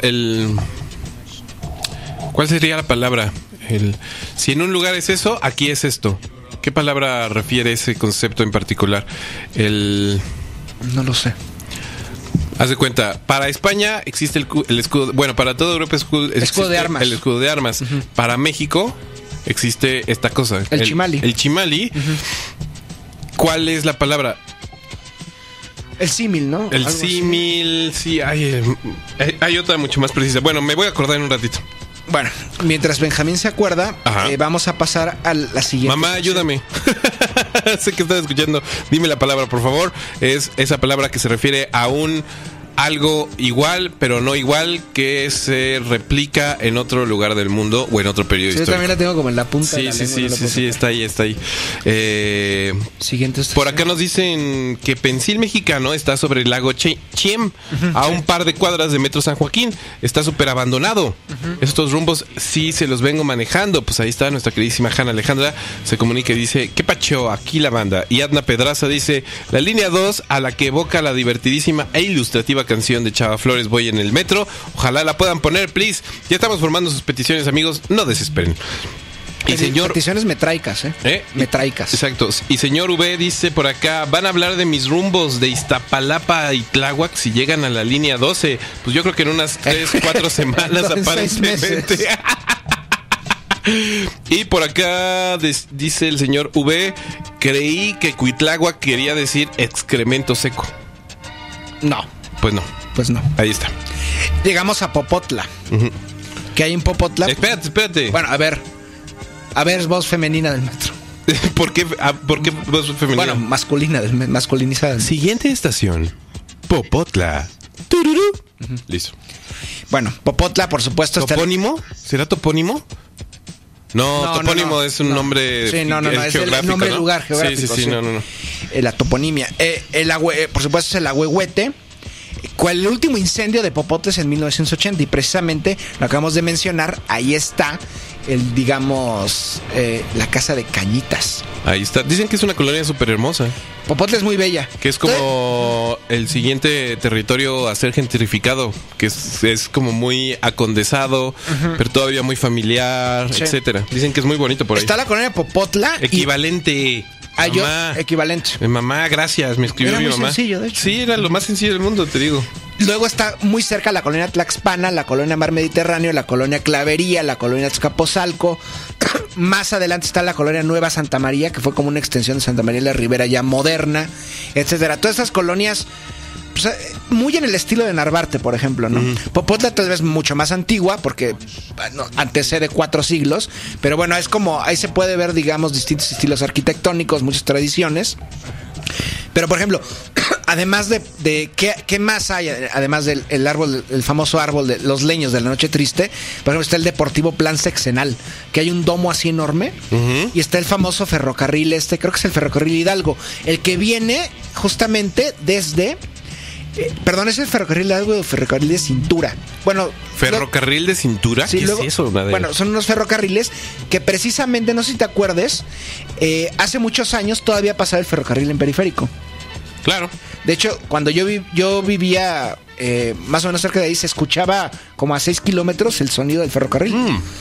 ¿cuál sería la palabra? Si en un lugar es eso, aquí es esto. ¿Qué palabra refiere ese concepto en particular? No lo sé. Haz de cuenta, para España existe el escudo. Bueno, para toda Europa escudo de armas. El escudo de armas. Uh-huh. Para México existe esta cosa. El chimali. El chimali. Uh-huh. ¿Cuál es la palabra? El símil, ¿no? El símil, sí, hay otra mucho más precisa. Bueno, me voy a acordar en un ratito. Bueno, mientras Benjamín se acuerda, vamos a pasar a la siguiente. Mamá, ayúdame. Sé que estás escuchando. Dime la palabra, por favor. Es esa palabra que se refiere a algo igual, pero no igual, que se replica en otro lugar del mundo o en otro periodo histórico. Yo también la tengo como en la punta de la lengua. Sí, está ahí. Siguiente estación. Por acá nos dicen que Pensil Mexicano está sobre el lago Chiem, a un par de cuadras de Metro San Joaquín. Está súper abandonado. Uh-huh. Estos rumbos sí se los vengo manejando. Pues ahí está nuestra queridísima Hanna Alejandra. Se comunica y dice, ¿qué pacho? Aquí la banda. Y Adna Pedraza dice, la línea 2 a la que evoca la divertidísima e ilustrativa canción de Chava Flores, voy en el metro. Ojalá la puedan poner, please. Ya estamos formando sus peticiones, amigos. No desesperen. Y señor... Peticiones metraicas, metraicas. Exacto. Y señor V dice por acá, van a hablar de mis rumbos de Iztapalapa y Tláhuac si llegan a la línea 12. Pues yo creo que en unas 3-4 semanas aparentemente. Y por acá dice el señor V, creí que Cuitláhuac quería decir excremento seco. No. Pues no. Pues no. Ahí está. Llegamos a Popotla. ¿Qué hay en Popotla? Espérate. Bueno, a ver, voz femenina del metro. ¿Por qué voz femenina? Bueno, masculinizada. Siguiente estación, Popotla. Tururú. Listo. Bueno, Popotla, por supuesto, está... ¿Topónimo? ¿Será topónimo? No, topónimo es un nombre geográfico, es el nombre del lugar geográfico. Sí. No. La toponimia. Por supuesto, es el Ahuehuete. El último incendio de Popotla es en 1980 y precisamente lo acabamos de mencionar, ahí está la casa de Cañitas. Ahí está. Dicen que es una colonia súper hermosa. Popotla es muy bella. Que es como el siguiente territorio a ser gentrificado, que es como muy acondesado, pero todavía muy familiar, etcétera. Dicen que es muy bonito por ahí. Está la colonia Popotla. Equivalente. Equivalente. Mi mamá, gracias, me escribió mi mamá. Era muy sencillo, de hecho. Sí, era lo más sencillo del mundo, te digo. Luego está muy cerca la colonia Tlaxpana, la colonia Mar Mediterráneo, la colonia Clavería, la colonia Azcapotzalco. Más adelante está la colonia Nueva Santa María, que fue como una extensión de Santa María de la Ribera ya moderna, etcétera. Todas esas colonias, pues, muy en el estilo de Narvarte, por ejemplo, ¿no? Popotla tal vez mucho más antigua, porque antecede 4 siglos, pero bueno, es como, ahí se puede ver, digamos, distintos estilos arquitectónicos, muchas tradiciones. Pero, por ejemplo, además de ¿qué más hay? Además del el famoso árbol de los leños de la Noche Triste, por ejemplo, está el Deportivo Plan Sexenal, que hay un domo así enorme, y está el famoso ferrocarril creo que es el ferrocarril Hidalgo, el que viene justamente desde... ¿es el ferrocarril Hidalgo o el ferrocarril de Cintura? Bueno... ¿Ferrocarril de Cintura? Sí, ¿Qué es eso? Bueno, son unos ferrocarriles que precisamente, no sé si te acuerdes, hace muchos años todavía pasaba el ferrocarril en periférico. Claro. De hecho, cuando yo vivía más o menos cerca de ahí, se escuchaba como a 6 kilómetros el sonido del ferrocarril.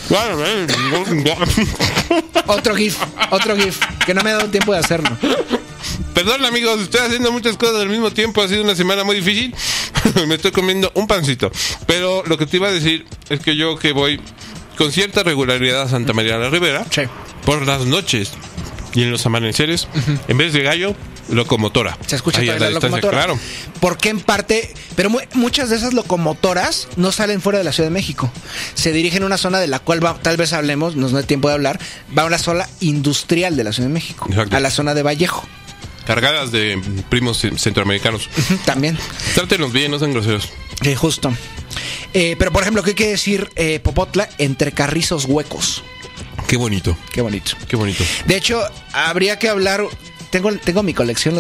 Otro GIF, que no me ha dado tiempo de hacerlo. Perdón, amigos, estoy haciendo muchas cosas al mismo tiempo. Ha sido una semana muy difícil. Me estoy comiendo un pancito. Pero lo que te iba a decir es que yo que voy con cierta regularidad a Santa María de la Ribera, sí, por las noches y en los amaneceres, en vez de gallo, locomotora. Se escucha ahí la locomotora. Claro. Porque en parte, pero muchas de esas locomotoras no salen fuera de la Ciudad de México. Se dirigen a una zona de la cual tal vez hablemos, no hay tiempo de hablar, va a una zona industrial de la Ciudad de México. Exacto. A la zona de Vallejo. Cargadas de primos centroamericanos. También. Trátenos bien, no sean groseros. Justo. Pero por ejemplo, ¿qué quiere decir Popotla? Entre carrizos huecos. Qué bonito. Qué bonito. Qué bonito. De hecho, habría que hablar... Tengo mi colección,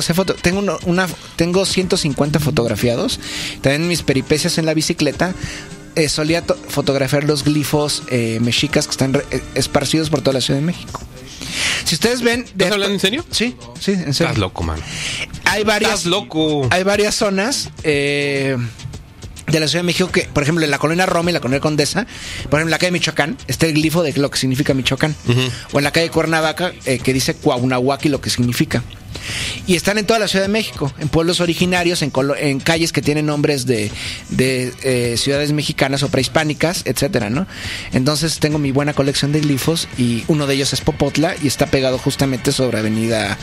tengo 150 fotografiados. También mis peripecias en la bicicleta. Solía fotografiar los glifos mexicas que están esparcidos por toda la Ciudad de México. Si ustedes ven... ¿Estás hablando en serio? Sí, en serio. Estás loco, man. Estás loco. Hay varias zonas de la Ciudad de México que, por ejemplo, en la colonia Roma y la colonia Condesa, por ejemplo, en la calle Michoacán, está el glifo de lo que significa Michoacán. O en la calle Cuernavaca, que dice Cuauhnahuac y lo que significa. Y están en toda la Ciudad de México, en pueblos originarios, en calles que tienen nombres de ciudades mexicanas o prehispánicas, etcétera, ¿no? Entonces tengo mi buena colección de glifos y uno de ellos es Popotla y está pegado justamente sobre avenida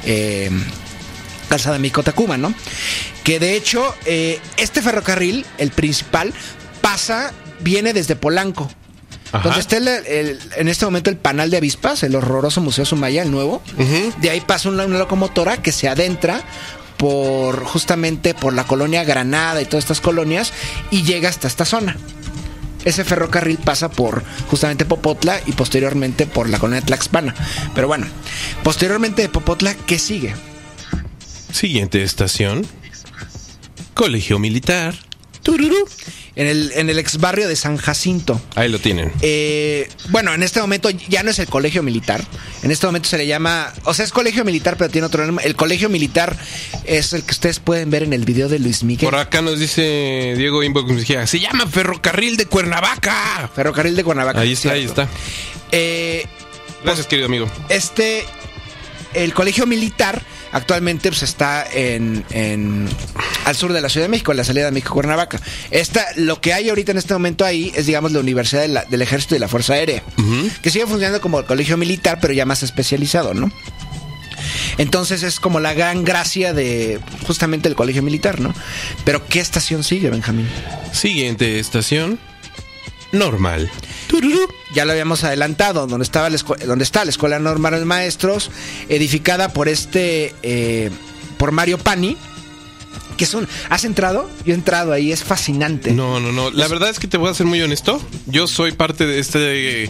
Calzada México-Tacuba, ¿no? Que de hecho, este ferrocarril, el principal, viene desde Polanco. Ajá. Donde está en este momento el Panal de Avispas, el horroroso Museo Sumaya, el nuevo. De ahí pasa una locomotora que se adentra justamente por la colonia Granada y todas estas colonias y llega hasta esta zona. Ese ferrocarril pasa por justamente Popotla y posteriormente por la colonia Tlaxpana. Pero bueno, posteriormente de Popotla, ¿qué sigue? Siguiente estación, Colegio Militar. Tururú. En el ex barrio de San Jacinto. Ahí lo tienen. Bueno, en este momento ya no es el colegio militar. En este momento se le llama... O sea, es colegio militar, pero tiene otro nombre. El colegio militar es el que ustedes pueden ver en el video de Luis Miguel. Por acá nos dice Diego Inbox Mejía, se llama Ferrocarril de Cuernavaca. Ferrocarril de Cuernavaca. Ahí está, cierto. Gracias, querido amigo. El colegio militar Actualmente pues está al sur de la Ciudad de México, en la salida de México-Cuernavaca. Lo que hay ahorita en este momento ahí es, digamos, la Universidad del Ejército y la Fuerza Aérea, que sigue funcionando como el colegio militar, pero ya más especializado, ¿no? Entonces es como la gran gracia de justamente el colegio militar, ¿no? Pero ¿qué estación sigue, Benjamín? Siguiente estación, Normal. Ya lo habíamos adelantado, donde está la Escuela Normal de Maestros, edificada por por Mario Pani, que ¿has entrado? Yo he entrado ahí, es fascinante. No. La verdad es que te voy a ser muy honesto. Yo soy parte de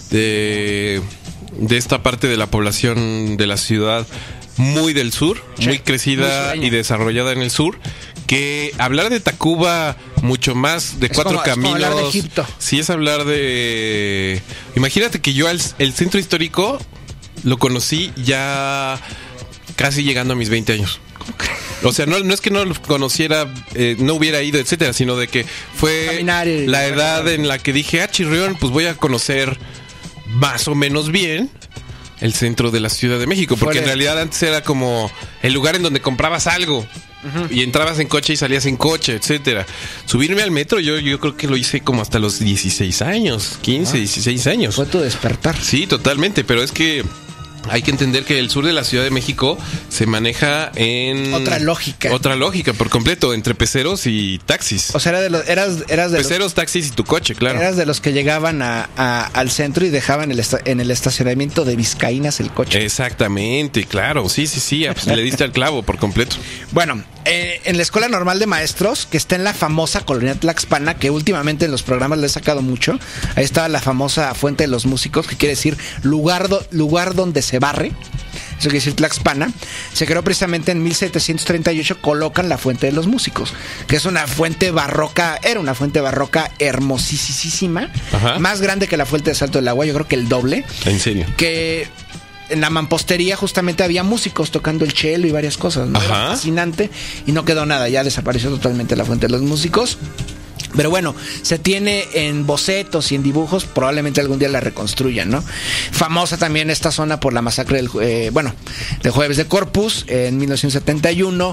esta parte de la población de la ciudad muy del sur, sí, muy crecida y desarrollada en el sur, que hablar de Tacuba mucho más de es Cuatro Caminos, es como hablar de Egipto. Sí, es hablar de... Imagínate que yo el centro histórico lo conocí ya casi llegando a mis 20 años. O sea, no es que no lo conociera, no hubiera ido, etcétera, sino de que fue la edad en la que dije, Chirrión, pues voy a conocer más o menos bien el centro de la Ciudad de México, porque en realidad antes era como el lugar en donde comprabas algo. Y entrabas en coche y salías en coche, etcétera. Subirme al metro, yo creo que lo hice como hasta los 16 años, 15, 16 años. Fue tu despertar. Sí, totalmente, pero es que hay que entender que el sur de la Ciudad de México se maneja en... Otra lógica por completo, entre peceros y taxis. O sea, eras de peceros, taxis y tu coche, claro. Eras de los que llegaban al centro y dejaban en el estacionamiento de Vizcaínas el coche. Exactamente, claro, sí, pues le diste al clavo por completo. Bueno, en la Escuela Normal de Maestros, que está en la famosa colonia Tlaxpana, que últimamente en los programas le he sacado mucho, ahí estaba la famosa Fuente de los Músicos, que quiere decir lugar donde se barre, eso quiere decir Tlaxpana. Se creó precisamente en 1738, colocan la Fuente de los Músicos, que es una fuente barroca, era una fuente barroca hermosísima, más grande que la Fuente de Salto del Agua, yo creo que el doble. ¿En serio? Que en la mampostería justamente había músicos tocando el cello y varias cosas, ¿no? Era fascinante y no quedó nada, ya desapareció totalmente la Fuente de los Músicos. Pero bueno, se tiene en bocetos y en dibujos, probablemente algún día la reconstruyan, ¿no? Famosa también esta zona por la masacre del Jueves de Corpus en 1971.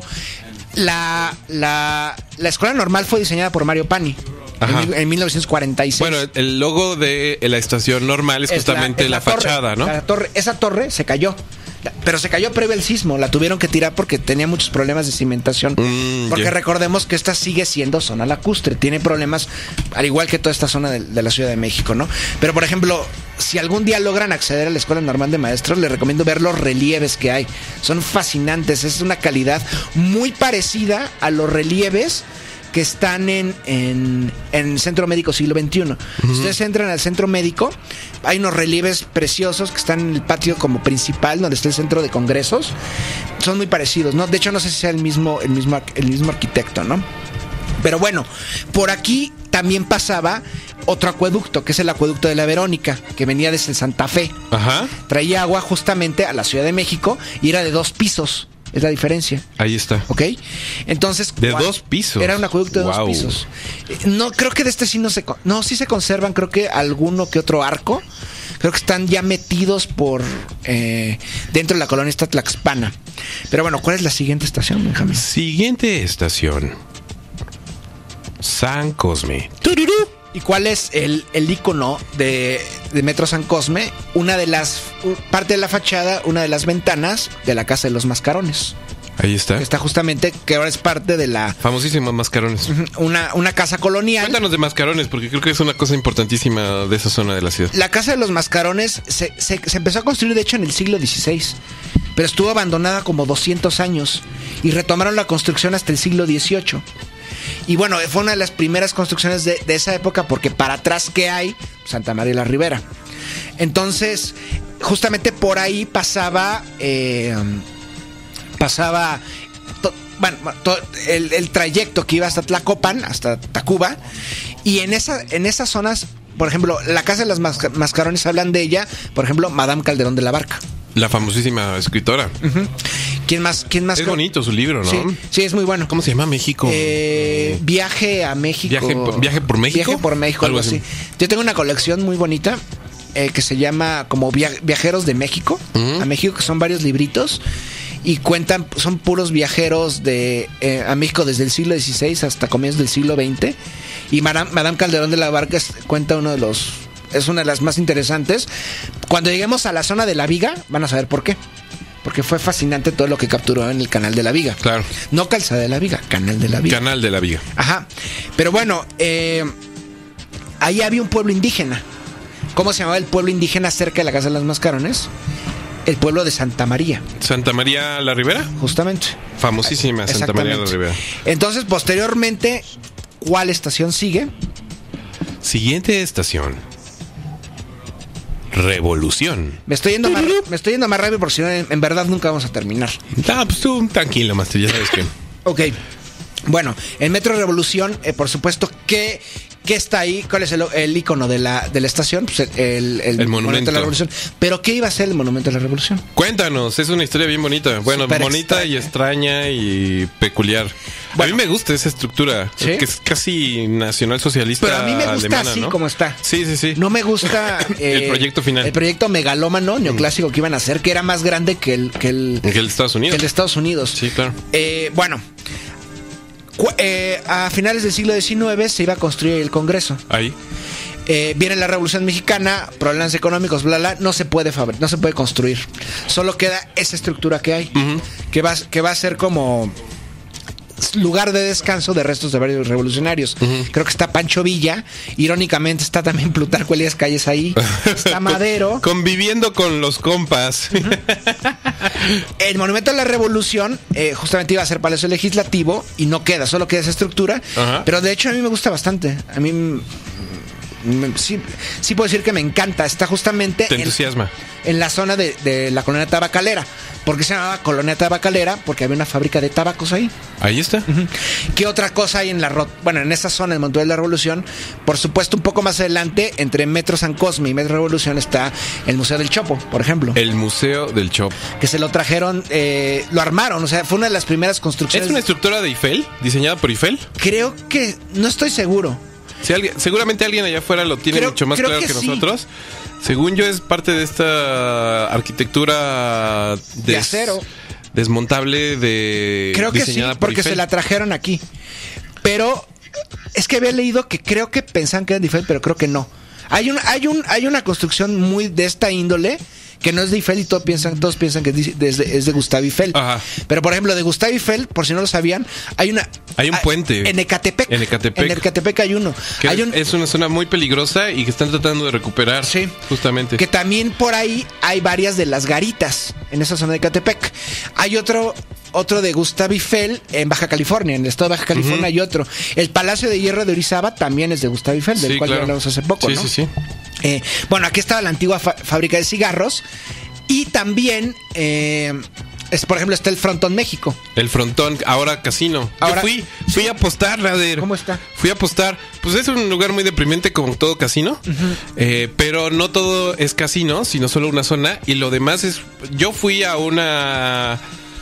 La Escuela Normal fue diseñada por Mario Pani en 1946. Bueno, el logo de la estación Normal es justamente la fachada, ¿no? Esa torre se cayó. Pero se cayó previo al sismo, la tuvieron que tirar porque tenía muchos problemas de cimentación. Porque recordemos que esta sigue siendo zona lacustre, tiene problemas, al igual que toda esta zona de la Ciudad de México, ¿no? Pero por ejemplo, si algún día logran acceder a la Escuela Normal de Maestros, les recomiendo ver los relieves que hay. Son fascinantes, es una calidad muy parecida a los relieves que están en Centro Médico Siglo XXI. Si ustedes entran al Centro Médico, hay unos relieves preciosos que están en el patio como principal, donde está el centro de congresos. Son muy parecidos, ¿no? De hecho, no sé si sea el mismo arquitecto, ¿no? Pero bueno, por aquí también pasaba otro acueducto, que es el acueducto de la Verónica, que venía desde Santa Fe. Traía agua justamente a la Ciudad de México y era de 2 pisos. Es la diferencia. Ahí está. ¿Ok? Entonces... De 2 pisos. Era un acueducto de 2 pisos. No, creo que de este sí no, sí se conservan, creo que alguno que otro arco. Creo que están ya metidos dentro de la colonia esta Tlaxpana. Pero bueno, ¿cuál es la siguiente estación, Benjamín? Siguiente estación. San Cosme. ¡Tururú! ¿Y cuál es el ícono de Metro San Cosme? Parte de la fachada, una de las ventanas de la Casa de los Mascarones. Ahí está. Está justamente, que ahora es parte de la... famosísima Mascarones. Una casa colonial. Cuéntanos de Mascarones, porque creo que es una cosa importantísima de esa zona de la ciudad. La Casa de los Mascarones se empezó a construir, de hecho, en el siglo XVI. Pero estuvo abandonada como 200 años. Y retomaron la construcción hasta el siglo XVIII. Y bueno, fue una de las primeras construcciones de esa época, porque para atrás, ¿qué hay? Santa María la Ribera. Entonces, justamente por ahí pasaba el trayecto que iba hasta Tlacopan, hasta Tacuba. Y en esas zonas, por ejemplo, la Casa de los Mascarones, hablan de ella, por ejemplo, Madame Calderón de la Barca. La famosísima escritora. ¿Quién más? Es bonito su libro, ¿no? Sí, es muy bueno. ¿Cómo se llama? México. Viaje a México. ¿Viaje por México? Viaje por México, algo así. Yo tengo una colección muy bonita que se llama como Viajeros de México. A México, que son varios libritos. y cuentan, son puros viajeros a México desde el siglo XVI hasta comienzos del siglo XX. Y Madame Calderón de la Barca cuenta es una de las más interesantes. Cuando lleguemos a la zona de la Viga, van a saber por qué. Porque fue fascinante todo lo que capturó en el Canal de la Viga. Claro. No Calzada de la Viga, Canal de la Viga. Canal de la Viga. Ajá. Pero bueno, ahí había un pueblo indígena. ¿Cómo se llamaba el pueblo indígena cerca de la Casa de las Mascarones? El pueblo de Santa María. ¿Santa María la Ribera? Justamente. Famosísima Santa María la Ribera. Entonces, posteriormente, ¿cuál estación sigue? Siguiente estación. Revolución. Me estoy yendo más rápido porque si no, en verdad nunca vamos a terminar. Pues tú tranquilo, Master, ya sabes que. Ok. Bueno, el Metro Revolución, por supuesto, ¿qué está ahí? ¿Cuál es el icono de la estación? Pues el Monumento a la Revolución. ¿Pero qué iba a ser el Monumento a la Revolución? Cuéntanos, es una historia bien bonita. Bueno, Súper bonita extraña. y extraña y peculiar. Bueno. A mí me gusta esa estructura, ¿Sí? que es casi nacionalsocialista. Pero a mí me gusta alemana, así ¿no? como está. Sí, sí, sí. No me gusta El proyecto final. El proyecto megalómano, neoclásico que iban a hacer, que era más grande que el Que el Estados Unidos. el de Estados Unidos. Sí, claro. Bueno, a finales del siglo XIX se iba a construir el Congreso. Ahí. Viene la Revolución Mexicana, problemas económicos, bla, bla, no se puede construir. Solo queda esa estructura que hay, Ujú. que va a ser como lugar de descanso de restos de varios revolucionarios. Creo que está Pancho Villa, irónicamente está también Plutarco Elías Calles ahí, está Madero. Conviviendo con los compas. El Monumento a la Revolución justamente iba a ser Palacio Legislativo y no queda, solo queda esa estructura. Ajá. Pero de hecho a mí me gusta bastante. A mí sí puedo decir que me encanta. Está justamente Te entusiasma. en la zona de la colonia tabacalera. ¿Por qué se llamaba colonia tabacalera? Porque había una fábrica de tabacos ahí. Ahí está. ¿Qué otra cosa hay en en esa zona del Monumento de la Revolución? Por supuesto, un poco más adelante, entre Metro San Cosme y Metro Revolución, está el Museo del Chopo, por ejemplo. El Museo del Chopo. Que se lo trajeron, lo armaron, o sea, fue una de las primeras construcciones. ¿Es una estructura de Eiffel? ¿Diseñada por Eiffel? Creo que, no estoy seguro. Seguramente alguien allá afuera lo tiene mucho más claro que sí. nosotros. Según yo, es parte de esta arquitectura De acero. Desmontable Creo que sí, diseñada por porque Eiffel. se la trajeron aquí. Pero es que había leído que creo que pensaban que era de Eiffel, pero creo que no. Hay una construcción muy de esta índole que no es de Eiffel y todos piensan que es de Gustave Eiffel. Ajá. Pero por ejemplo, de Gustave Eiffel, por si no lo sabían, hay un puente. En Ecatepec. En Ecatepec hay uno. Que es una zona muy peligrosa y que están tratando de recuperar. Sí. Justamente. Que también por ahí hay varias de las garitas en esa zona de Ecatepec. Hay otro de Gustave Eiffel en Baja California, en el estado de Baja California hay otro. El Palacio de Hierro de Orizaba también es de Gustave Eiffel, del cual ya hablamos hace poco, ¿no? Sí. Bueno, aquí estaba la antigua fábrica de cigarros y también, por ejemplo, está el Frontón México. El Frontón, ahora casino. Ahora, Yo fui a apostar, Rader. ¿Cómo está? Fui a apostar. Pues es un lugar muy deprimente como todo casino. Pero no todo es casino, sino solo una zona. Y lo demás es... Yo fui a una...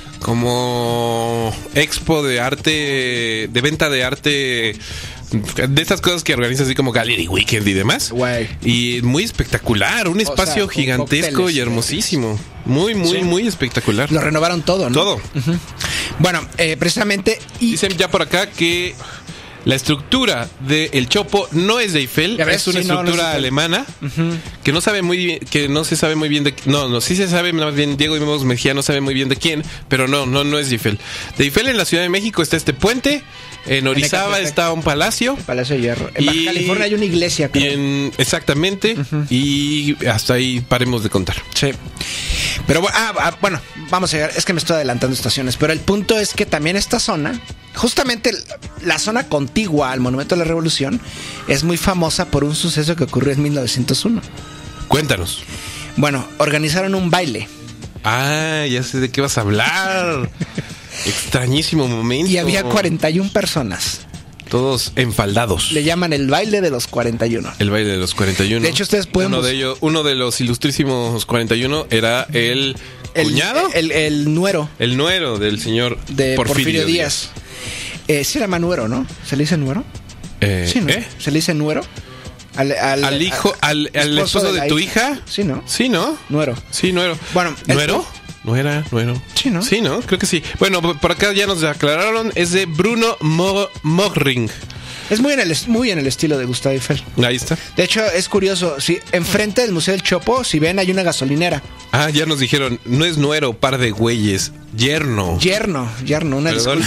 como expo de arte, de venta de arte, de estas cosas que organizas así como Gallery Weekend y demás. Guay. Y muy espectacular, un espacio con gigantesco cócteles, y hermosísimo. Muy, muy, sí. muy espectacular. Lo renovaron todo, ¿no? Todo. Bueno, precisamente... Dicen ya por acá que la estructura del Chopo no es de Eiffel, Ya ves, es una sí, no estructura es Eiffel. alemana que no sabe muy bien, que no se sabe muy bien de, no, sí se sabe más bien. Diego Dimos Mejía no sabe muy bien de quién, pero no es de Eiffel. De Eiffel en la Ciudad de México está este puente, en Orizaba está un palacio. Palacio de Hierro. En Baja California hay una iglesia, creo. Exactamente, y hasta ahí paremos de contar. Sí. Pero bueno, vamos a llegar. Es que me estoy adelantando estaciones. Pero el punto es que también esta zona, justamente la zona contigua al Monumento a la Revolución, es muy famosa por un suceso que ocurrió en 1901. Cuéntanos. Bueno, organizaron un baile. Ah, ya sé de qué vas a hablar. Extrañísimo momento. Y había 41 personas. Todos enfaldados. Le llaman el baile de los 41. El baile de los 41. De hecho, ustedes pueden... Uno de los ilustrísimos 41 era el cuñado. El nuero. El nuero del señor de Porfirio Díaz. Sí era nuero, ¿no? ¿Se le dice nuero? Sí, ¿no? ¿Eh? ¿Se le dice nuero? Al hijo, al esposo de tu hija. Sí, ¿no? Sí, ¿no? Nuero. Sí, nuero. Bueno, ¿Nuero? ¿No era? Sí, ¿no? Sí, ¿no? Creo que sí. Bueno, por acá ya nos aclararon. Es de Bruno Mogring. Es muy en el estilo de Gustavo Eiffel. Ahí está. De hecho, es curioso. Si enfrente del Museo del Chopo, si ven, hay una gasolinera. Ah, ya nos dijeron. No es nuero, par de güeyes. Yerno. Yerno, una disculpa.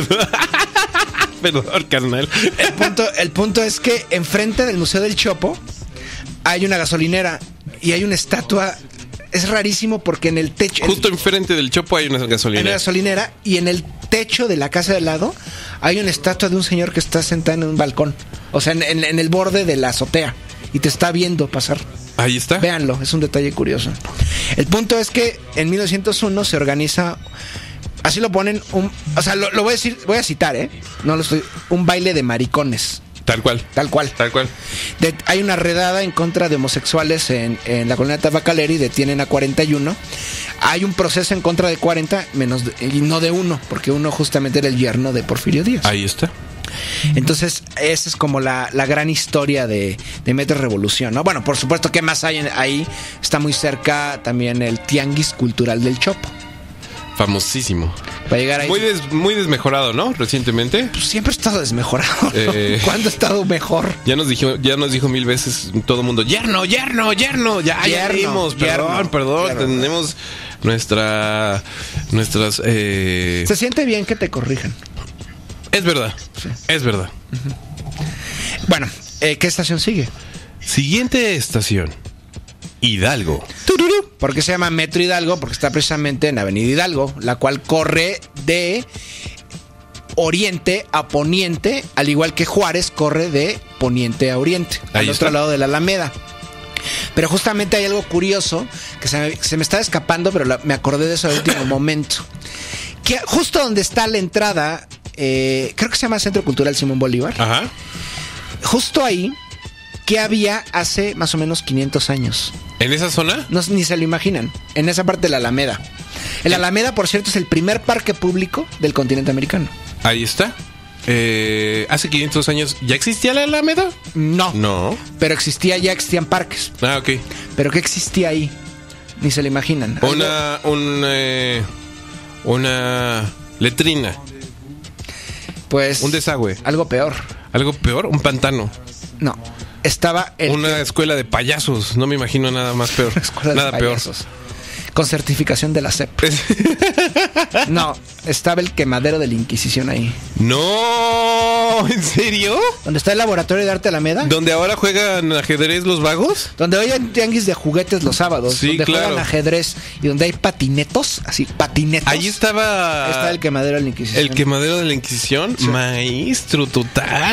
Perdón, carnal. El punto es que enfrente del Museo del Chopo hay una gasolinera y hay una estatua. Es rarísimo porque en el techo... Justo enfrente del Chopo hay una gasolinera. En una gasolinera y en el techo de la casa de al lado hay una estatua de un señor que está sentado en un balcón. O sea, en el borde de la azotea. Y te está viendo pasar. Ahí está. Véanlo, es un detalle curioso. El punto es que en 1901 se organiza... Así lo ponen o sea, lo voy a decir, voy a citar, no lo estoy... Un baile de maricones. Tal cual. Hay una redada en contra de homosexuales en la colonia Tabacalera y detienen a 41. Hay un proceso en contra de 40, y no de uno, porque uno justamente era el yerno de Porfirio Díaz. Ahí está. Entonces, esa es como la gran historia de Metro Revolución, ¿no? Bueno, por supuesto, ¿qué más hay ahí? Está muy cerca también el Tianguis Cultural del Chopo. Famosísimo. Para llegar ahí. Muy desmejorado, ¿no? Recientemente. Pues siempre ha estado desmejorado. ¿Cuándo ha estado mejor? Ya nos dijo 1000 veces todo el mundo, yerno. Ya vimos. Perdón. Tenemos nuestras... Se siente bien que te corrijan. Es verdad. Sí. Es verdad. Uh-huh. Bueno, ¿qué estación sigue? Siguiente estación. Hidalgo. ¿Por qué se llama Metro Hidalgo? Porque está precisamente en Avenida Hidalgo, la cual corre de oriente a poniente, al igual que Juárez corre de poniente a oriente, al otro lado de la Alameda. Pero justamente hay algo curioso que se me está escapando, pero me acordé de eso al último momento. Que justo donde está la entrada, creo que se llama Centro Cultural Simón Bolívar. Ajá. Justo ahí, ¿qué había hace más o menos 500 años? ¿En esa zona? No, ni se lo imaginan. En esa parte de la Alameda. El Alameda, por cierto, es el primer parque público del continente americano. Ahí está. ¿Hace 500 años ya existía la Alameda? No. Pero ya existían parques. Ah, ok. ¿Pero qué existía ahí? Ni se lo imaginan. Una letrina. Pues... Un desagüe. Algo peor. ¿Algo peor? Un pantano. No. Estaba una escuela de payasos. No me imagino nada más peor. Nada peor. Con certificación de la SEP. No, estaba el quemadero de la Inquisición ahí. No, ¿en serio? ¿Dónde está el laboratorio de arte Alameda? ¿Donde ahora juegan ajedrez los vagos? Donde hoy hay tianguis de juguetes los sábados. Sí, donde claro. Juegan ajedrez y donde hay patinetos, así, patinetos. Ahí estaba el quemadero de la Inquisición. El quemadero de la Inquisición, sí. Maestro total.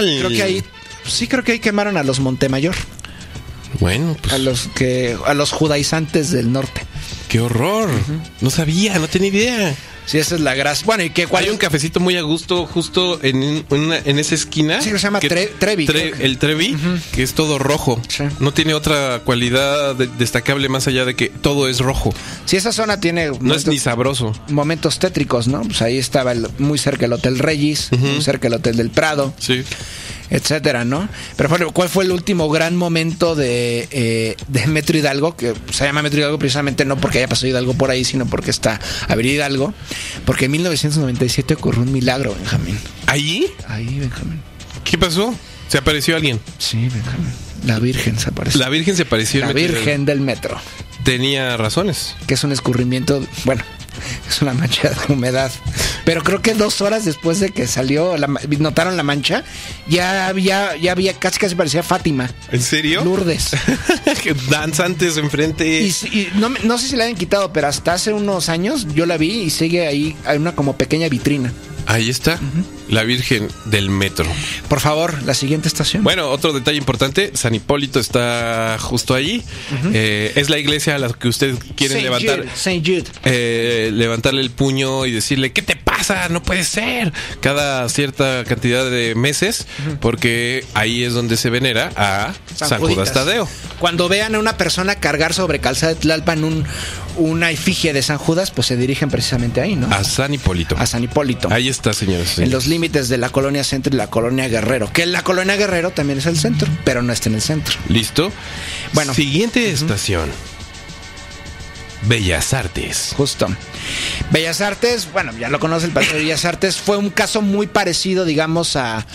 Creo que ahí quemaron a los Montemayor. Bueno, pues a los judaizantes del norte. ¡Qué horror! Uh-huh. No sabía, no tenía idea. Sí, esa es la gracia. Bueno, ¿y qué? Hay un cafecito muy a gusto justo en esa esquina. Sí, que se llama Trevi. El Trevi, uh-huh. Que es todo rojo. Sí. No tiene otra cualidad destacable más allá de que todo es rojo. Sí, esa zona tiene... No es ni sabroso. Momentos tétricos, ¿no? Pues ahí estaba muy cerca el Hotel Regis, uh-huh. Muy cerca el Hotel del Prado. Sí. Etcétera, ¿no? Pero bueno, ¿cuál fue el último gran momento de Metro Hidalgo? Que se llama Metro Hidalgo precisamente no porque haya pasado Hidalgo por ahí, sino porque está Avenida Hidalgo. Porque en 1997 ocurrió un milagro, Benjamín. ¿Ahí? Ahí, Benjamín. ¿Qué pasó? ¿Se apareció alguien? Sí, Benjamín. La Virgen se apareció. La Virgen se apareció. La Virgen del Metro. Tenía razones. Que es un escurrimiento, bueno, es una mancha de humedad. Pero creo que 2 horas después de que salió, notaron la mancha, ya había casi parecía Fátima. ¿En serio? Lourdes. Danzantes enfrente. Y no sé si la hayan quitado, pero hasta hace unos años yo la vi y sigue ahí, hay una como pequeña vitrina. Ahí está, uh-huh. La Virgen del Metro. Por favor, la siguiente estación. Bueno, otro detalle importante, San Hipólito está justo ahí. Uh-huh. Es la iglesia a la que ustedes quieren levantar. Saint Jude. Levantarle el puño y decirle, ¿qué te pasa? No puede ser. Cada cierta cantidad de meses, uh-huh. Porque ahí es donde se venera a San Judas Tadeo. Cuando vean a una persona cargar sobre Calzada de Tlalpan una efigie de San Judas, pues se dirigen precisamente ahí, ¿no? A San Hipólito. A San Hipólito. Ahí está, señores. En los límites de la colonia Centro y la colonia Guerrero. Que la colonia Guerrero también es el centro, pero no está en el centro. ¿Listo? Bueno. Siguiente estación. Bellas Artes. Justo. Bellas Artes, bueno, ya lo conoce el Palacio de Bellas Artes, fue un caso muy parecido, digamos,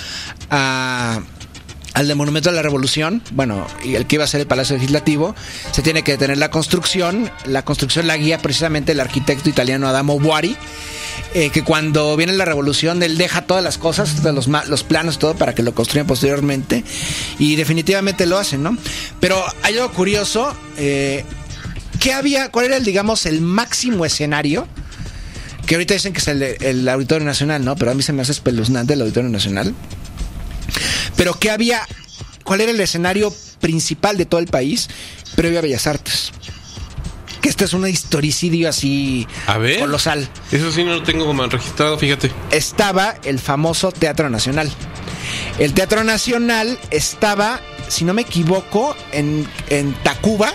al del Monumento a la Revolución, bueno, y el que iba a ser el Palacio Legislativo. Se tiene que detener la construcción la guía precisamente el arquitecto italiano Adamo Buari, que cuando viene la revolución él deja todas las cosas, los planos, todo para que lo construyan posteriormente, y definitivamente lo hacen, ¿no? Pero hay algo curioso, ¿qué había? ¿Cuál era digamos, el máximo escenario? Que ahorita dicen que es el Auditorio Nacional, ¿no? Pero a mí se me hace espeluznante el Auditorio Nacional. Pero ¿qué había? ¿Cuál era el escenario principal de todo el país previo a Bellas Artes? Que este es un historicidio así colosal. Eso sí no lo tengo como registrado, fíjate. Estaba el famoso Teatro Nacional. El Teatro Nacional estaba, si no me equivoco, en Tacuba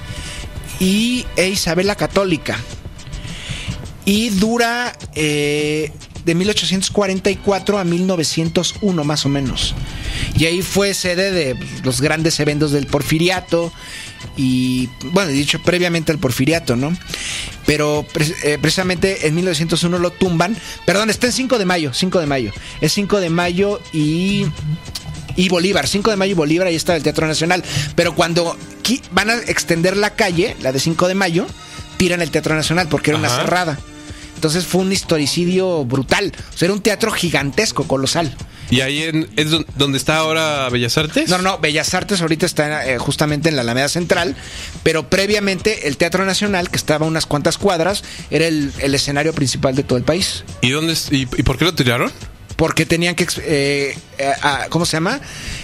e Isabel la Católica. Y dura de 1844 a 1901 más o menos. Y ahí fue sede de los grandes eventos del Porfiriato. Y bueno, dicho previamente al Porfiriato, ¿no? Pero precisamente en 1901 lo tumban. Perdón, está en 5 de mayo. Es 5 de mayo y Bolívar. 5 de mayo y Bolívar, ahí está el Teatro Nacional. Pero cuando van a extender la calle, la de 5 de mayo, tiran el Teatro Nacional porque era una cerrada. Entonces fue un historicidio brutal. O sea, era un teatro gigantesco, colosal. ¿Y ahí es donde está ahora Bellas Artes? No, Bellas Artes ahorita está justamente en la Alameda Central, pero previamente el Teatro Nacional, que estaba a unas cuantas cuadras, era el escenario principal de todo el país. ¿Y por qué lo tiraron? Porque tenían que, ¿cómo se llama?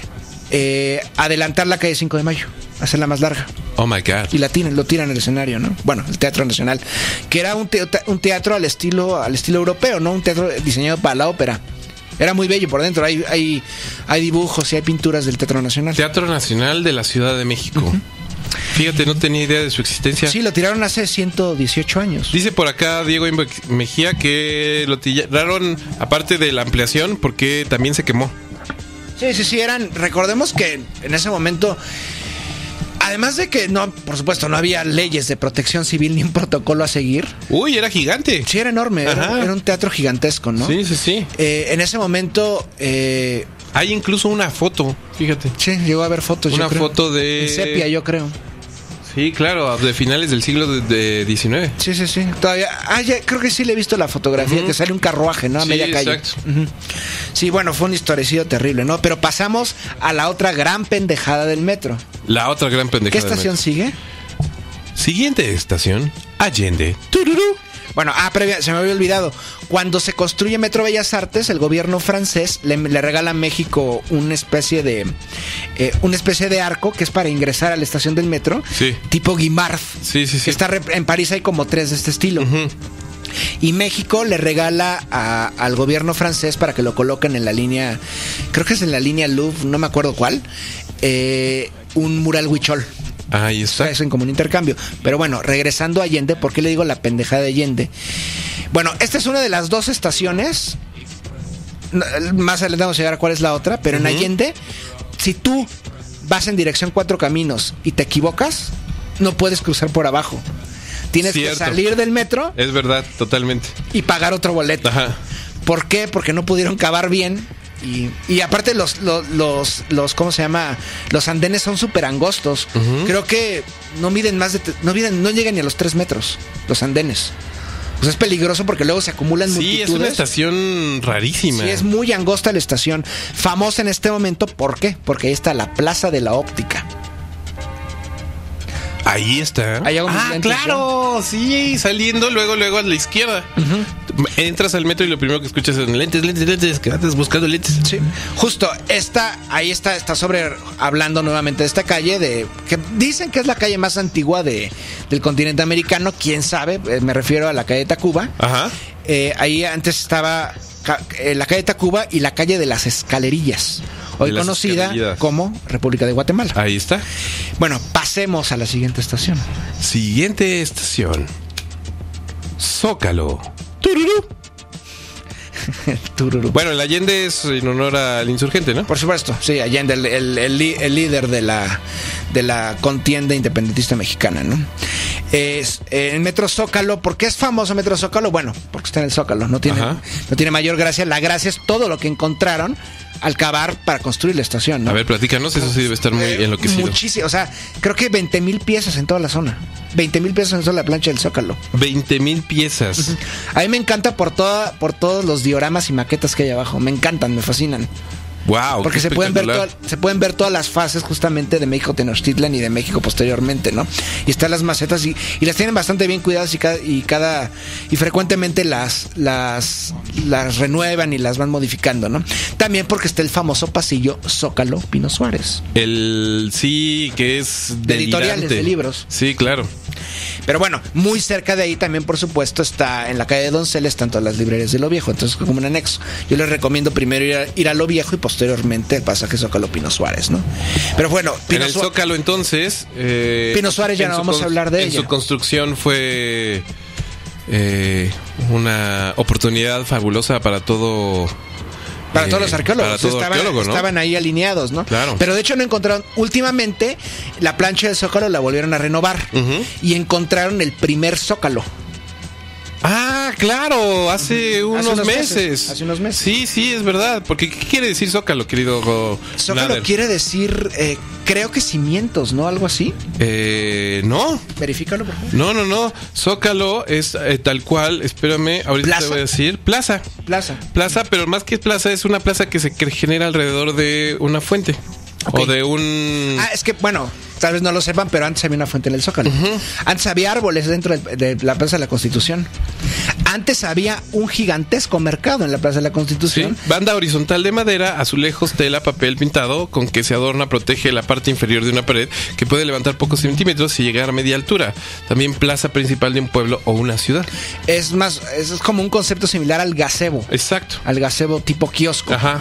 Adelantar la calle 5 de mayo, hacerla más larga. Oh my God. Y lo tiran el escenario, ¿no? Bueno, el Teatro Nacional, que era un teatro al estilo europeo, ¿no? Un teatro diseñado para la ópera. Era muy bello por dentro. Hay dibujos y hay pinturas del Teatro Nacional. Teatro Nacional de la Ciudad de México. Uh-huh. Fíjate, no tenía idea de su existencia. Sí, lo tiraron hace 118 años. Dice por acá Diego Mejía que lo tiraron, aparte de la ampliación, porque también se quemó. Sí, recordemos que en ese momento, además de que por supuesto no había leyes de protección civil ni un protocolo a seguir. Uy, era gigante. Sí, era enorme, era un teatro gigantesco, ¿no? Sí. En ese momento hay incluso una foto, fíjate. Sí, llegó a haber fotos. Una foto de... En sepia, yo creo. Sí, claro, de finales del siglo de XIX. Sí. Todavía. Ya, creo que sí le he visto la fotografía, que sale un carruaje, ¿no? A media calle. Exacto. Sí, bueno, fue un historicidio terrible, ¿no? Pero pasamos a la otra gran pendejada del metro. La otra gran pendejada. ¿Qué estación sigue? Siguiente estación, Allende. ¡Tururú! Bueno, se me había olvidado. Cuando se construye Metro Bellas Artes, el gobierno francés le regala a México una especie de arco que es para ingresar a la estación del metro, tipo Guimard. Sí. Que está en París hay como 3 de este estilo. Uh-huh. Y México le regala al gobierno francés para que lo coloquen en la línea, creo que es en la línea Louvre, no me acuerdo cuál, un mural Huichol. Ahí está. Eso en como un intercambio. Pero bueno, regresando a Allende, ¿por qué le digo la pendejada de Allende? Bueno, esta es una de las 2 estaciones. Más adelante vamos a llegar a cuál es la otra. Pero en Allende, si tú vas en dirección 4 Caminos y te equivocas, no puedes cruzar por abajo. Tienes que salir del metro. Es verdad, totalmente. Y pagar otro boleto. Ajá. ¿Por qué? Porque no pudieron cavar bien. Y aparte los ¿cómo se llama? Los andenes son súper angostos. Uh-huh. Creo que no miden no llegan ni a los 3 metros los andenes. Pues es peligroso porque luego se acumulan multitudes. Sí, es una estación rarísima. Sí, es muy angosta la estación. Famosa en este momento, ¿por qué? Porque ahí está la Plaza de la Óptica. Ahí está. Claro, sí, saliendo luego a la izquierda. Uh-huh. Entras al metro y lo primero que escuchas es lentes, que andas buscando lentes. Sí. Justo, ahí está hablando nuevamente de esta calle, que dicen que es la calle más antigua del continente americano, quién sabe, me refiero a la calle de Tacuba. Ajá. Ahí antes estaba la calle de Tacuba y la calle de las Escalerillas, hoy conocida como República de Guatemala. Ahí está. Bueno, pasemos a la siguiente estación. Siguiente estación, Zócalo. Tururú. Tururú. Bueno, el Allende es en honor al insurgente, ¿no? Por supuesto, sí, Allende, el líder de la contienda independentista mexicana, ¿no? En Metro Zócalo. ¿Por qué es famoso Metro Zócalo? Bueno, porque está en el Zócalo. No tiene mayor gracia. La gracia es todo lo que encontraron al cavar para construir la estación, ¿no? A ver, platícanos, eso sí debe estar muy enloquecido. Muchísimo, o sea, creo que 20,000 piezas en toda la zona. 20,000 piezas en toda la plancha del Zócalo. 20,000 piezas. A mí me encanta por todos los dioramas y maquetas que hay abajo. Me encantan, me fascinan. Wow, porque se pueden ver todas las fases justamente de México Tenochtitlan y de México posteriormente, ¿no? Y están las macetas y las tienen bastante bien cuidadas y frecuentemente las renuevan y las van modificando, ¿no? También porque está el famoso pasillo Zócalo Pino Suárez. Sí, que es de editoriales, de libros. Sí, claro. Pero bueno, muy cerca de ahí también, por supuesto, está en la calle de Donceles, están todas las librerías de Lo Viejo, entonces como un anexo. Yo les recomiendo primero ir a Lo Viejo y posteriormente el pasaje Zócalo Pino Suárez, ¿no? Pero bueno, en el Zócalo entonces... Pino Suárez ya no vamos a hablar de ella. En su construcción fue una oportunidad fabulosa para todo... Para todos los arqueólogos, ¿no? Estaban ahí alineados, ¿no? Claro. Pero de hecho no encontraron, últimamente la plancha del Zócalo la volvieron a renovar y encontraron el primer Zócalo. Ah, claro, hace unos meses. Hace unos meses. Sí, es verdad. Porque ¿qué quiere decir Zócalo, querido Zócalo Nader? Quiere decir, creo que cimientos, ¿no? Algo así. No. Verifícalo, por favor. No. Zócalo es tal cual, espérame, ahorita Plaza. te voy a decir. Plaza, pero más que plaza, es una plaza que se genera alrededor de una fuente. Okay. O de un... es que, bueno, tal vez no lo sepan, pero antes había una fuente en el Zócalo. Antes había árboles dentro de la Plaza de la Constitución. Antes había un gigantesco mercado en la Plaza de la Constitución. Sí, banda horizontal de madera, azulejos, tela, papel pintado, con que se adorna, protege la parte inferior de una pared que puede levantar pocos centímetros y llegar a media altura. También plaza principal de un pueblo o una ciudad. Es como un concepto similar al gazebo. Exacto. Al gazebo tipo kiosco. Ajá.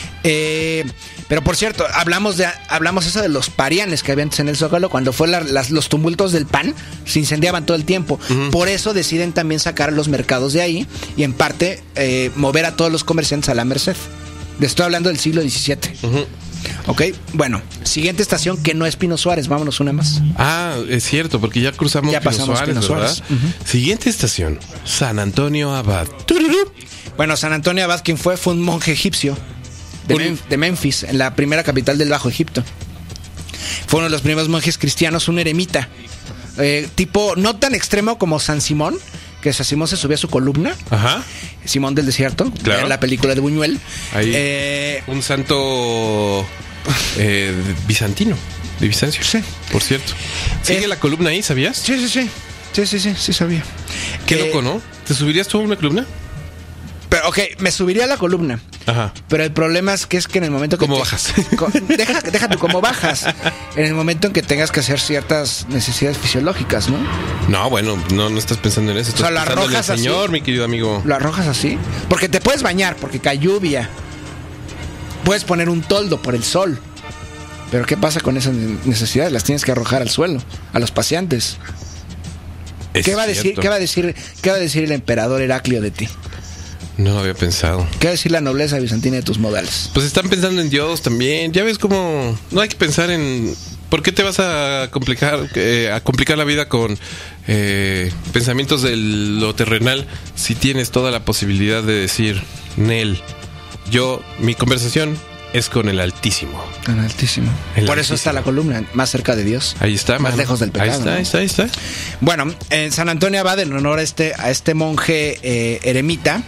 Pero por cierto, hablamos eso de los parianes que había antes en el Zócalo. Cuando fue los tumultos del PAN, se incendiaban todo el tiempo. Por eso deciden también sacar los mercados de ahí y en parte mover a todos los comerciantes a la Merced. Estoy hablando del siglo XVII. Ok, bueno, siguiente estación que no es Pino Suárez, vámonos una más. Es cierto, porque ya cruzamos Pino Suárez, ¿verdad? Siguiente estación, San Antonio Abad. Bueno, San Antonio Abad, quien fue un monje egipcio de Memphis, en la primera capital del Bajo Egipto. Fue uno de los primeros monjes cristianos, un eremita. Tipo, no tan extremo como San Simón, que San Simón se subía a su columna. Ajá. Simón del Desierto, claro. En la película de Buñuel. Ahí, un santo bizantino, de Bizancio. Sí. Por cierto. ¿Sigue la columna ahí, sabías? Sí, sabía. Qué loco, ¿no? ¿Te subirías tú a una columna? Pero, me subiría a la columna. Ajá. Pero el problema es que en el momento que... ¿Cómo bajas? Deja tú cómo bajas. En el momento en que tengas que hacer ciertas necesidades fisiológicas, ¿no? No, bueno, no estás pensando en eso. Estás lo pensando arrojas en el Señor, así, mi querido amigo. Lo arrojas así. Porque te puedes bañar, porque cae lluvia. Puedes poner un toldo por el sol. Pero ¿qué pasa con esas necesidades? Las tienes que arrojar al suelo, a los paseantes. ¿Qué va a decir el emperador Heraclio de ti? No lo había pensado. ¿Qué va a decir la nobleza bizantina de tus modales? Pues están pensando en Dios también. Ya ves cómo no hay que pensar en... ¿Por qué te vas a complicar la vida con pensamientos de lo terrenal si tienes toda la posibilidad de decir, Nel, mi conversación es con el Altísimo. El Altísimo. Por eso está la columna, más cerca de Dios. Ahí está. Más lejos del pecado. Ahí está. Bueno, en San Antonio Abad, en honor a este monje eremita,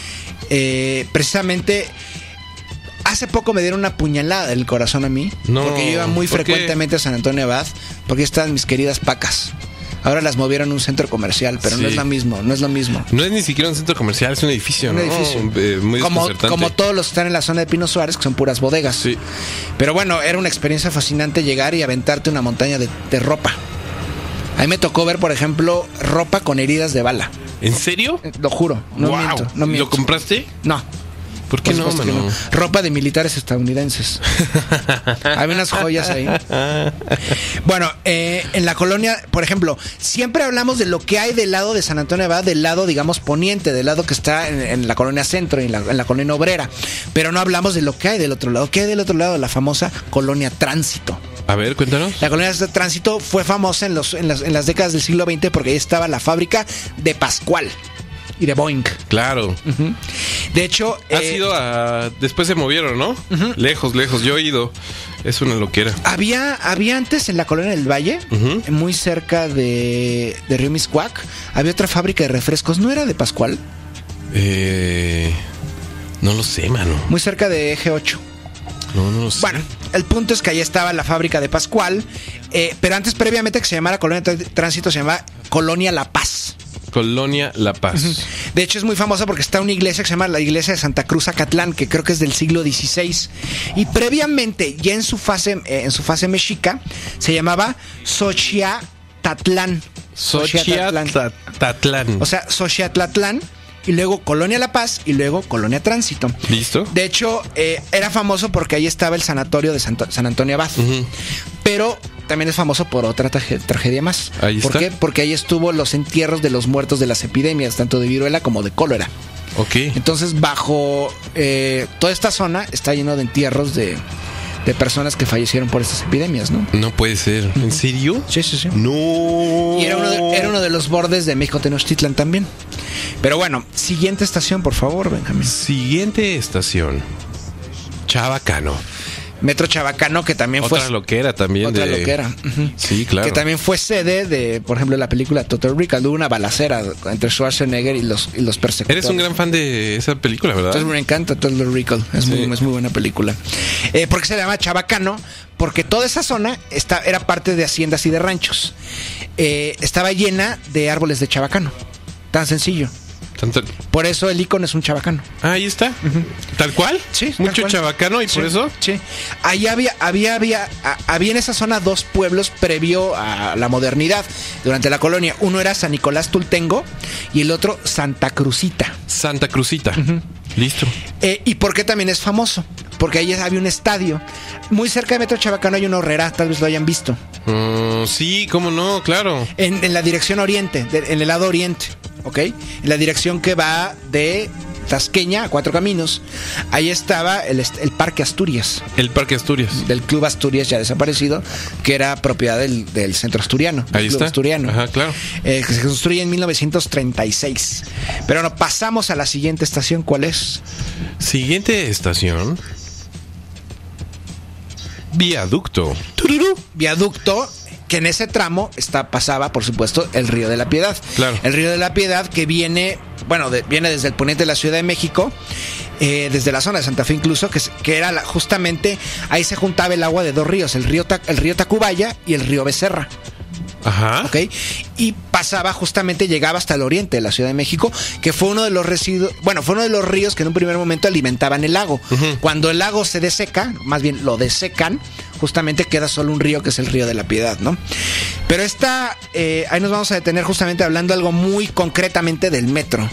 precisamente hace poco me dieron una puñalada del corazón a mí. Porque yo iba muy frecuentemente a San Antonio Abad, porque están mis queridas pacas. Ahora las movieron a un centro comercial, pero no es lo mismo. No es ni siquiera un centro comercial, es un edificio. Muy desconcertante. Como todos los que están en la zona de Pino Suárez, que son puras bodegas. Sí. Pero bueno, era una experiencia fascinante llegar y aventarte una montaña de ropa. A mí me tocó ver, por ejemplo, ropa con heridas de bala. ¿En serio? Lo juro, no miento. ¿Lo compraste? No. ¿Por qué no, mano? No. Ropa de militares estadounidenses. Hay unas joyas ahí. Bueno, en la colonia, por ejemplo, siempre hablamos de lo que hay del lado de San Antonio Abad, del lado, digamos, poniente, del lado que está en la colonia centro y en la colonia obrera. Pero no hablamos de lo que hay del otro lado. ¿Qué hay del otro lado? La famosa colonia Tránsito. A ver, cuéntanos. La colonia de Tránsito fue famosa en las décadas del siglo XX porque ahí estaba la fábrica de Pascual y de Boeing. Claro. Uh-huh. De hecho... Has ido a... Después se movieron, ¿no? Uh-huh. Lejos. Yo he ido. Es una loquera. Había antes en la colonia del Valle, muy cerca de Río Miscuac, había otra fábrica de refrescos. ¿No era de Pascual? No lo sé, mano. Muy cerca de Eje 8. No lo sé. Bueno, el punto es que ahí estaba la fábrica de Pascual, pero antes, previamente que se llamara Colonia de Tránsito, se llamaba Colonia La Paz. Colonia La Paz. De hecho, es muy famosa porque está una iglesia que se llama la iglesia de Santa Cruz Acatlán, que creo que es del siglo XVI. Y previamente, ya en su fase mexica, se llamaba Xochiatlán. Xochiatlán. O sea, Xochiatlán. Y luego Colonia La Paz y luego Colonia Tránsito. ¿Listo? De hecho, era famoso porque ahí estaba el sanatorio de San Antonio Abad. Uh-huh. Pero también es famoso por otra tragedia más. Ahí ¿Por qué? Porque ahí estuvo los entierros de los muertos de las epidemias, tanto de viruela como de cólera. Ok. Entonces, bajo toda esta zona está lleno de entierros de personas que fallecieron por estas epidemias, ¿no? No puede ser. ¿En serio? Sí. No. Y era uno de los bordes de México Tenochtitlan también. Pero bueno, siguiente estación, por favor, Benjamín. Siguiente estación. Chabacano. Metro Chabacano, que también otra loquera también. Otra loquera. Uh-huh. Sí, claro. Que también fue sede de, por ejemplo, la película Total Recall. Hubo una balacera entre Schwarzenegger y los persecutores. Eres un gran fan de esa película, ¿verdad? Entonces me encanta Total Recall. Es muy buena película. ¿Por qué se llama Chabacano? Porque toda esa zona era parte de haciendas y de ranchos. Estaba llena de árboles de chabacano. Tan sencillo. Por eso el icono es un chabacano. Ahí está. Uh-huh. ¿Tal cual? Sí. Mucho cual. Chabacano y por eso. Sí. Ahí había en esa zona dos pueblos previo a la modernidad durante la colonia. Uno era San Nicolás Tultengo y el otro Santa Cruzita. Santa Cruzita. Uh-huh. Listo. ¿Y por qué también es famoso? Porque ahí había un estadio. Muy cerca de Metro Chabacano hay una horrera, tal vez lo hayan visto. Sí, cómo no, claro. En la dirección oriente, en el lado oriente, ¿ok? En la dirección que va de Tasqueña a Cuatro Caminos. Ahí estaba el Parque Asturias. El Parque Asturias. Del Club Asturias ya desaparecido, que era propiedad del Centro Asturiano. Ahí Club está. Asturiano. Ajá, claro. Que se construye en 1936. Pero bueno, pasamos a la siguiente estación. ¿Cuál es? Siguiente estación. Viaducto. ¡Tururú! Viaducto, que en ese tramo pasaba, por supuesto, el Río de la Piedad. Claro. El Río de la Piedad que viene desde el poniente de la Ciudad de México, desde la zona de Santa Fe incluso, que era justamente, ahí se juntaba el agua de dos ríos, el río Tacubaya y el río Becerra. Ajá. ¿Ok? Y pasaba justamente, llegaba hasta el oriente de la Ciudad de México, que fue uno de los fue uno de los ríos que en un primer momento alimentaban el lago. Uh-huh. Cuando el lago se deseca, más bien lo desecan, justamente queda solo un río que es el Río de la Piedad, ¿no? Pero ahí nos vamos a detener justamente hablando algo muy concretamente del metro.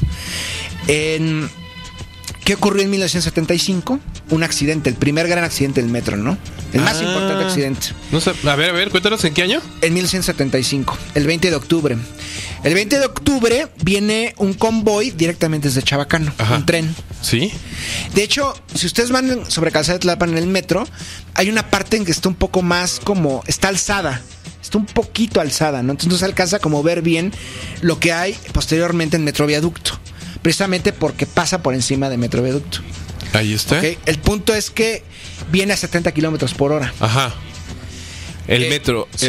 ¿Qué ocurrió en 1975? Un accidente, el primer gran accidente del metro, ¿no? El más importante accidente. No sé, a ver, cuéntanos, ¿en qué año? En 1975, el 20 de octubre. El 20 de octubre viene un convoy directamente desde Chabacano, ajá, un tren. ¿Sí? De hecho, si ustedes van sobre Calzada de Tlalpan en el metro, hay una parte en que está un poco más está alzada. Está un poquito alzada, ¿no? Entonces no se alcanza como ver bien lo que hay posteriormente en Metro Viaducto. Precisamente porque pasa por encima de Metro Viaducto. Ahí está. ¿Okay? El punto es que viene a 70 kilómetros por hora. Ajá. El metro, sí.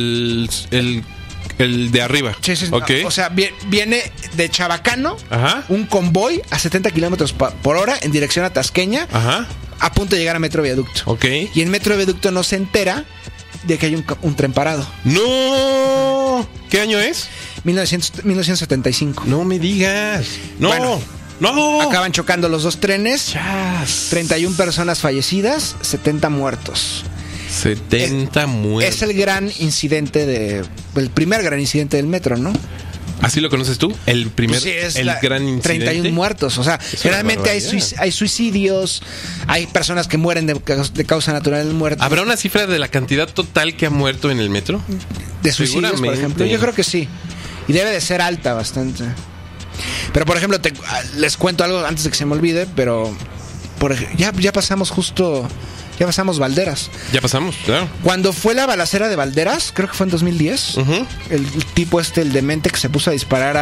el de arriba. Sí. Okay. O sea, viene de Chabacano, ajá, un convoy a 70 kilómetros por hora en dirección a Tasqueña, ajá, a punto de llegar a Metro Viaducto. Ok. Y en Metro Viaducto no se entera de que hay un tren parado. ¡No! ¿Qué año es? 1975. No me digas. No. Bueno, no. Acaban chocando los dos trenes. Chas. 31 personas fallecidas, 70 muertos. 70 muertos. Es el gran incidente el primer gran incidente del metro, ¿no? ¿Así lo conoces tú? El primer, pues sí, es el gran incidente. 31 muertos. O sea, generalmente hay suicidios, hay personas que mueren de causa natural de muerte. ¿Habrá una cifra de la cantidad total que ha muerto en el metro? De suicidios, por ejemplo. Yo creo que sí. Y debe de ser alta bastante. Pero, por ejemplo, les cuento algo antes de que se me olvide, pero ya pasamos justo... Ya pasamos Valderas. Ya pasamos, claro. Cuando fue la balacera de Valderas, creo que fue en 2010, el tipo el demente que se puso a disparar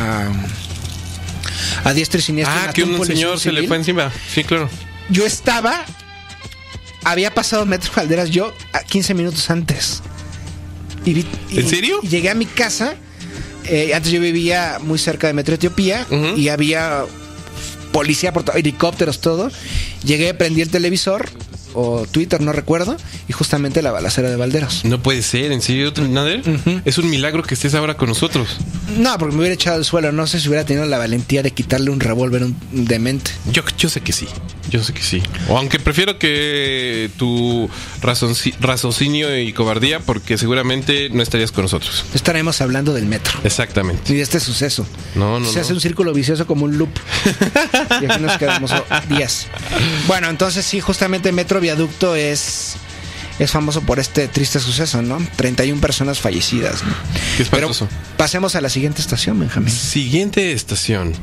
a diestra y siniestra. Ah, que un señor se le fue encima. Sí, claro. Yo había pasado Metro Valderas yo 15 minutos antes. ¿En serio? Y llegué a mi casa. Antes yo vivía muy cerca de Metro Etiopía y había policía por helicópteros, todo. Llegué, prendí el televisor o Twitter, no recuerdo, y justamente la balacera de Valderas. No puede ser, ¿en serio, Nader? Es un milagro que estés ahora con nosotros. No, porque me hubiera echado al suelo. No sé si hubiera tenido la valentía de quitarle un revólver a un demente. Yo sé que sí. Yo sé que sí. O aunque prefiero que tu raciocinio y cobardía, porque seguramente no estarías con nosotros. Estaremos hablando del metro. Exactamente. Y de este suceso. No. Se hace un círculo vicioso como un loop. Y aquí nos quedamos días. Bueno, entonces sí, justamente Metro Viaducto es famoso por este triste suceso, ¿no? 31 personas fallecidas, ¿no? Qué espantoso. Pero pasemos a la siguiente estación, Benjamín. Siguiente estación.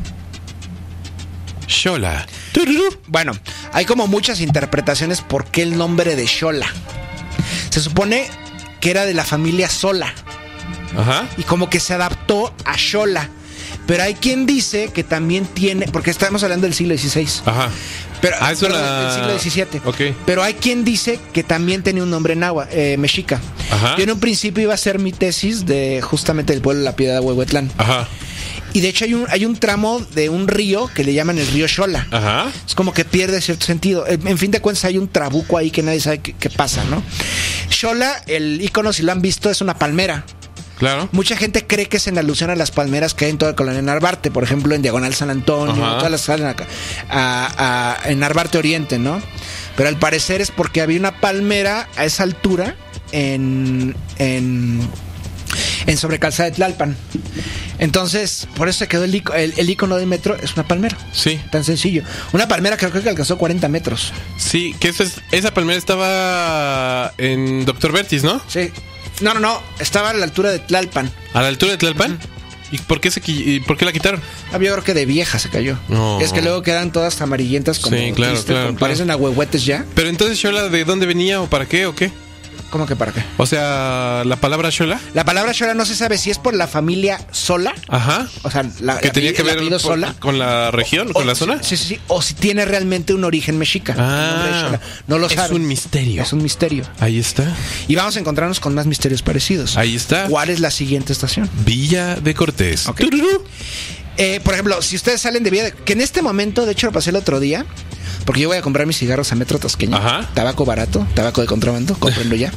Xola. Bueno, hay como muchas interpretaciones por qué el nombre de Xola. Se supone que era de la familia Sola. Ajá. Y como que se adaptó a Xola. Pero hay quien dice que también tiene, porque estamos hablando del siglo XVI. Ajá. Pero, eso del siglo XVII. Ok. Pero hay quien dice que también tenía un nombre mexica. Ajá. Yo en un principio iba a hacer mi tesis de justamente el pueblo de La Piedad de Huehuetlán. Ajá. Y de hecho hay un tramo de un río que le llaman el río Xola. Ajá. Es como que pierde cierto sentido. En fin de cuentas hay un trabuco ahí que nadie sabe qué pasa, ¿no? Xola, el ícono, si lo han visto, es una palmera. Claro. Mucha gente cree que es en alusión a las palmeras que hay en toda la colonia Narvarte, por ejemplo, en Diagonal San Antonio, todas las salen acá, en Narvarte Oriente, ¿no? Pero al parecer es porque había una palmera a esa altura en Sobrecalzada de Tlalpan. Entonces, por eso se quedó el icono del metro, es una palmera. Sí. Tan sencillo. Una palmera que creo que alcanzó 40 metros. Sí, que esa palmera estaba en Dr. Bertis, ¿no? Sí. No. Estaba a la altura de Tlalpan. ¿A la altura de Tlalpan? ¿Y por qué la quitaron? Yo creo que de vieja se cayó. No. Es que luego quedan todas amarillentas como sí, claro, tristes, claro. Parecen ahuehuetes ya. Pero entonces, Xola, ¿de dónde venía o para qué o qué? ¿Cómo que para qué? O sea, la palabra Xola. La palabra Xola no se sabe si es por la familia Sola. Ajá. O sea, que tenía que ver con la región, con la zona. Sí. O si tiene realmente un origen mexica. No lo sabe. Es un misterio. Es un misterio. Ahí está. Y vamos a encontrarnos con más misterios parecidos. Ahí está. ¿Cuál es la siguiente estación? Villa de Cortés. Okay. Por ejemplo, si ustedes salen de Villa de... Que en este momento, de hecho lo pasé el otro día, porque yo voy a comprar mis cigarros a Metro Tasqueña. Ajá. Tabaco barato, tabaco de contrabando, cómprenlo ya.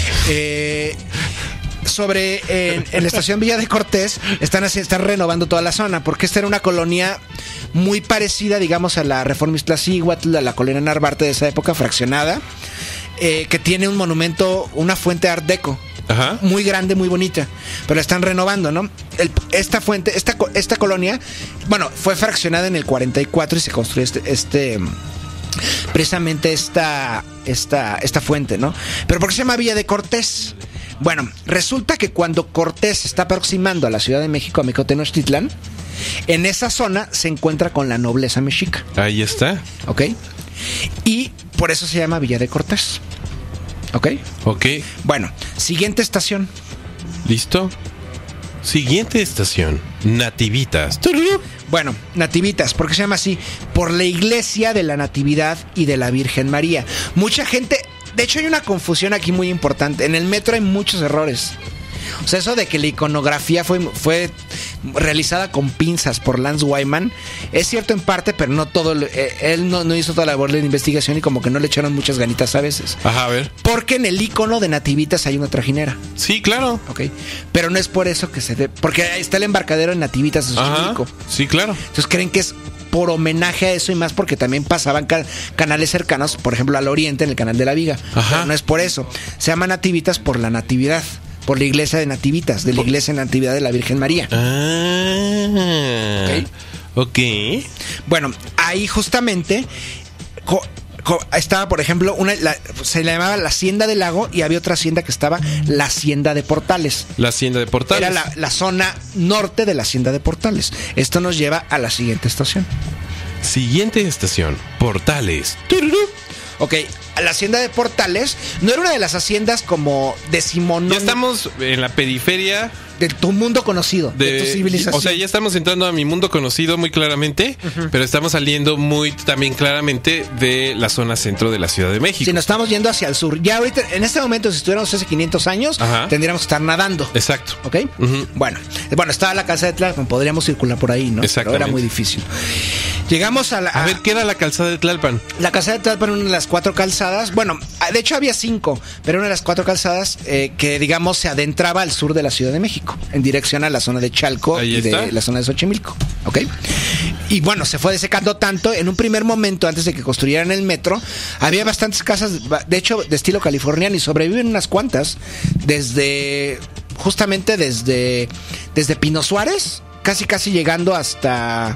En la estación Villa de Cortés están renovando toda la zona, porque esta era una colonia muy parecida, digamos, a la Reformista Iztaccíhuatl, a la colonia Narvarte de esa época, fraccionada, que tiene un monumento, una fuente Art Deco. Ajá. Muy grande, muy bonita, pero la están renovando, ¿no? Esta colonia, bueno, fue fraccionada en el 44 y se construyó precisamente esta fuente, ¿no? Pero ¿por qué se llama Villa de Cortés? Bueno, resulta que cuando Cortés se está aproximando a la Ciudad de México, a Mexicotenochtitlán, en esa zona se encuentra con la nobleza mexica. Ahí está. ¿Ok? Y por eso se llama Villa de Cortés. ¿Ok? Ok. Bueno, siguiente estación. ¿Listo? Siguiente estación. Nativitas. Bueno, Nativitas, ¿por qué se llama así? Por la iglesia de la Natividad y de la Virgen María. Mucha gente... De hecho, hay una confusión aquí muy importante. En el metro hay muchos errores. O sea, eso de que la iconografía fue realizada con pinzas por Lance Wyman es cierto en parte, pero no todo. Él no hizo toda la labor de investigación y como que no le echaron muchas ganitas a veces. Ajá, a ver. Porque en el icono de Nativitas hay una trajinera. Sí, claro. Ok. Pero no es por eso que se dé. Porque ahí está el embarcadero en Nativitas de Xochimilco. Sí, claro. Entonces creen que es por homenaje a eso y más porque también pasaban canales cercanos, por ejemplo al oriente en el canal de la Viga. Ajá. Pero no es por eso. Se llama Nativitas por la Natividad. Por la iglesia de Nativitas, de la iglesia de Natividad de la Virgen María. Ok. Bueno, ahí justamente estaba, por ejemplo, se le llamaba la Hacienda del Lago y había otra hacienda que estaba la Hacienda de Portales. La Hacienda de Portales. Era la zona norte de la Hacienda de Portales. Esto nos lleva a la siguiente estación. Siguiente estación. Portales. Ok, la hacienda de Portales no era una de las haciendas como decimonónicas. Ya estamos en la periferia de tu mundo conocido, de tu civilización. O sea, ya estamos entrando a mi mundo conocido muy claramente, pero estamos saliendo muy también claramente de la zona centro de la Ciudad de México. Si nos estamos yendo hacia el sur. Ya ahorita, en este momento, si estuviéramos hace 500 años, tendríamos que estar nadando. Exacto. ¿Ok? Bueno, estaba la calzada de Tlalpan, podríamos circular por ahí, ¿no? Pero era muy difícil. Llegamos a ver, ¿qué era la calzada de Tlalpan? La calzada de Tlalpan, una de las 4 calzadas. Bueno, de hecho había 5, pero una de las 4 calzadas que, digamos, se adentraba al sur de la Ciudad de México, en dirección a la zona de Chalco de la zona de Xochimilco. ¿Ok? Y bueno, se fue desecando tanto. En un primer momento, antes de que construyeran el metro, había bastantes casas, de hecho, de estilo californiano, y sobreviven unas cuantas, justamente desde Pino Suárez, casi llegando hasta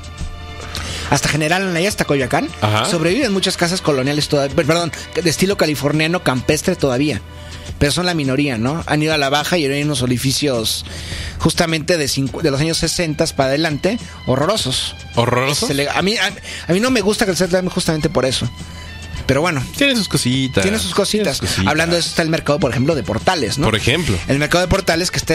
General Anaya, hasta Coyoacán. Sobreviven muchas casas coloniales todavía, de estilo californiano campestre todavía, pero son la minoría, ¿no? Han ido a la baja y hay unos edificios justamente de los años 60 para adelante, horrorosos. ¿Horrorosos? A mí no me gusta que el Tlalpan justamente por eso. Pero bueno, tiene sus cositas. Hablando de eso, está el mercado, por ejemplo, de Portales, ¿no? Por ejemplo. El mercado de Portales, que está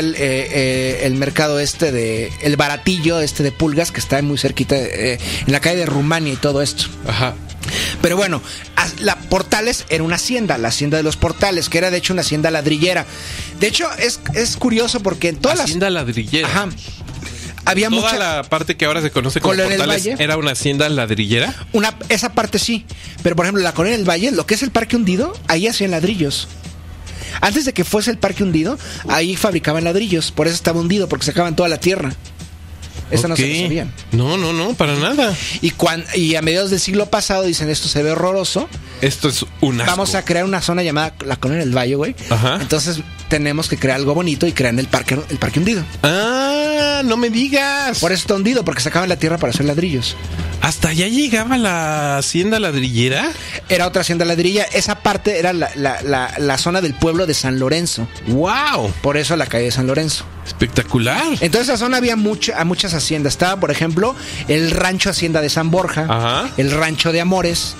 el mercado el baratillo de pulgas, que está muy cerquita, en la calle de Rumania y todo esto. Ajá. Pero bueno, la Portales era una hacienda, la hacienda de los Portales, que era de hecho una hacienda ladrillera. De hecho, es curioso porque en todas hacienda ladrillera. Ajá. Había toda la parte que ahora se conoce como Colonia Portales del Valle, era una hacienda ladrillera. Esa parte sí, pero por ejemplo la Colonia del Valle, lo que es el Parque Hundido, ahí hacían ladrillos. Antes de que fuese el Parque Hundido, ahí fabricaban ladrillos, por eso estaba hundido, porque sacaban toda la tierra. Eso no se lo sabían. No, para nada. Y a mediados del siglo pasado dicen, esto se ve horroroso. Esto es un asco. Vamos a crear una zona llamada la Colonia del Valle, güey. Entonces tenemos que crear algo bonito y crean el parque hundido. Ah, no me digas. Por eso está hundido, porque sacaban la tierra para hacer ladrillos. ¿Hasta allá llegaba la hacienda ladrillera? Era otra hacienda ladrilla. Esa parte era la zona del pueblo de San Lorenzo. ¡Wow! Por eso la calle de San Lorenzo. Espectacular. Entonces, esa zona había muchas haciendas. Estaba, por ejemplo, el rancho Hacienda de San Borja, el rancho de Amores,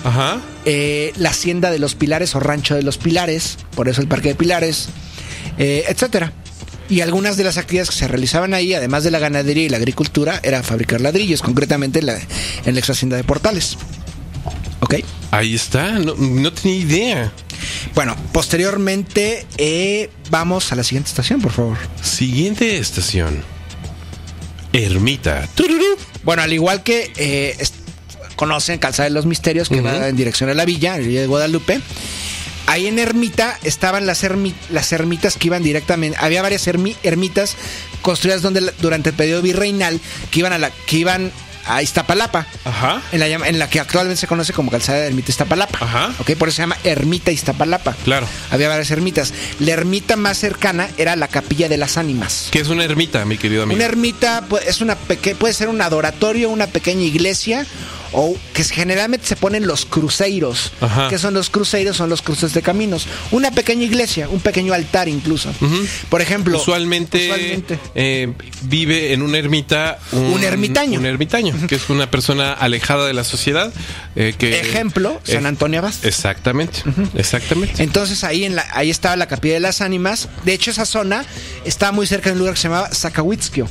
la hacienda de los Pilares o rancho de los Pilares, por eso el parque de Pilares, etcétera. Y algunas de las actividades que se realizaban ahí, además de la ganadería y la agricultura, era fabricar ladrillos, concretamente en la ex hacienda de Portales. ¿Ok? Ahí está, no tenía idea. Bueno, posteriormente vamos a la siguiente estación, por favor. Siguiente estación. Ermita. ¡Tururú! Bueno, al igual que conocen Calzada de los Misterios, que va en dirección a la Villa de Guadalupe. Ahí en Ermita estaban las ermitas que iban directamente. Había varias ermitas construidas durante el periodo virreinal que iban a Iztapalapa, en la que actualmente se conoce como Calzada de Ermita Iztapalapa. Okay, por eso se llama Ermita Iztapalapa. Claro. Había varias ermitas. La ermita más cercana era la Capilla de las Ánimas. ¿Qué es una ermita, mi querido amigo? Una ermita puede ser un adoratorio, una pequeña iglesia, o que generalmente se ponen los cruceros. ¿Qué son los cruceros? Son los cruces de caminos. Una pequeña iglesia, un pequeño altar incluso. Por ejemplo, usualmente vive en una ermita un ermitaño. Un ermitaño, que es una persona alejada de la sociedad. Ejemplo, San Antonio Abad. Exactamente, exactamente. Entonces ahí estaba la Capilla de las Ánimas. De hecho, esa zona estaba muy cerca de un lugar que se llamaba Zacahuitzco.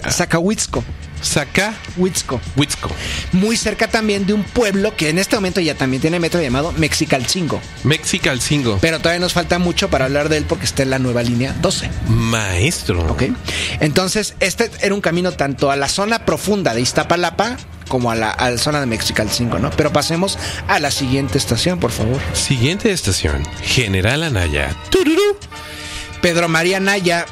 Muy cerca también de un pueblo que en este momento ya también tiene metro, llamado Mexicalcingo. Pero todavía nos falta mucho para hablar de él porque está en la nueva línea 12. Maestro. Ok. Entonces, este era un camino tanto a la zona profunda de Iztapalapa como a la zona de Mexicalcingo, ¿no? Pero pasemos a la siguiente estación, por favor. Siguiente estación, General Anaya. ¡Tururú! Pedro María Anaya.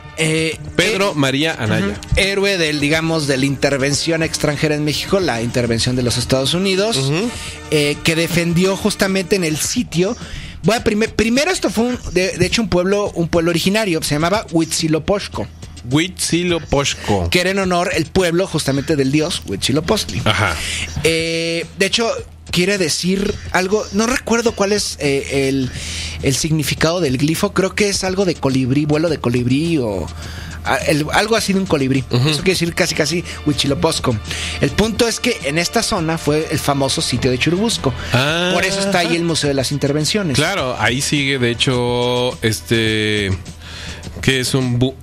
Héroe de la intervención extranjera en México, la intervención de los Estados Unidos, que defendió justamente en el sitio. Bueno, primero esto fue de hecho un pueblo originario, se llamaba Huitzilopochtli. Que era en honor el pueblo justamente del dios Huitzilopochtli. De hecho, quiere decir algo, no recuerdo cuál es el significado del glifo, creo que es algo de colibrí, vuelo de colibrí o algo así de un colibrí. Ujú. Eso quiere decir casi Huitzilopochtli. El punto es que en esta zona fue el famoso sitio de Churubusco. Ah. Por eso está ahí el Museo de las Intervenciones. Claro, ahí sigue, de hecho, que es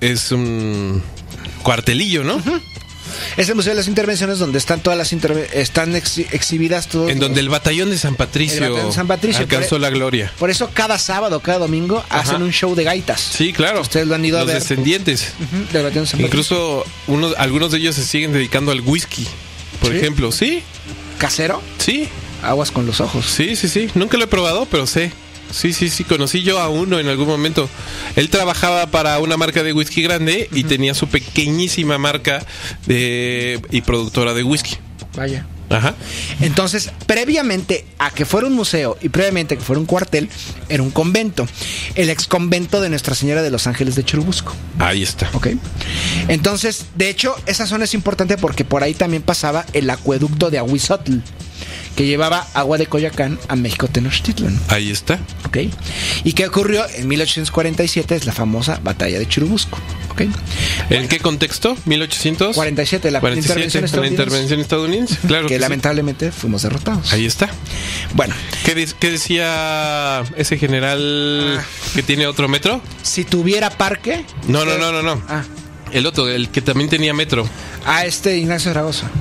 un cuartelillo, ¿no? Es el Museo de las Intervenciones donde están todas las están exhibidas todos. En donde el batallón de San Patricio, El batallón de San Patricio, alcanzó la gloria. Por eso cada sábado, cada domingo hacen un show de gaitas. Sí, claro. Ustedes lo han ido a Los ver. descendientes. Ujú, del batallón de San Patricio. Incluso algunos de ellos se siguen dedicando al whisky, por ¿Sí? ejemplo. Sí, ¿Casero? sí, Aguas con los ojos. sí. Nunca lo he probado, pero sé. Sí. Conocí yo a uno en algún momento. Él trabajaba para una marca de whisky grande y tenía su pequeñísima marca y productora de whisky. Vaya. Ajá. Entonces, previamente a que fuera un museo y previamente a que fuera un cuartel, era un convento. El ex convento de Nuestra Señora de los Ángeles de Churubusco. Ahí está. ¿Ok? Entonces, de hecho, esa zona es importante porque por ahí también pasaba el acueducto de Ahuizotl, que llevaba agua de Coyoacán a México Tenochtitlan. Ahí está. ¿Ok? ¿Y qué ocurrió? En 1847 es la famosa batalla de Churubusco. ¿Ok? ¿En qué contexto? 1800. 47, la intervención la intervención estadounidense. Claro que que sí. lamentablemente fuimos derrotados. Ahí está. Bueno, ¿Qué decía ese general que tiene otro metro? si tuviera parque... No. Ah, El otro, el que también tenía metro. Ignacio Zaragoza.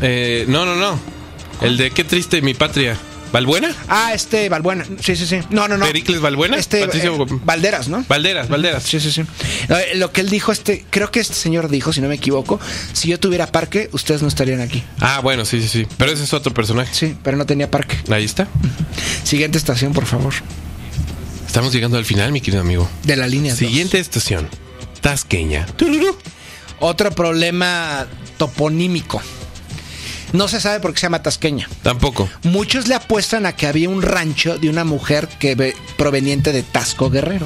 No. El de Qué triste mi patria. ¿Balbuena? Balbuena. Sí. No. ¿Pericles Balbuena? Patricio- Valderas, ¿no? Valderas. Sí. Lo que él dijo, creo que este señor dijo, si no me equivoco, si yo tuviera parque, ustedes no estarían aquí. Ah, bueno, sí. Pero ese es otro personaje. Sí, pero no tenía parque. Ahí está. Siguiente estación, por favor. Estamos llegando al final, mi querido amigo. De la línea 2. Siguiente estación. Tasqueña. Tururú. Otro problema toponímico. No se sabe por qué se llama Tasqueña. Tampoco. Muchos le apuestan a que había un rancho de una mujer proveniente de Tasco Guerrero.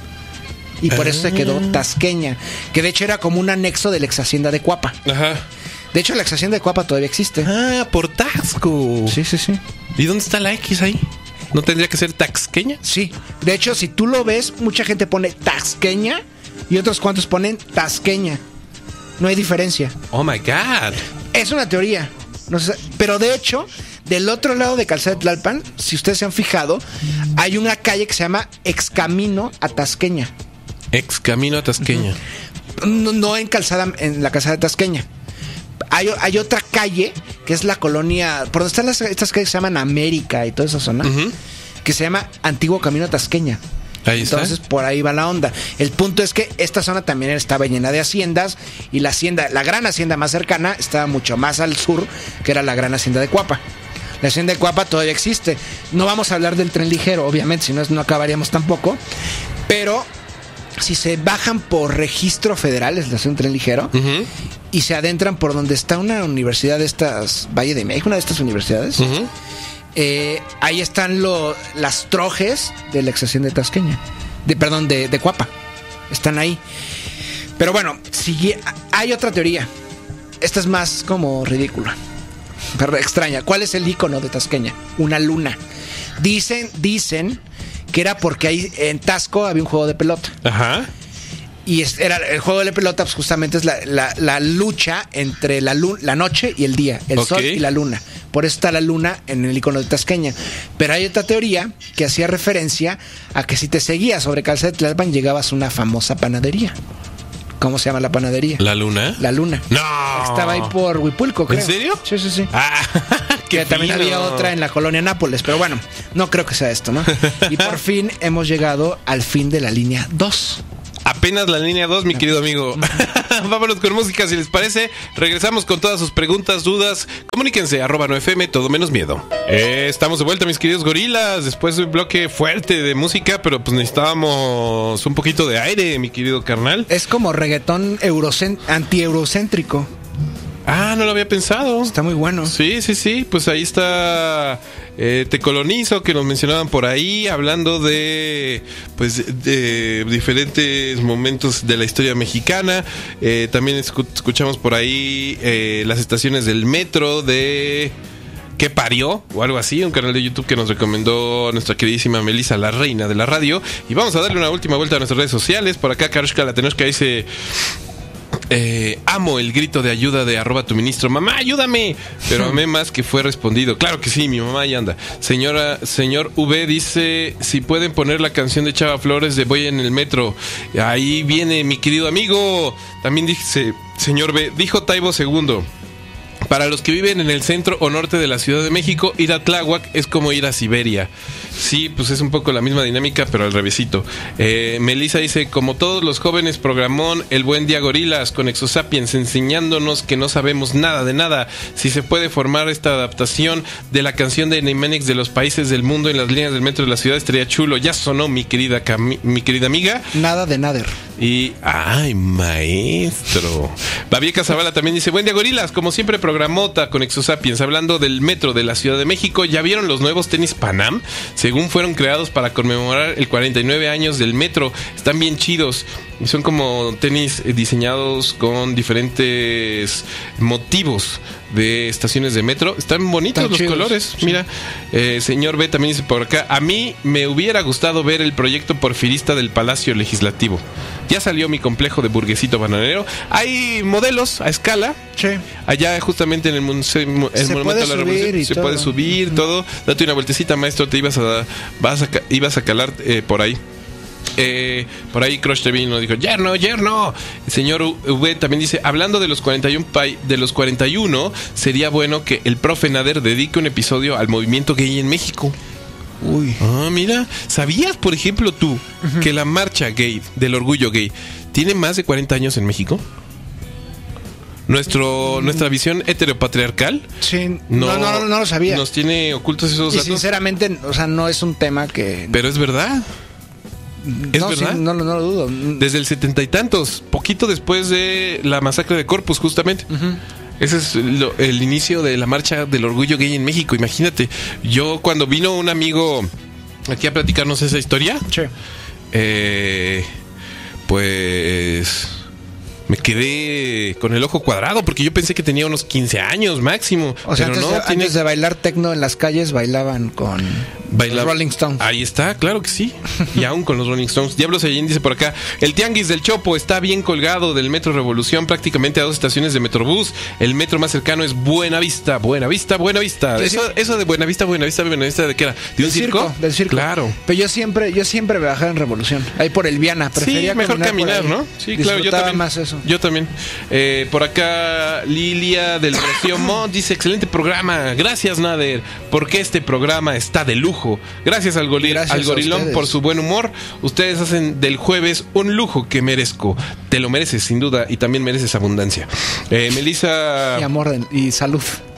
Y por eso se quedó Tasqueña. Que de hecho era como un anexo de la ex hacienda de Cuapa. Ajá. De hecho, la ex hacienda de Cuapa todavía existe. Ah, por Taxco. Sí. ¿Y dónde está la X ahí? ¿No tendría que ser Taxqueña? Sí. De hecho, si tú lo ves, mucha gente pone Tasqueña y otros cuantos ponen Tasqueña. No hay diferencia. Oh my God. Es una teoría. No sé, pero de hecho, del otro lado de Calzada de Tlalpan, si ustedes se han fijado, hay una calle que se llama Excamino a Tasqueña. Ex camino a Tasqueña. No en la Calzada de Tasqueña. Hay otra calle que es la colonia, por donde están estas calles que se llaman América y toda esa zona, que se llama Antiguo Camino a Tasqueña. Ahí está. Entonces por ahí va la onda. El punto es que esta zona también estaba llena de haciendas y la gran hacienda más cercana estaba mucho más al sur, que era la gran hacienda de Cuapa. La hacienda de Cuapa todavía existe. No vamos a hablar del tren ligero, obviamente, si no acabaríamos tampoco. Pero si se bajan por registro federal, es la estación de tren ligero, y se adentran por donde está una universidad de estas, Valle de México, una de estas universidades. Ahí están las trojes de la ex hacienda de Tasqueña. De Cuapa. Están ahí. Pero bueno, hay otra teoría. Esta es más como ridícula, pero extraña. ¿Cuál es el icono de Tasqueña? Una luna. Dicen que era porque ahí en Tasco había un juego de pelota. Ajá. Y era el juego de la pelota, pues justamente es la lucha entre la noche y el día, el sol y la luna. Por eso está la luna en el icono de Tasqueña. Pero hay otra teoría que hacía referencia a que si te seguías sobre Calzada de Tlalpan llegabas a una famosa panadería. ¿Cómo se llama la panadería? ¿La luna? La Luna. ¡No! Estaba ahí por Huipulco, creo. ¿En serio? Sí. Ah, qué Que también fino. había otra en la colonia Nápoles, pero bueno, no creo que sea esto, ¿no? Y por fin hemos llegado al fin de la línea 2. Apenas la línea 2, mi querido amigo. Vámonos con música, si les parece. Regresamos con todas sus preguntas, dudas. Comuníquense, @9FM, todo menos miedo. Estamos de vuelta, mis queridos gorilas. Después de un bloque fuerte de música, pero pues necesitábamos un poquito de aire, mi querido carnal. Es como reggaetón anti-eurocéntrico. Ah, no lo había pensado. Está muy bueno. Sí. Pues ahí está Te Colonizo, que nos mencionaban por ahí, hablando de diferentes momentos de la historia mexicana. También escuchamos por ahí las estaciones del metro de ¿Qué parió? O algo así, un canal de YouTube que nos recomendó nuestra queridísima Melissa, la reina de la radio. Y vamos a darle una última vuelta a nuestras redes sociales. Por acá Karushka la Tenochka dice: Amo el grito de ayuda de @tuministro. Mamá, ayúdame. Pero amé más que fue respondido. Claro que sí, mi mamá ahí anda. Señor V dice, si pueden poner la canción de Chava Flores de Voy en el metro. Ahí viene mi querido amigo. También dice, señor B, dijo Taibo II. Para los que viven en el centro o norte de la Ciudad de México, ir a Tláhuac es como ir a Siberia. Sí, pues es un poco la misma dinámica, pero al revésito. Melissa dice, como todos los jóvenes, programón El Buen Día Gorilas con Exosapiens, enseñándonos que no sabemos nada de nada. Si se puede formar esta adaptación de la canción de Neymanix de los países del mundo en las líneas del metro de la ciudad, estaría chulo. Ya sonó, mi querida amiga. Nada de nader. Y, ay, maestro. Babieca Zavala también dice, buen día gorilas, como siempre programota con Exosapiens, hablando del metro de la Ciudad de México. ¿Ya vieron los nuevos tenis Panam? Según fueron creados para conmemorar el 49 años del metro. Están bien chidos. Y son como tenis diseñados con diferentes motivos de estaciones de metro. Están bonitos los colores. Sí. Mira, señor B también dice por acá, a mí me hubiera gustado ver el proyecto porfirista del Palacio Legislativo. Ya salió mi complejo de burguesito bananero. Hay modelos a escala. Sí. Allá justamente en el Monumento a la Revolución. Se puede subir todo. Date una vueltecita, maestro. Te ibas a calar por ahí. Por ahí Crush TV nos dijo, yerno. El señor V también dice, hablando de los 41, sería bueno que el profe Nader dedique un episodio al movimiento gay en México. Uy. Ah, mira, ¿sabías, por ejemplo, tú que la marcha gay del orgullo gay tiene más de 40 años en México? Nuestra visión heteropatriarcal. Sí, no lo sabía. Nos tiene ocultos esos datos. Y sinceramente, o sea, no es un tema que... Pero es verdad. ¿Es verdad? Sí, no lo dudo. Desde el 70 y tantos, poquito después de la masacre de Corpus, justamente. Ese es el inicio de la marcha del orgullo gay en México. Imagínate, yo cuando vino un amigo aquí a platicarnos esa historia, sí. Pues me quedé con el ojo cuadrado porque yo pensé que tenía unos 15 años máximo. O sea, pero antes de bailar tecno en las calles, bailaban con los Rolling Stones. Ahí está, claro que sí. Y aún con los Rolling Stones. Diablo Saiyajin dice por acá, el tianguis del Chopo está bien colgado del Metro Revolución, prácticamente a 2 estaciones de Metrobús. El metro más cercano es Buenavista. Eso de Buenavista, ¿de qué era? ¿De un circo? Del circo. Claro. Pero yo siempre me bajaba en Revolución. Ahí por el Viana. Prefería sí, mejor caminar, ¿no? Sí, claro, yo también. Más eso. Yo también. Por acá, Lilia del Rocío Mont dice, excelente programa. Gracias, Nader, porque este programa está de lujo. Gracias al gorilón por su buen humor. Ustedes hacen del jueves un lujo que merezco. Te lo mereces, sin duda, y también mereces abundancia. Melissa... Y amor y salud.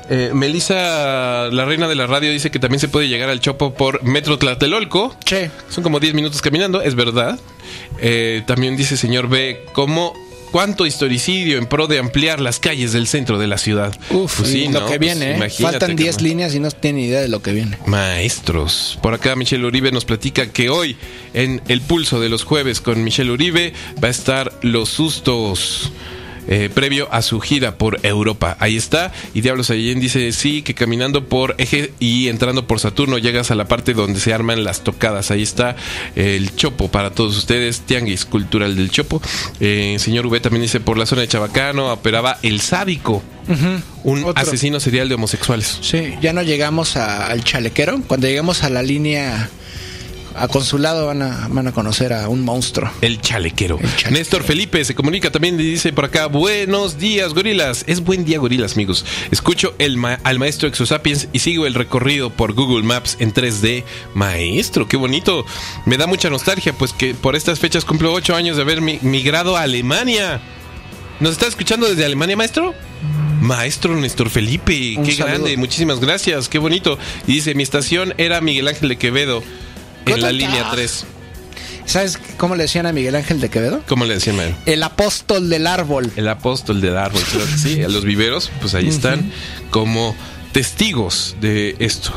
Melissa, la reina de la radio, dice que también se puede llegar al Chopo por Metro Tlatelolco. Sí. Son como 10 minutos caminando, es verdad. También dice señor B, ¿cuánto historicidio en pro de ampliar las calles del centro de la ciudad? Uf, pues sí, lo que viene, faltan 10 líneas y no tienen idea de lo que viene. Maestros. Por acá Michelle Uribe nos platica que hoy en El Pulso de los Jueves con Michelle Uribe va a estar Los Sustos. Previo a su gira por Europa. Ahí está. Y Diablo Saiyajin dice sí, que caminando por Eje y entrando por Saturno llegas a la parte donde se arman las tocadas. Ahí está el Chopo para todos ustedes. Tianguis cultural del Chopo. Señor V también dice por la zona de Chabacano operaba El Sádico. Un asesino serial de homosexuales. Sí, ya no llegamos al Chalequero. Cuando llegamos a la línea a Consulado van a conocer a un monstruo. El Chalequero. Néstor Felipe se comunica también y dice por acá, buenos días gorilas. Es buen día gorilas, amigos. Escucho al maestro Exosapiens y sigo el recorrido por Google Maps en 3D. Maestro, qué bonito. Me da mucha nostalgia, pues que por estas fechas cumplo 8 años de haber migrado a Alemania. ¿Nos está escuchando desde Alemania, maestro? Maestro Néstor Felipe, qué grande, muchísimas gracias, qué bonito. Y dice, mi estación era Miguel Ángel de Quevedo. En la línea 3. ¿Sabes cómo le decían a Miguel Ángel de Quevedo? ¿Cómo le decían a él? El apóstol del árbol. El apóstol del árbol, claro que sí. A los viveros, pues ahí están como testigos de esto.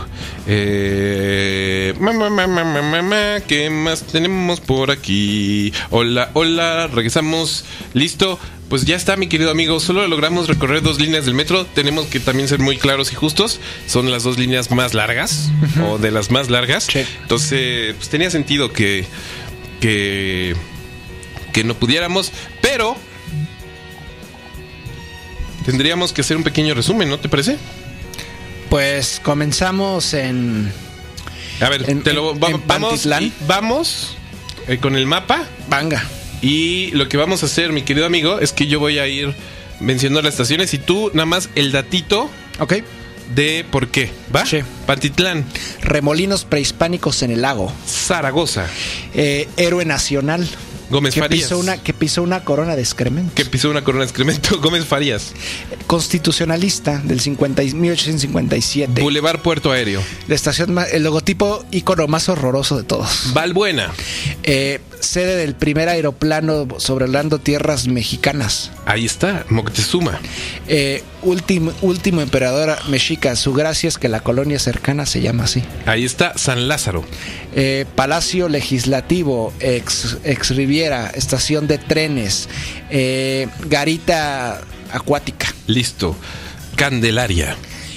¿Qué más tenemos por aquí? Hola, regresamos. ¿Listo? Pues ya está, mi querido amigo. Solo logramos recorrer 2 líneas del metro. Tenemos que también ser muy claros y justos. Son las 2 líneas más largas, o de las más largas. Sí. Entonces, pues tenía sentido que no pudiéramos. Pero tendríamos que hacer un pequeño resumen, ¿no te parece? Pues comenzamos en... A ver, en Pantitlán. Vamos con el mapa. Venga. Y lo que vamos a hacer, mi querido amigo, es que yo voy a ir mencionando las estaciones y tú nada más el datito Ok. de por qué, ¿va? Sí. Pantitlán, Remolinos prehispánicos en el lago. Zaragoza, Héroe nacional. Gómez Que Farías, pisó una corona de excremento. que pisó una corona de excremento, Gómez Farías, Constitucionalista del 1857. Boulevard Puerto Aéreo, La estación el logotipo ícono más horroroso de todos. Valbuena, Sede del primer aeroplano sobrevolando tierras mexicanas. ahí está, Moctezuma, Último emperador mexica. Su gracia es que la colonia cercana se llama así. ahí está San Lázaro, Palacio Legislativo, ex Riviera, estación de trenes, garita acuática. listo, Candelaria,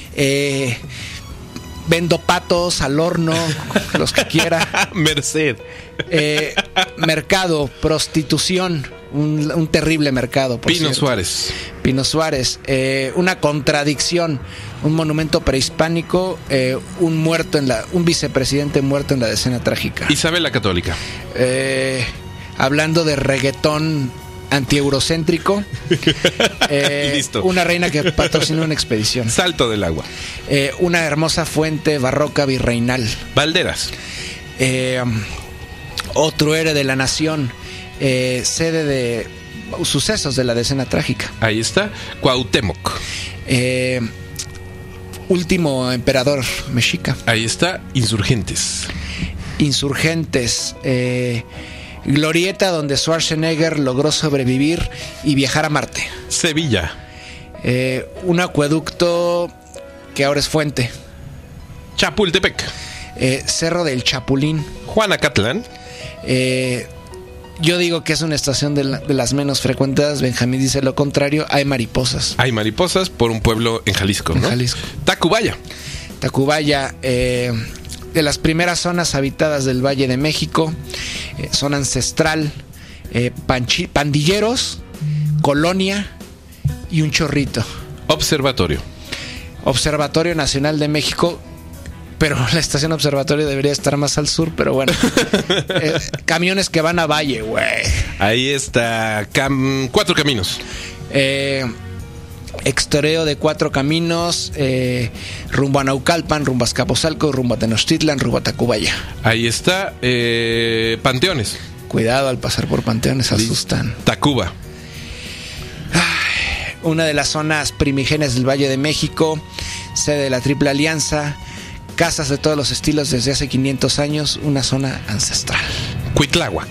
Vendo patos al horno, los que quiera. Merced, Mercado, prostitución, un terrible mercado. Por Pino cierto. Suárez, Pino Suárez, una contradicción, un monumento prehispánico, un vicepresidente muerto en la decena trágica. Isabel la Católica, Hablando de reggaetón antieurocéntrico, Listo. una reina que patrocinó una expedición, Salto del Agua, una hermosa fuente barroca virreinal, Valderas, otro héroe de la nación, sede de sucesos de la decena trágica, ahí está, Cuauhtémoc, último emperador mexica, ahí está, Insurgentes, Insurgentes, glorieta donde Schwarzenegger logró sobrevivir y viajar a Marte, Sevilla, un acueducto que ahora es fuente, Chapultepec, Cerro del Chapulín. Juanacatlán, Yo digo que es una estación de las menos frecuentadas. Benjamín dice lo contrario. Hay mariposas. hay mariposas por un pueblo en Jalisco, ¿no? En Jalisco. Tacubaya, Tacubaya, de las primeras zonas habitadas del Valle de México, zona ancestral, pandilleros, colonia y un chorrito. Observatorio, Observatorio Nacional de México, pero la estación observatorio debería estar más al sur, pero bueno. Camiones que van a Valle, güey. ahí está, Cuatro Caminos, Extoreo de Cuatro Caminos, rumbo a Naucalpan, rumbo a Azcapotzalco, rumbo a Tenochtitlan, rumbo a Tacubaya. ahí está, Panteones, Cuidado al pasar por panteones, asustan. Tacuba, Una de las zonas primigenias del Valle de México, sede de la Triple Alianza, casas de todos los estilos desde hace 500 años, una zona ancestral. Cuitláhuac,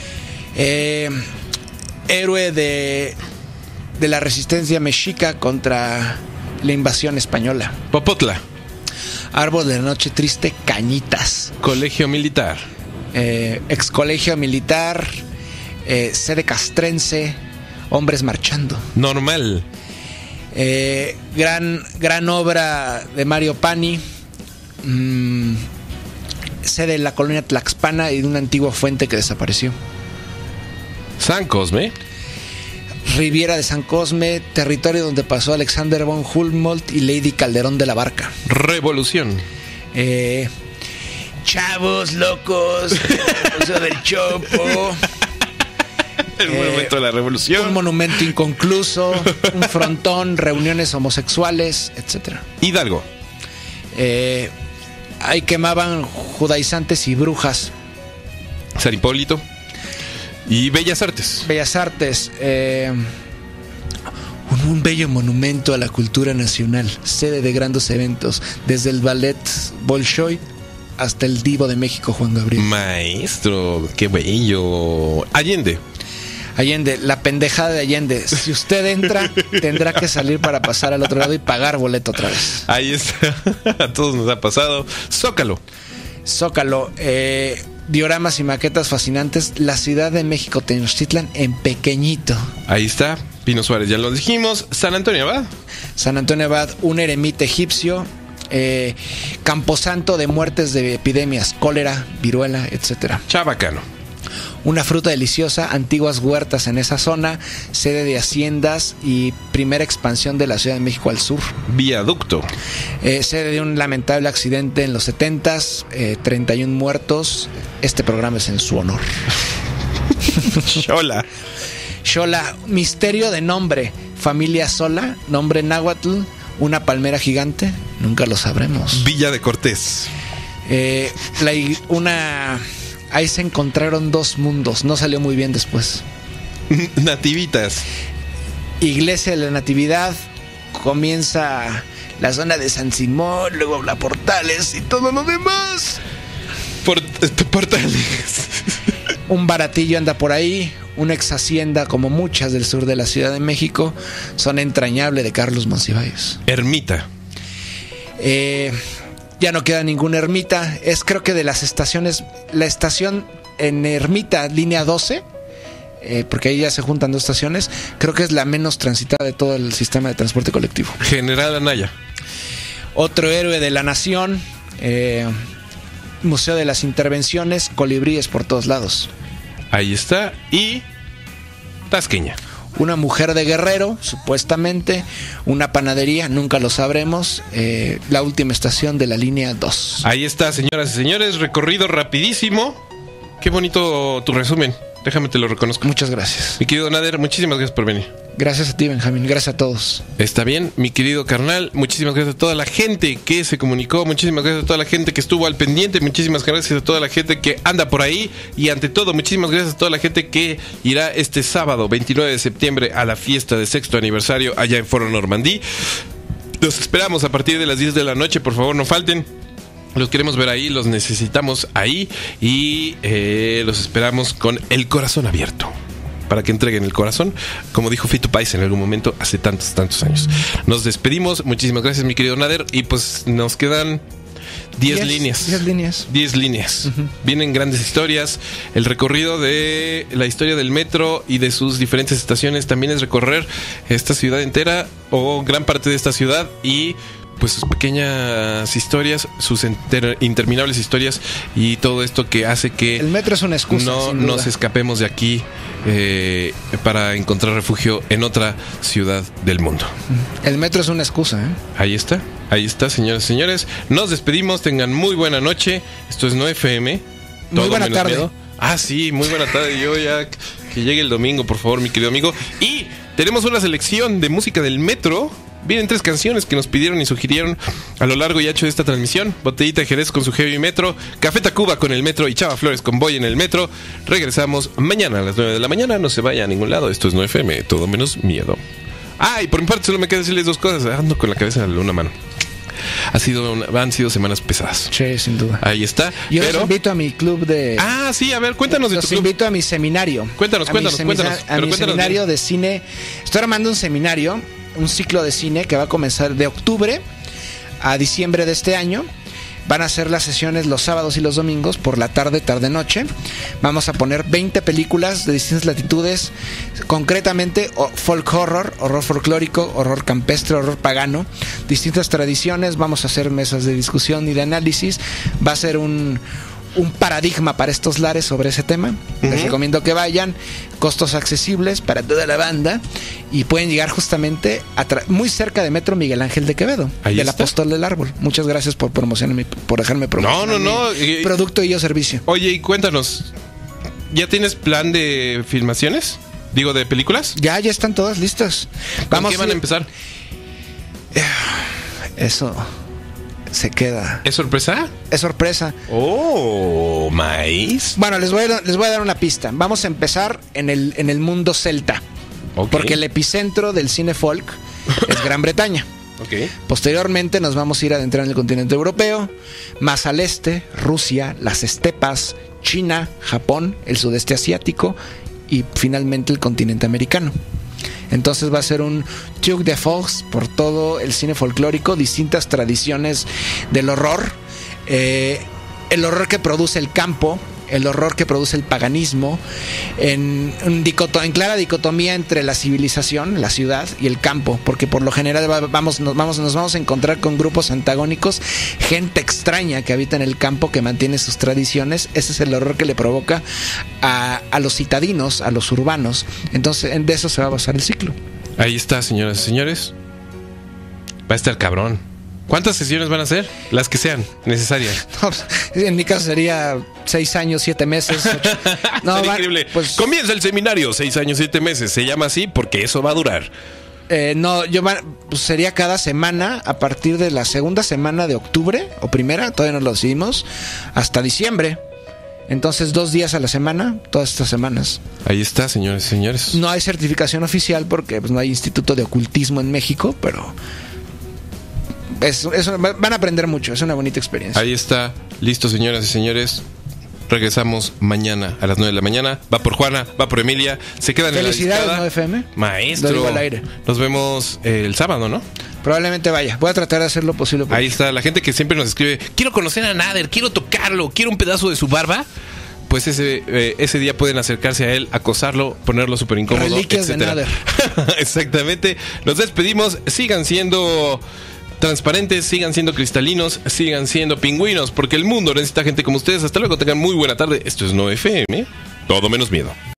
Héroe de la resistencia mexica contra la invasión española. Popotla, Árbol de la noche triste, Cañitas. Colegio Militar, Ex colegio militar, sede castrense, hombres marchando. Normal, Gran obra de Mario Pani, sede de la colonia Tlaxpana y de una antigua fuente que desapareció. San Cosme, Riviera de San Cosme, territorio donde pasó Alexander von Humboldt y Lady Calderón de la Barca. Revolución, Chavos locos, Museo del Chopo, el monumento de la revolución, un monumento inconcluso, un frontón, reuniones homosexuales, etc. Hidalgo, Ahí quemaban judaizantes y brujas. San Hipólito y Bellas Artes, Bellas Artes, un bello monumento a la cultura nacional, sede de grandes eventos, desde el ballet Bolshoi hasta el divo de México, Juan Gabriel. maestro, qué bello. Allende, La pendejada de Allende. Si usted entra, tendrá que salir para pasar al otro lado y pagar boleto otra vez. ahí está, a todos nos ha pasado. Zócalo, Dioramas y maquetas fascinantes. La Ciudad de México, Tenochtitlan, en pequeñito. ahí está, Pino Suárez, ya lo dijimos. San Antonio Abad, San Antonio Abad, un eremita egipcio. Camposanto de muertes de epidemias, cólera, viruela, etcétera. Chabacano, Una fruta deliciosa, antiguas huertas en esa zona, sede de haciendas y primera expansión de la Ciudad de México al sur. Viaducto. Sede de un lamentable accidente en los 70s, 31 muertos. Este programa es en su honor. Xola. Xola, misterio de nombre. Familia Sola, nombre náhuatl, una palmera gigante, nunca lo sabremos. Villa de Cortés. Ahí se encontraron dos mundos, no salió muy bien después. Nativitas. Iglesia de la Natividad, comienza la zona de San Simón, luego habla Portales y todo lo demás. Portales. Un baratillo anda por ahí, una ex hacienda como muchas del sur de la Ciudad de México, son entrañable de Carlos Monsiváis. Ermita. Ya no queda ninguna ermita. Es creo que de las estaciones, la estación en Ermita, línea 12, porque ahí ya se juntan dos estaciones, creo que es la menos transitada de todo el sistema de transporte colectivo. General Anaya. Otro héroe de la nación, Museo de las Intervenciones, colibríes por todos lados. Ahí está. Y Tasqueña. Una mujer de Guerrero, supuestamente. Una panadería, nunca lo sabremos. La última estación de la línea 2. Ahí está, señoras y señores. Recorrido rapidísimo. Qué bonito tu resumen. Déjame te lo reconozco. Muchas gracias. Mi querido Nader, muchísimas gracias por venir. Gracias a ti, Benjamín. Gracias a todos. Está bien, mi querido carnal. Muchísimas gracias a toda la gente que se comunicó. Muchísimas gracias a toda la gente que estuvo al pendiente. Muchísimas gracias a toda la gente que anda por ahí. Y ante todo, muchísimas gracias a toda la gente que irá este sábado 29 de septiembre a la fiesta de 6º aniversario allá en Foro Normandí. Los esperamos a partir de las 10 de la noche. Por favor, no falten. Los queremos ver ahí, los necesitamos ahí. Y los esperamos con el corazón abierto para que entreguen el corazón, como dijo Fito Páez en algún momento hace tantos años. Nos despedimos, muchísimas gracias, mi querido Nader, y pues nos quedan 10 líneas. 10 líneas. Uh-huh. Vienen grandes historias. El recorrido de la historia del metro y de sus diferentes estaciones también es recorrer esta ciudad entera o gran parte de esta ciudad y pues sus pequeñas historias, sus interminables historias y todo esto que hace que el metro es una excusa, no nos escapemos de aquí para encontrar refugio en otra ciudad del mundo. El metro es una excusa, ¿eh? Ahí está, señoras y señores. Nos despedimos, tengan muy buena noche. Esto es 9FM. Muy buena tarde. Miedo. Ah, sí, muy buena tarde. Yo ya que llegue el domingo, por favor, mi querido amigo. Y tenemos una selección de música del metro. Vienen 3 canciones que nos pidieron y sugirieron a lo largo y ancho de esta transmisión. Botellita de Jerez con su Heavy Metro, Café Tacuba con el Metro y Chava Flores con Boy en el Metro. Regresamos mañana a las 9 de la mañana. No se vaya a ningún lado. Esto es 9FM, todo menos miedo. Y por mi parte solo me queda decirles 2 cosas. Ando con la cabeza en una mano. Han sido semanas pesadas. Sí, sin duda. Ahí está. Yo los invito a mi club de... sí, a ver, cuéntanos de tu club. Los invito a mi seminario. Cuéntanos. A mi seminario de cine. Estoy armando un seminario, un ciclo de cine que va a comenzar de octubre a diciembre de este año. Van a ser las sesiones los sábados y los domingos por la tarde-noche. Vamos a poner 20 películas de distintas latitudes, concretamente folk horror, horror folclórico, horror campestre, horror pagano, distintas tradiciones. Vamos a hacer mesas de discusión y de análisis. Va a ser un paradigma para estos lares sobre ese tema. Les recomiendo que vayan. Costos accesibles para toda la banda. Y pueden llegar justamente muy cerca de Metro Miguel Ángel de Quevedo, del Apóstol del Árbol. Muchas gracias por promocionarme, por dejarme promocionar mi producto y yo servicio. Oye, y cuéntanos, ¿ya tienes plan de filmaciones? Digo, ¿de películas? Ya están todas listas. ¿Con qué van a empezar? Eso se queda. ¿Es sorpresa? Es sorpresa. Oh, maíz. Bueno, les voy a dar una pista. Vamos a empezar en el mundo celta. Okay. Porque el epicentro del cine folk es Gran Bretaña. Okay. Posteriormente nos vamos a ir a adentrar en el continente europeo, más al este, Rusia, las estepas, China, Japón, el sudeste asiático y finalmente el continente americano. Entonces va a ser un tour de force por todo el cine folclórico, distintas tradiciones del horror, el horror que produce el campo, el horror que produce el paganismo, en clara dicotomía entre la civilización, la ciudad y el campo, porque por lo general nos vamos a encontrar con grupos antagónicos, gente extraña que habita en el campo, que mantiene sus tradiciones. Ese es el horror que le provoca a los citadinos, a los urbanos. Entonces, de eso se va a basar el ciclo. Ahí está, señoras y señores. Va a estar cabrón. ¿Cuántas sesiones van a ser? Las que sean necesarias. En mi caso sería 6 años, 7 meses. 8. No, sería increíble. Pues, comienza el seminario, 6 años, 7 meses. Se llama así porque eso va a durar. Pues sería cada semana a partir de la segunda semana de octubre o primera, todavía no lo decidimos, hasta diciembre. Entonces 2 días a la semana, todas estas semanas. Ahí está, señores y señores. No hay certificación oficial porque pues, no hay instituto de ocultismo en México, pero van a aprender mucho, es una bonita experiencia. Ahí está, listo, señoras y señores. Regresamos mañana a las 9 de la mañana. Va por Juana, va por Emilia. Se quedan en la discada. Felicidades, 9FM. Maestro. Lo digo al aire. Nos vemos el sábado, ¿no? Probablemente vaya. Voy a tratar de hacer lo posible. Ahí está, la gente que siempre nos escribe: quiero conocer a Nader, quiero tocarlo, quiero un pedazo de su barba. Pues ese día pueden acercarse a él, acosarlo, ponerlo súper incómodo, Reliquias etcétera. de Nader. Exactamente. Nos despedimos. Sigan siendo transparentes, sigan siendo cristalinos, sigan siendo pingüinos, porque el mundo necesita gente como ustedes. Hasta luego, tengan muy buena tarde. Esto es 9FM, todo menos miedo.